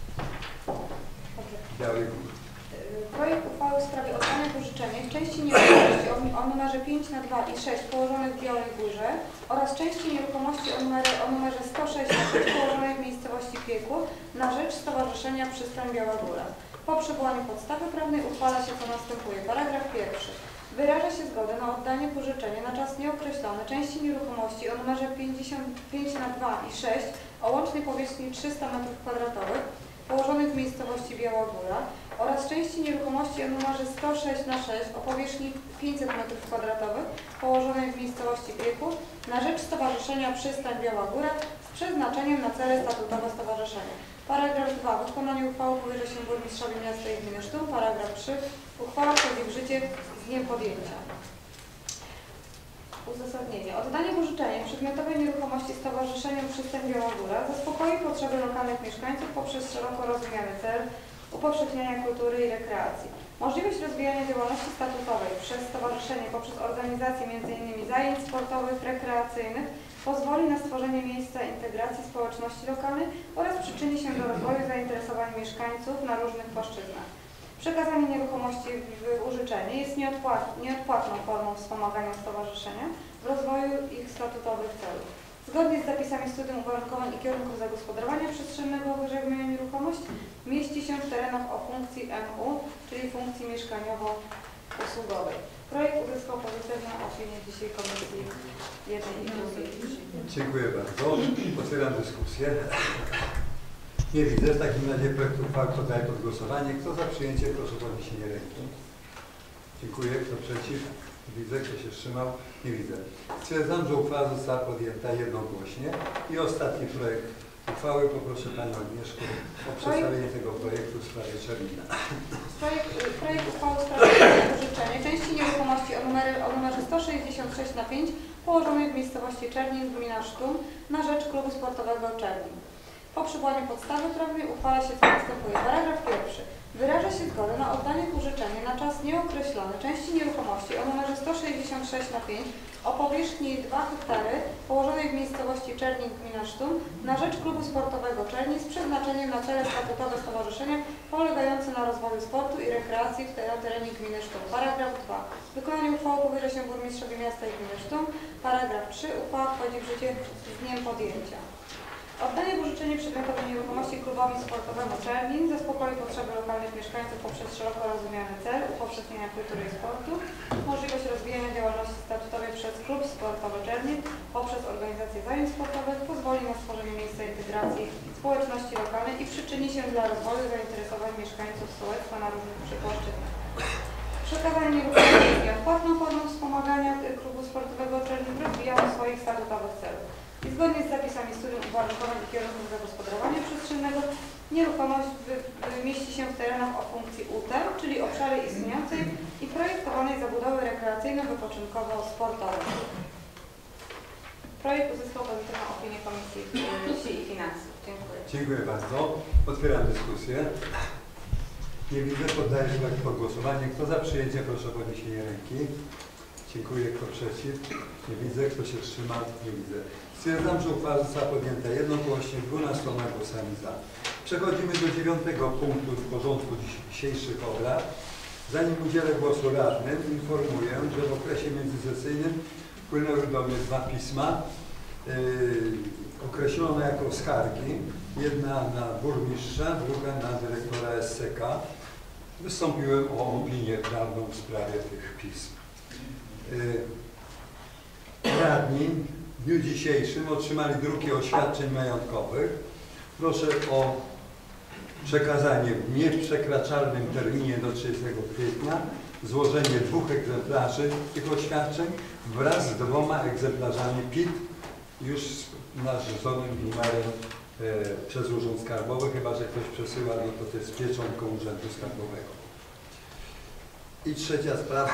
Biały Gór. Projekt uchwały w sprawie oddania pożyczenia części nieruchomości o numerze 5/2 i 6 położonych w Białej Górze oraz części nieruchomości o numerze 106/6 położonej w miejscowości Piekło na rzecz Stowarzyszenia Przystań Biała Góra. Po przywołaniu podstawy prawnej uchwala się co następuje. Paragraf 1. Wyraża się zgodę na oddanie pożyczenia na czas nieokreślony części nieruchomości o numerze 5/2 i 6 o łącznej powierzchni 300 m2 położonych w miejscowości Biała Góra oraz części nieruchomości o numerze 106/6 o powierzchni 500 m2 położonej w miejscowości Pieków na rzecz Stowarzyszenia Przystań Biała Góra z przeznaczeniem na cele statutowe stowarzyszenia. Paragraf 2. Wykonanie uchwały powierza się burmistrzowi miasta i gminy Sztum. Paragraf 3. Uchwała wchodzi w życie z dniem podjęcia. Uzasadnienie. Oddanie w użyczenie przedmiotowej nieruchomości Stowarzyszeniu Przystań Biała Góra zaspokoi potrzeby lokalnych mieszkańców poprzez szeroko rozumiany cel upowszechniania kultury i rekreacji. Możliwość rozwijania działalności statutowej przez stowarzyszenie poprzez organizację m.in. zajęć sportowych, rekreacyjnych pozwoli na stworzenie miejsca integracji społeczności lokalnej oraz przyczyni się do rozwoju zainteresowań mieszkańców na różnych płaszczyznach. Przekazanie nieruchomości w użyczenie jest nieodpłatną formą wspomagania stowarzyszenia w rozwoju ich statutowych celów. Zgodnie z zapisami studium uwarunkowań i kierunków zagospodarowania przestrzennego wyżej wymieniona nieruchomość mieści się w terenach o funkcji MU, czyli funkcji mieszkaniowo-usługowej. Projekt uzyskał pozytywną opinię dzisiaj Komisji 1 i 2. Dziękuję bardzo. Otwieram dyskusję. Nie widzę. W takim razie projekt uchwały poddaję pod głosowanie. Kto za przyjęcie, proszę o podniesienie ręki. Dziękuję. Kto przeciw? Widzę. Kto się wstrzymał? Nie widzę. Stwierdzam, że uchwała została podjęta jednogłośnie. I ostatni projekt uchwały. Poproszę Panią Agnieszkę o przedstawienie tego projektu w sprawie Czerwina. Projekt uchwały w sprawie użyczenia części nieruchomości o numerze 166/5 położonej w miejscowości Czernin, gmina Sztum na rzecz klubu sportowego Czernin. Po przywołaniu podstawy prawnej uchwala się co następuje. Paragraf 1. Wyraża się zgodę na oddanie w użyczenie na czas nieokreślony części nieruchomości o numerze 166/5 o powierzchni 2 hektary położonej w miejscowości Czernin, gmina Sztum na rzecz klubu sportowego Czernin z przeznaczeniem na cele statutowe stowarzyszenia polegające na rozwoju sportu i rekreacji na terenie gminy Sztum. Paragraf 2. Wykonanie uchwały powierza się burmistrzowi miasta i gminy Sztum. Paragraf 3. Uchwała wchodzi w życie z dniem podjęcia. Oddanie w użyczenie przedmiotowej nieruchomości klubowi sportowemu Czernin zaspokoi potrzeby lokalnych mieszkańców poprzez szeroko rozumiany cel upowszechnienia kultury i sportu, możliwość rozwijania działalności statutowej przez klub sportowy Czernin poprzez organizację zajęć sportowych, pozwoli na stworzenie miejsca integracji społeczności lokalnej i przyczyni się do rozwoju zainteresowań mieszkańców sołectwa na różnych płaszczyznach. Przekazanie nieruchomości jest nieodpłatną formą wspomagania klubu sportowego Czernin w rozwijaniu swoich statutowych celów. I zgodnie z zapisami studium uwarunkowań i kierunków zagospodarowania przestrzennego nieruchomość mieści się w terenach o funkcji UT, czyli obszary istniejącej i projektowanej zabudowy rekreacyjno-wypoczynkowo-sportowej. Projekt uzyskał pozytywną opinię Komisji Wsi i Finansów. Dziękuję. Dziękuję bardzo. Otwieram dyskusję. Nie widzę. Poddaję projekt pod głosowanie. Kto za przyjęcie, proszę o podniesienie ręki. Dziękuję. Kto przeciw? Nie widzę. Kto się wstrzymał? Nie widzę. Stwierdzam, że uchwała została podjęta jednogłośnie 12 głosami za. Przechodzimy do 9 punktu w porządku dzisiejszych obrad. Zanim udzielę głosu radnym, informuję, że w okresie międzysesyjnym wpłynęły do mnie 2 pisma określone jako skargi. Jedna na burmistrza, druga na dyrektora SCK. Wystąpiłem o opinię prawną w sprawie tych pism. Radni w dniu dzisiejszym otrzymali druki oświadczeń majątkowych. Proszę o przekazanie w nieprzekraczalnym terminie do 30 kwietnia, złożenie 2 egzemplarzy tych oświadczeń wraz z 2 egzemplarzami PIT już z narzuconym numerem przez Urząd Skarbowy, chyba że ktoś przesyła, no to jest pieczątką Urzędu Skarbowego. I trzecia sprawa.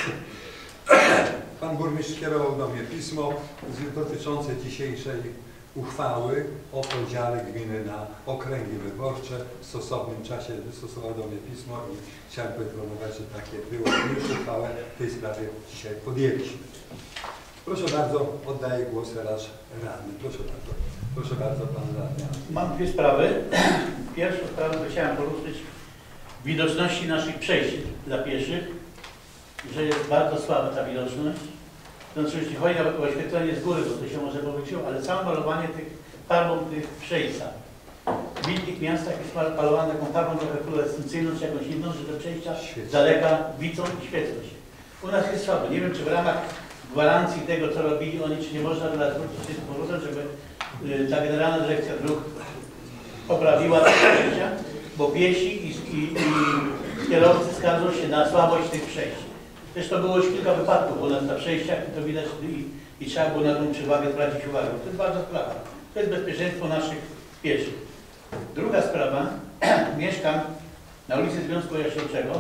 Pan burmistrz kierował do mnie pismo dotyczące dzisiejszej uchwały o podziale gminy na okręgi wyborcze. W stosownym czasie wystosował do mnie pismo i chciałem poinformować, że takie było. Już uchwałę w tej sprawie dzisiaj podjęliśmy. Proszę bardzo, oddaję głos teraz radny. Proszę bardzo. Proszę bardzo, pan radny. Mam 2 sprawy. Pierwszą sprawę to chciałem poruszyć widoczności naszych przejść dla pieszych, że jest bardzo słaba ta widoczność. To oczywiście chodzi o oświetlenie z góry, bo to się może powróciło, ale całe malowanie tych farbą tych przejścia. W innych miastach jest malowane taką farbą trochę fluorescencyjną czy jakąś inną, że te przejścia z daleka widzą i świecą się. U nas jest słabo. Nie wiem, czy w ramach gwarancji tego, co robili oni, czy nie można teraz zwrócić się z powrotem, żeby ta Generalna Dyrekcja Dróg poprawiła te przejścia. bo piesi i kierowcy skarżą się na słabość tych przejść. Zresztą było już kilka wypadków, bo na przejściach to widać i trzeba było na tą przewagę zwrócić uwagę. To jest ważna sprawa. To jest bezpieczeństwo naszych pieszych. Druga sprawa, mieszkam na ulicy Związku Jaśniczego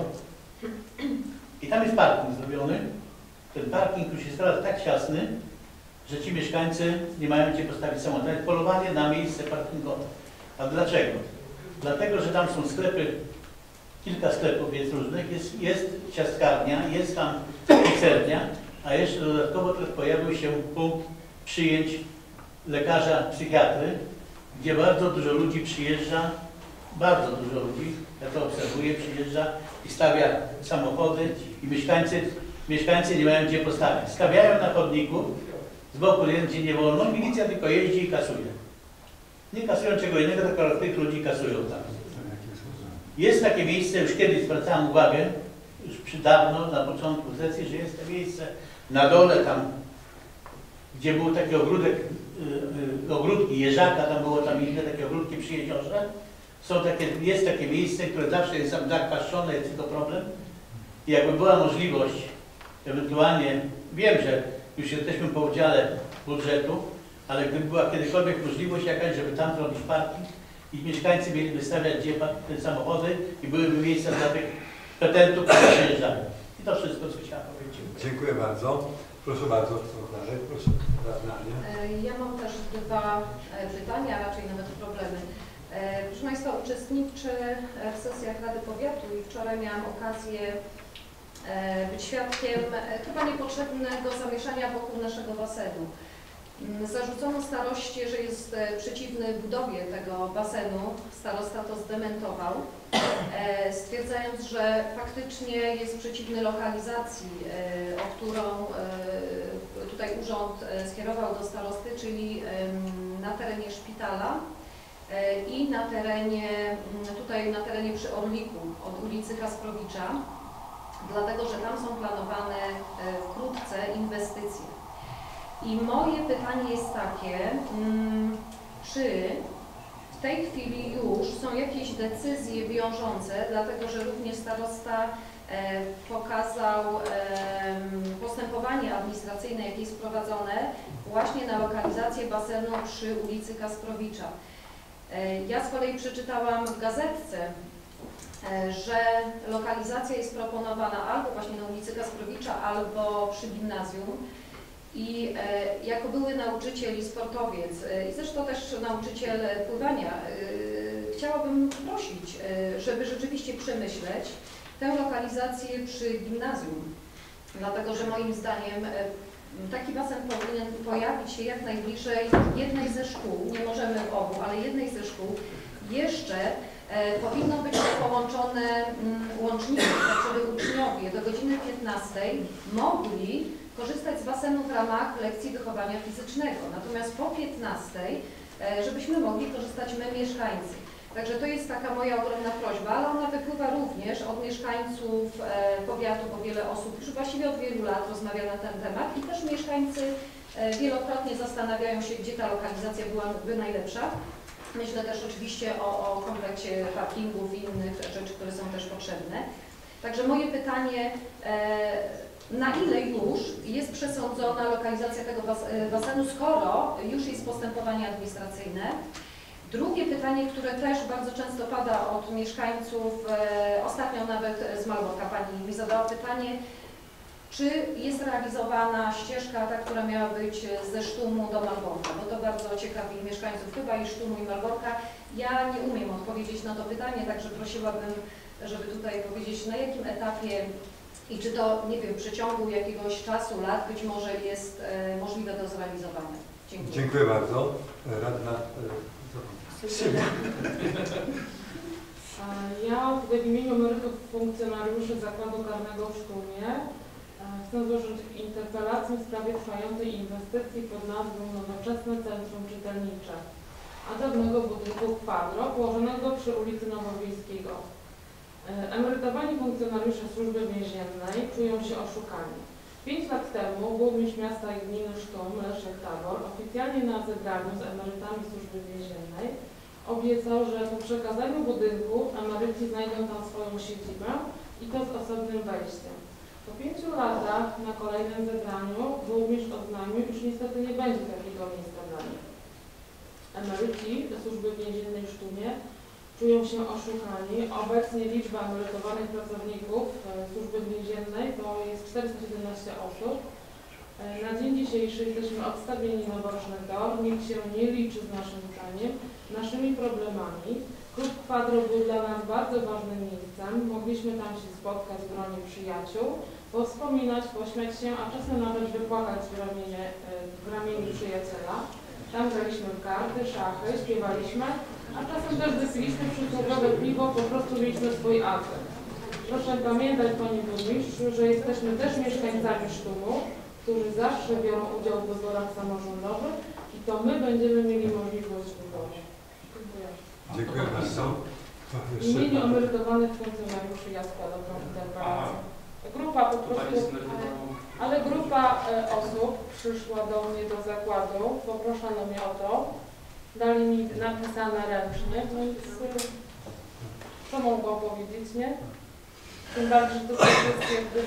i tam jest parking zrobiony. Ten parking już jest teraz tak ciasny, że ci mieszkańcy nie mają gdzie postawić samochód. To jest polowanie na miejsce parkingowe. A dlaczego? Dlatego, że tam są sklepy, kilka sklepów jest różnych, jest ciastkarnia, jest tam pizzernia, a jeszcze dodatkowo też pojawił się punkt przyjęć lekarza psychiatry, gdzie bardzo dużo ludzi przyjeżdża, bardzo dużo ludzi, ja to obserwuję, przyjeżdża i stawia samochody i mieszkańcy nie mają gdzie postawić. Stawiają na chodniku, z boku, gdzie nie wolno, milicja tylko jeździ i kasuje. Nie kasują czego innego, tylko tych ludzi kasują tam. Jest takie miejsce, już kiedyś zwracałem uwagę, już dawno, na początku sesji, że jest to miejsce na dole tam, gdzie był taki ogródki jeżaka, tam było tam inne takie ogródki przy jeziorze. Jest takie miejsce, które zawsze jest zapaszczone, jest tylko problem. I jakby była możliwość, ewentualnie, wiem, że już jesteśmy po udziale budżetu, ale gdyby była kiedykolwiek możliwość jakaś, żeby tam zrobić parking i mieszkańcy mieli wystawiać gdzie te samochody i byłyby miejsca dla tych petentów, którzy przyjeżdżają. I to wszystko, co chciałam powiedzieć. Dziękuję bardzo. Proszę bardzo, co dalej? Proszę, Radnanie. Ja mam też dwa pytania, a raczej nawet problemy. Proszę Państwa, uczestniczę w sesjach Rady Powiatu i wczoraj miałam okazję być świadkiem chyba niepotrzebnego zamieszania wokół naszego basenu. Zarzucono staroście, że jest przeciwny budowie tego basenu. Starosta to zdementował, stwierdzając, że faktycznie jest przeciwny lokalizacji, o którą tutaj urząd skierował do starosty, czyli na terenie szpitala i na terenie przy Orliku od ulicy Kasprowicza, dlatego że tam są planowane wkrótce inwestycje. I moje pytanie jest takie, czy w tej chwili już są jakieś decyzje wiążące, dlatego że również starosta pokazał postępowanie administracyjne, jakie jest prowadzone właśnie na lokalizację basenu przy ulicy Kasprowicza. Ja z kolei przeczytałam w gazetce, że lokalizacja jest proponowana albo właśnie na ulicy Kasprowicza, albo przy gimnazjum. I jako były nauczyciel i sportowiec, i zresztą też nauczyciel pływania, chciałabym prosić, żeby rzeczywiście przemyśleć tę lokalizację przy gimnazjum. Dlatego, że moim zdaniem taki basen powinien pojawić się jak najbliżej jednej ze szkół, nie możemy obu, ale jednej ze szkół. Jeszcze powinno być połączone łącznikiem, tak żeby uczniowie do godziny 15 mogli korzystać z basenu w ramach lekcji wychowania fizycznego. Natomiast po 15 żebyśmy mogli korzystać my, mieszkańcy. Także to jest taka moja ogromna prośba, ale ona wypływa również od mieszkańców powiatu, bo wiele osób już właściwie od wielu lat rozmawia na ten temat i też mieszkańcy wielokrotnie zastanawiają się, gdzie ta lokalizacja byłaby najlepsza. Myślę też oczywiście o kompleksie parkingów i innych rzeczy, które są też potrzebne. Także moje pytanie, na ile już jest przesądzona lokalizacja tego basenu, skoro już jest postępowanie administracyjne? Drugie pytanie, które też bardzo często pada od mieszkańców, ostatnio nawet z Malborka pani mi zadała pytanie, czy jest realizowana ścieżka, ta, która miała być ze Sztumu do Malborka, bo to bardzo ciekawi mieszkańców chyba i Sztumu i Malborka. Ja nie umiem odpowiedzieć na to pytanie, także prosiłabym, żeby tutaj powiedzieć, na jakim etapie i czy to, nie wiem, w przeciągu jakiegoś czasu, lat być może jest możliwe do zrealizowania. Dziękuję. Dziękuję bardzo. Radna Ja tutaj w imieniu emerytów funkcjonariuszy Zakładu Karnego w Sztumie chcę złożyć interpelację w sprawie trwającej inwestycji pod nazwą Nowoczesne Centrum Czytelnicze adawnego budynku Kwadro położonego przy ulicy Nowowiejskiego. Emerytowani funkcjonariusze Służby Więziennej czują się oszukani. 5 lat temu burmistrz miasta i gminy Sztum, Leszek Tabor, oficjalnie na zebraniu z emerytami Służby Więziennej obiecał, że po przekazaniu budynku emeryci znajdą tam swoją siedzibę i to z osobnym wejściem. Po 5 latach na kolejnym zebraniu burmistrz oznajmił, iż niestety nie będzie takiego miejsca dla nich. Emeryci Służby Więziennej w Sztumie czują się oszukani. Obecnie liczba emerytowanych pracowników Służby Więziennej to jest 417 osób. Na dzień dzisiejszy jesteśmy odstawieni na boczny tor, nikt się nie liczy z naszym zdaniem, naszymi problemami. Klub Kwadro był dla nas bardzo ważnym miejscem, mogliśmy tam się spotkać w gronie przyjaciół, powspominać, pośmiać się, a czasem nawet wypłakać w ramieniu przyjaciela. Tam graliśmy w karty, szachy, śpiewaliśmy, a czasem też wypiliśmy przysłowiowe piwo, po prostu mieliśmy swój afekt. Proszę pamiętać, Panie Burmistrzu, że jesteśmy też mieszkańcami Sztumu, którzy zawsze biorą udział w wyborach samorządowych i to my będziemy mieli możliwość wyboru. Dziękuję. Dziękuję bardzo. W imieniu emerytowanych funkcjonariuszy ja składam tą interpelację. Grupa po prostu, ale grupa osób przyszła do mnie do zakładu, poproszono mnie o to, dali mi napisane ręcznie, więc co mogą powiedzieć, nie? Tym bardziej, że to jest jakby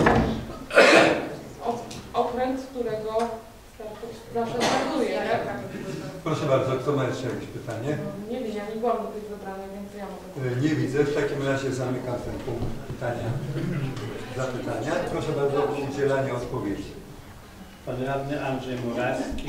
okręg, z którego zawsze startuję, tak? Proszę bardzo, kto ma jeszcze jakieś pytanie? Nie wiem, ja nie byłam do tych zebranych, więc ja mogę. Nie widzę, w takim razie zamykam ten punkt zapytania. Proszę bardzo o udzielanie odpowiedzi. Pan radny Andrzej Muralski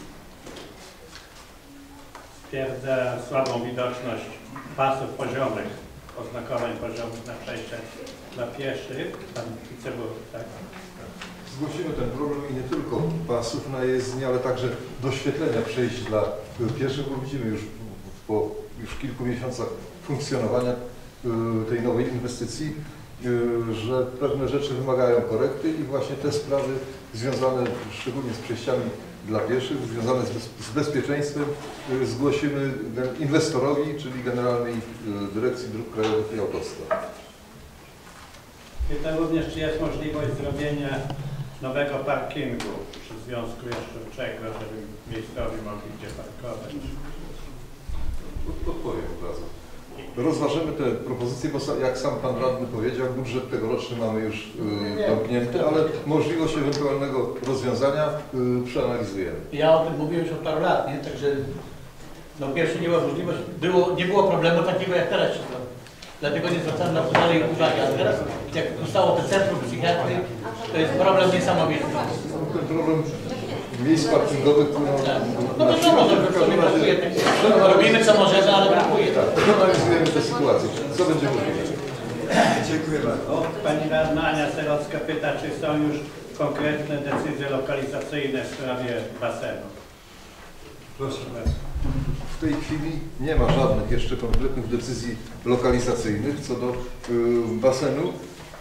stwierdza słabą widoczność pasów poziomych, oznakowań poziomych na przejściach dla pieszych. Pan wiceburmistrz, tak? Zgłosimy ten problem i nie tylko pasów na jezdni, ale także doświetlenia przejść dla pieszych, bo widzimy już po kilku miesiącach funkcjonowania tej nowej inwestycji, że pewne rzeczy wymagają korekty i właśnie te sprawy związane szczególnie z przejściami dla pieszych, związane z bezpieczeństwem zgłosimy inwestorowi, czyli Generalnej Dyrekcji Dróg Krajowych i Autostrad. Pytam również, czy jest możliwość zrobienia nowego parkingu przy Związku Jaszczurczego, żeby miejscowi mogli gdzie parkować. Odpowiem od razu. Rozważymy te propozycje, bo jak sam Pan Radny powiedział, budżet tegoroczny mamy już domknięty, ale możliwość ewentualnego rozwiązania przeanalizujemy. Ja o tym mówiłem już od paru lat, nie? Także no pierwsze nie była możliwość, nie było problemu takiego jak teraz się zrobi. Dlatego nie zwracamy na to dalej uwagi. A teraz jak powstało to centrum psychiatrii, to jest problem niesamowity. Ten problem miejsc parkingowych, no to wiadomo, że brakuje. Robimy co możemy, ale brakuje. Tak, analizujemy tę sytuację. Co będzie możliwe? Dziękuję bardzo. Pani radna Ania Serocka pyta, czy są już konkretne decyzje lokalizacyjne w sprawie basenu. Proszę bardzo. W tej chwili nie ma żadnych jeszcze konkretnych decyzji lokalizacyjnych co do basenu.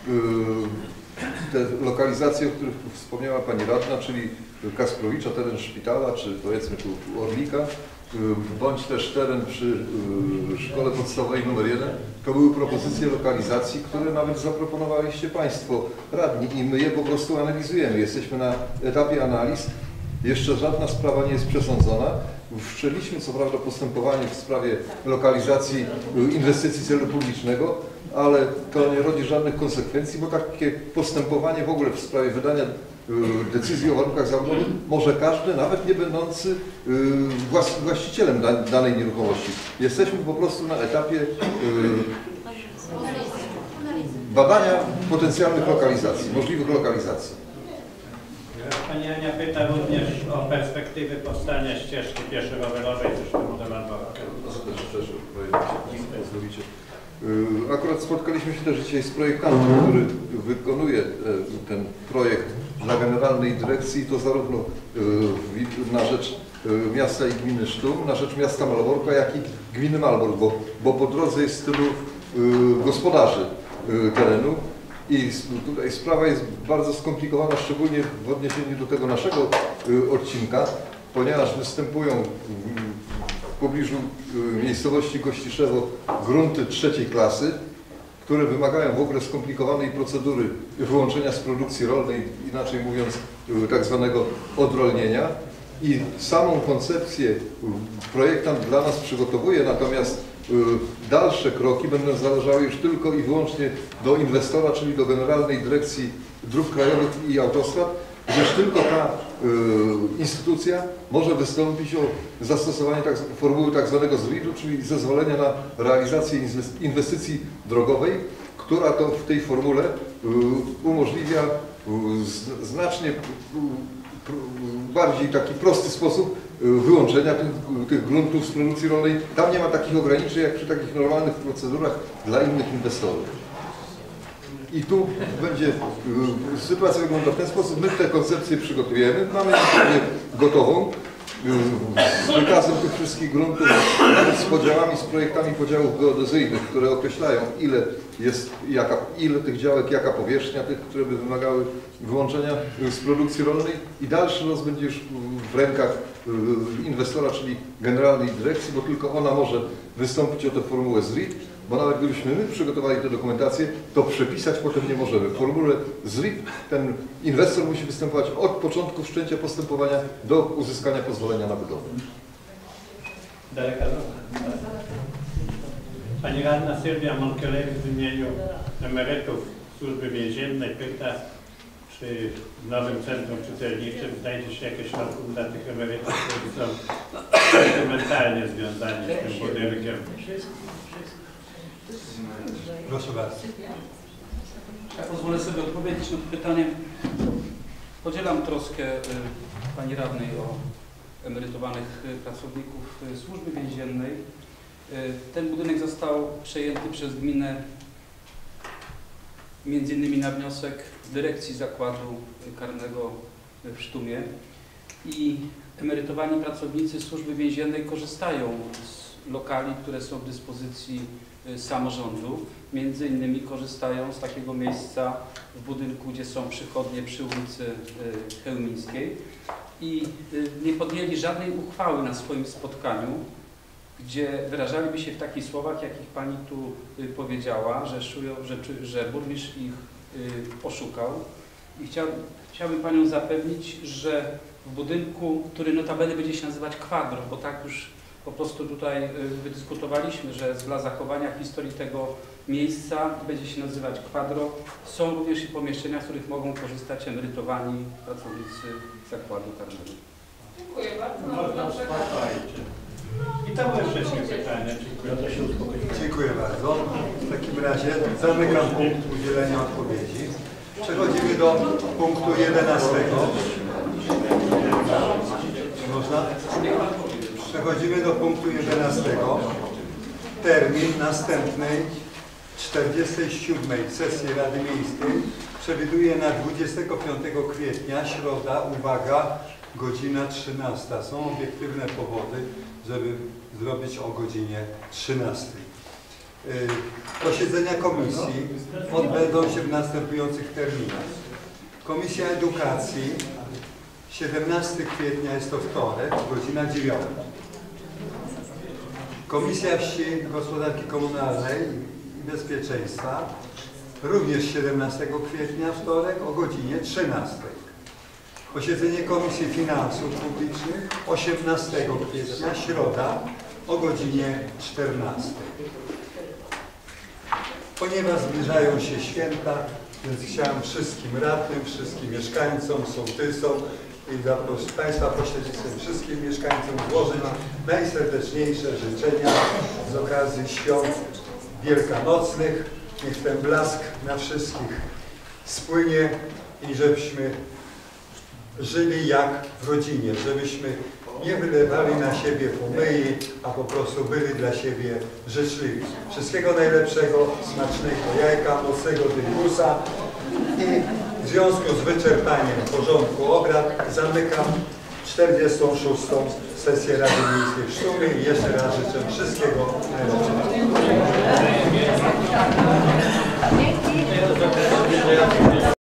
Te lokalizacje, o których wspomniała Pani radna, czyli Kasprowicza, teren szpitala, czy powiedzmy tu Orlika, bądź też teren przy szkole podstawowej nr 1, to były propozycje lokalizacji, które nawet zaproponowaliście Państwo radni i my je po prostu analizujemy. Jesteśmy na etapie analiz. Jeszcze żadna sprawa nie jest przesądzona. Wszczęliśmy co prawda postępowanie w sprawie lokalizacji inwestycji celu publicznego, ale to nie rodzi żadnych konsekwencji, bo takie postępowanie w ogóle w sprawie wydania decyzji o warunkach zabudowy może każdy, nawet nie będący właścicielem danej nieruchomości. Jesteśmy po prostu na etapie badania potencjalnych lokalizacji, możliwych lokalizacji. Pani Ania pyta również o perspektywy powstania ścieżki pieszo-rowerowej ze Sztumu do Malborka. Pozwolicie. Akurat spotkaliśmy się też dzisiaj z projektantem, który wykonuje ten projekt dla Generalnej Dyrekcji, to zarówno na rzecz miasta i gminy Sztum, na rzecz miasta Malborka, jak i gminy Malbork, bo po drodze jest tylu gospodarzy terenu. I tutaj sprawa jest bardzo skomplikowana, szczególnie w odniesieniu do tego naszego odcinka, ponieważ występują w pobliżu miejscowości Gościszewo grunty trzeciej klasy, które wymagają w ogóle skomplikowanej procedury wyłączenia z produkcji rolnej, inaczej mówiąc tak zwanego odrolnienia. i samą koncepcję projektant dla nas przygotowuje, natomiast dalsze kroki będą zależały już tylko i wyłącznie do inwestora, czyli do Generalnej Dyrekcji Dróg Krajowych i Autostrad, gdyż tylko ta instytucja może wystąpić o zastosowanie formuły tak zwanego ZRID-u, czyli zezwolenia na realizację inwestycji drogowej, która to w tej formule umożliwia znacznie bardziej taki prosty sposób wyłączenia tych gruntów z produkcji rolnej. Tam nie ma takich ograniczeń jak przy takich normalnych procedurach dla innych inwestorów. I tu będzie, sytuacja wygląda w ten sposób, my tę koncepcję przygotujemy, mamy gotową, z wykazem tych wszystkich gruntów, nawet z podziałami, z projektami podziałów geodezyjnych, które określają ile tych działek, jaka powierzchnia tych, które by wymagały wyłączenia z produkcji rolnej i dalszy los będzie już w rękach inwestora, czyli Generalnej Dyrekcji, bo tylko ona może wystąpić o tę formułę ZRID, bo nawet gdybyśmy my przygotowali tę dokumentację, to przepisać potem nie możemy. W formule ZRID ten inwestor musi występować od początku wszczęcia postępowania do uzyskania pozwolenia na budowę. Daleka. Pani radna Sylwia Monkelewicz w imieniu emerytów Służby Więziennej pyta, czy w nowym centrum czytelniczym znajdzie się jakieś środków dla tych emerytów, którzy są sentymentalnie związani z tym budynkiem. Proszę bardzo. Ja pozwolę sobie odpowiedzieć na to pytanie. Podzielam troskę Pani Radnej o emerytowanych pracowników Służby Więziennej. Ten budynek został przejęty przez gminę między innymi na wniosek Dyrekcji Zakładu Karnego w Sztumie i emerytowani pracownicy Służby Więziennej korzystają z lokali, które są w dyspozycji samorządu. Między innymi korzystają z takiego miejsca w budynku, gdzie są przychodnie przy ulicy Chełmińskiej i nie podjęli żadnej uchwały na swoim spotkaniu, gdzie wyrażaliby się w takich słowach, jakich Pani tu powiedziała, że burmistrz ich oszukał. I chciałbym Panią zapewnić, że w budynku, który notabene będzie się nazywać Kwadro, bo tak już po prostu tutaj wydyskutowaliśmy, że dla zachowania historii tego miejsca będzie się nazywać Kwadro. Są również i pomieszczenia, z których mogą korzystać emerytowani pracownicy Zakładu Karnego. Dziękuję bardzo. Można spokojnie. I to były wszystkie pytania. Dziękuję bardzo. W takim razie zamykam punkt udzielenia odpowiedzi. Przechodzimy do punktu 11. Można? Przechodzimy do punktu 11. Termin następnej 47. sesji Rady Miejskiej przewiduje na 25 kwietnia, środa, uwaga, godzina 13. Są obiektywne powody, żeby zrobić o godzinie 13. Posiedzenia komisji odbędą się w następujących terminach. Komisja Edukacji 17 kwietnia jest to wtorek, godzina 9. Komisja Wsi, Gospodarki Komunalnej i Bezpieczeństwa również 17 kwietnia, wtorek o godzinie 13. Posiedzenie Komisji Finansów Publicznych 18 kwietnia, środa o godzinie 14. Ponieważ zbliżają się święta, więc chciałem wszystkim radnym, wszystkim mieszkańcom, sołtysom i Państwa pośrednictwem wszystkim mieszkańcom złożyć najserdeczniejsze życzenia z okazji świąt wielkanocnych. Niech ten blask na wszystkich spłynie i żebyśmy żyli jak w rodzinie, żebyśmy nie wylewali na siebie pomyji, a po prostu byli dla siebie życzliwi. Wszystkiego najlepszego, smacznego jajka, mocnego dygusa i w związku z wyczerpaniem porządku obrad zamykam 46. sesję Rady Miejskiej w Sztumie i jeszcze raz życzę wszystkiego najlepszego.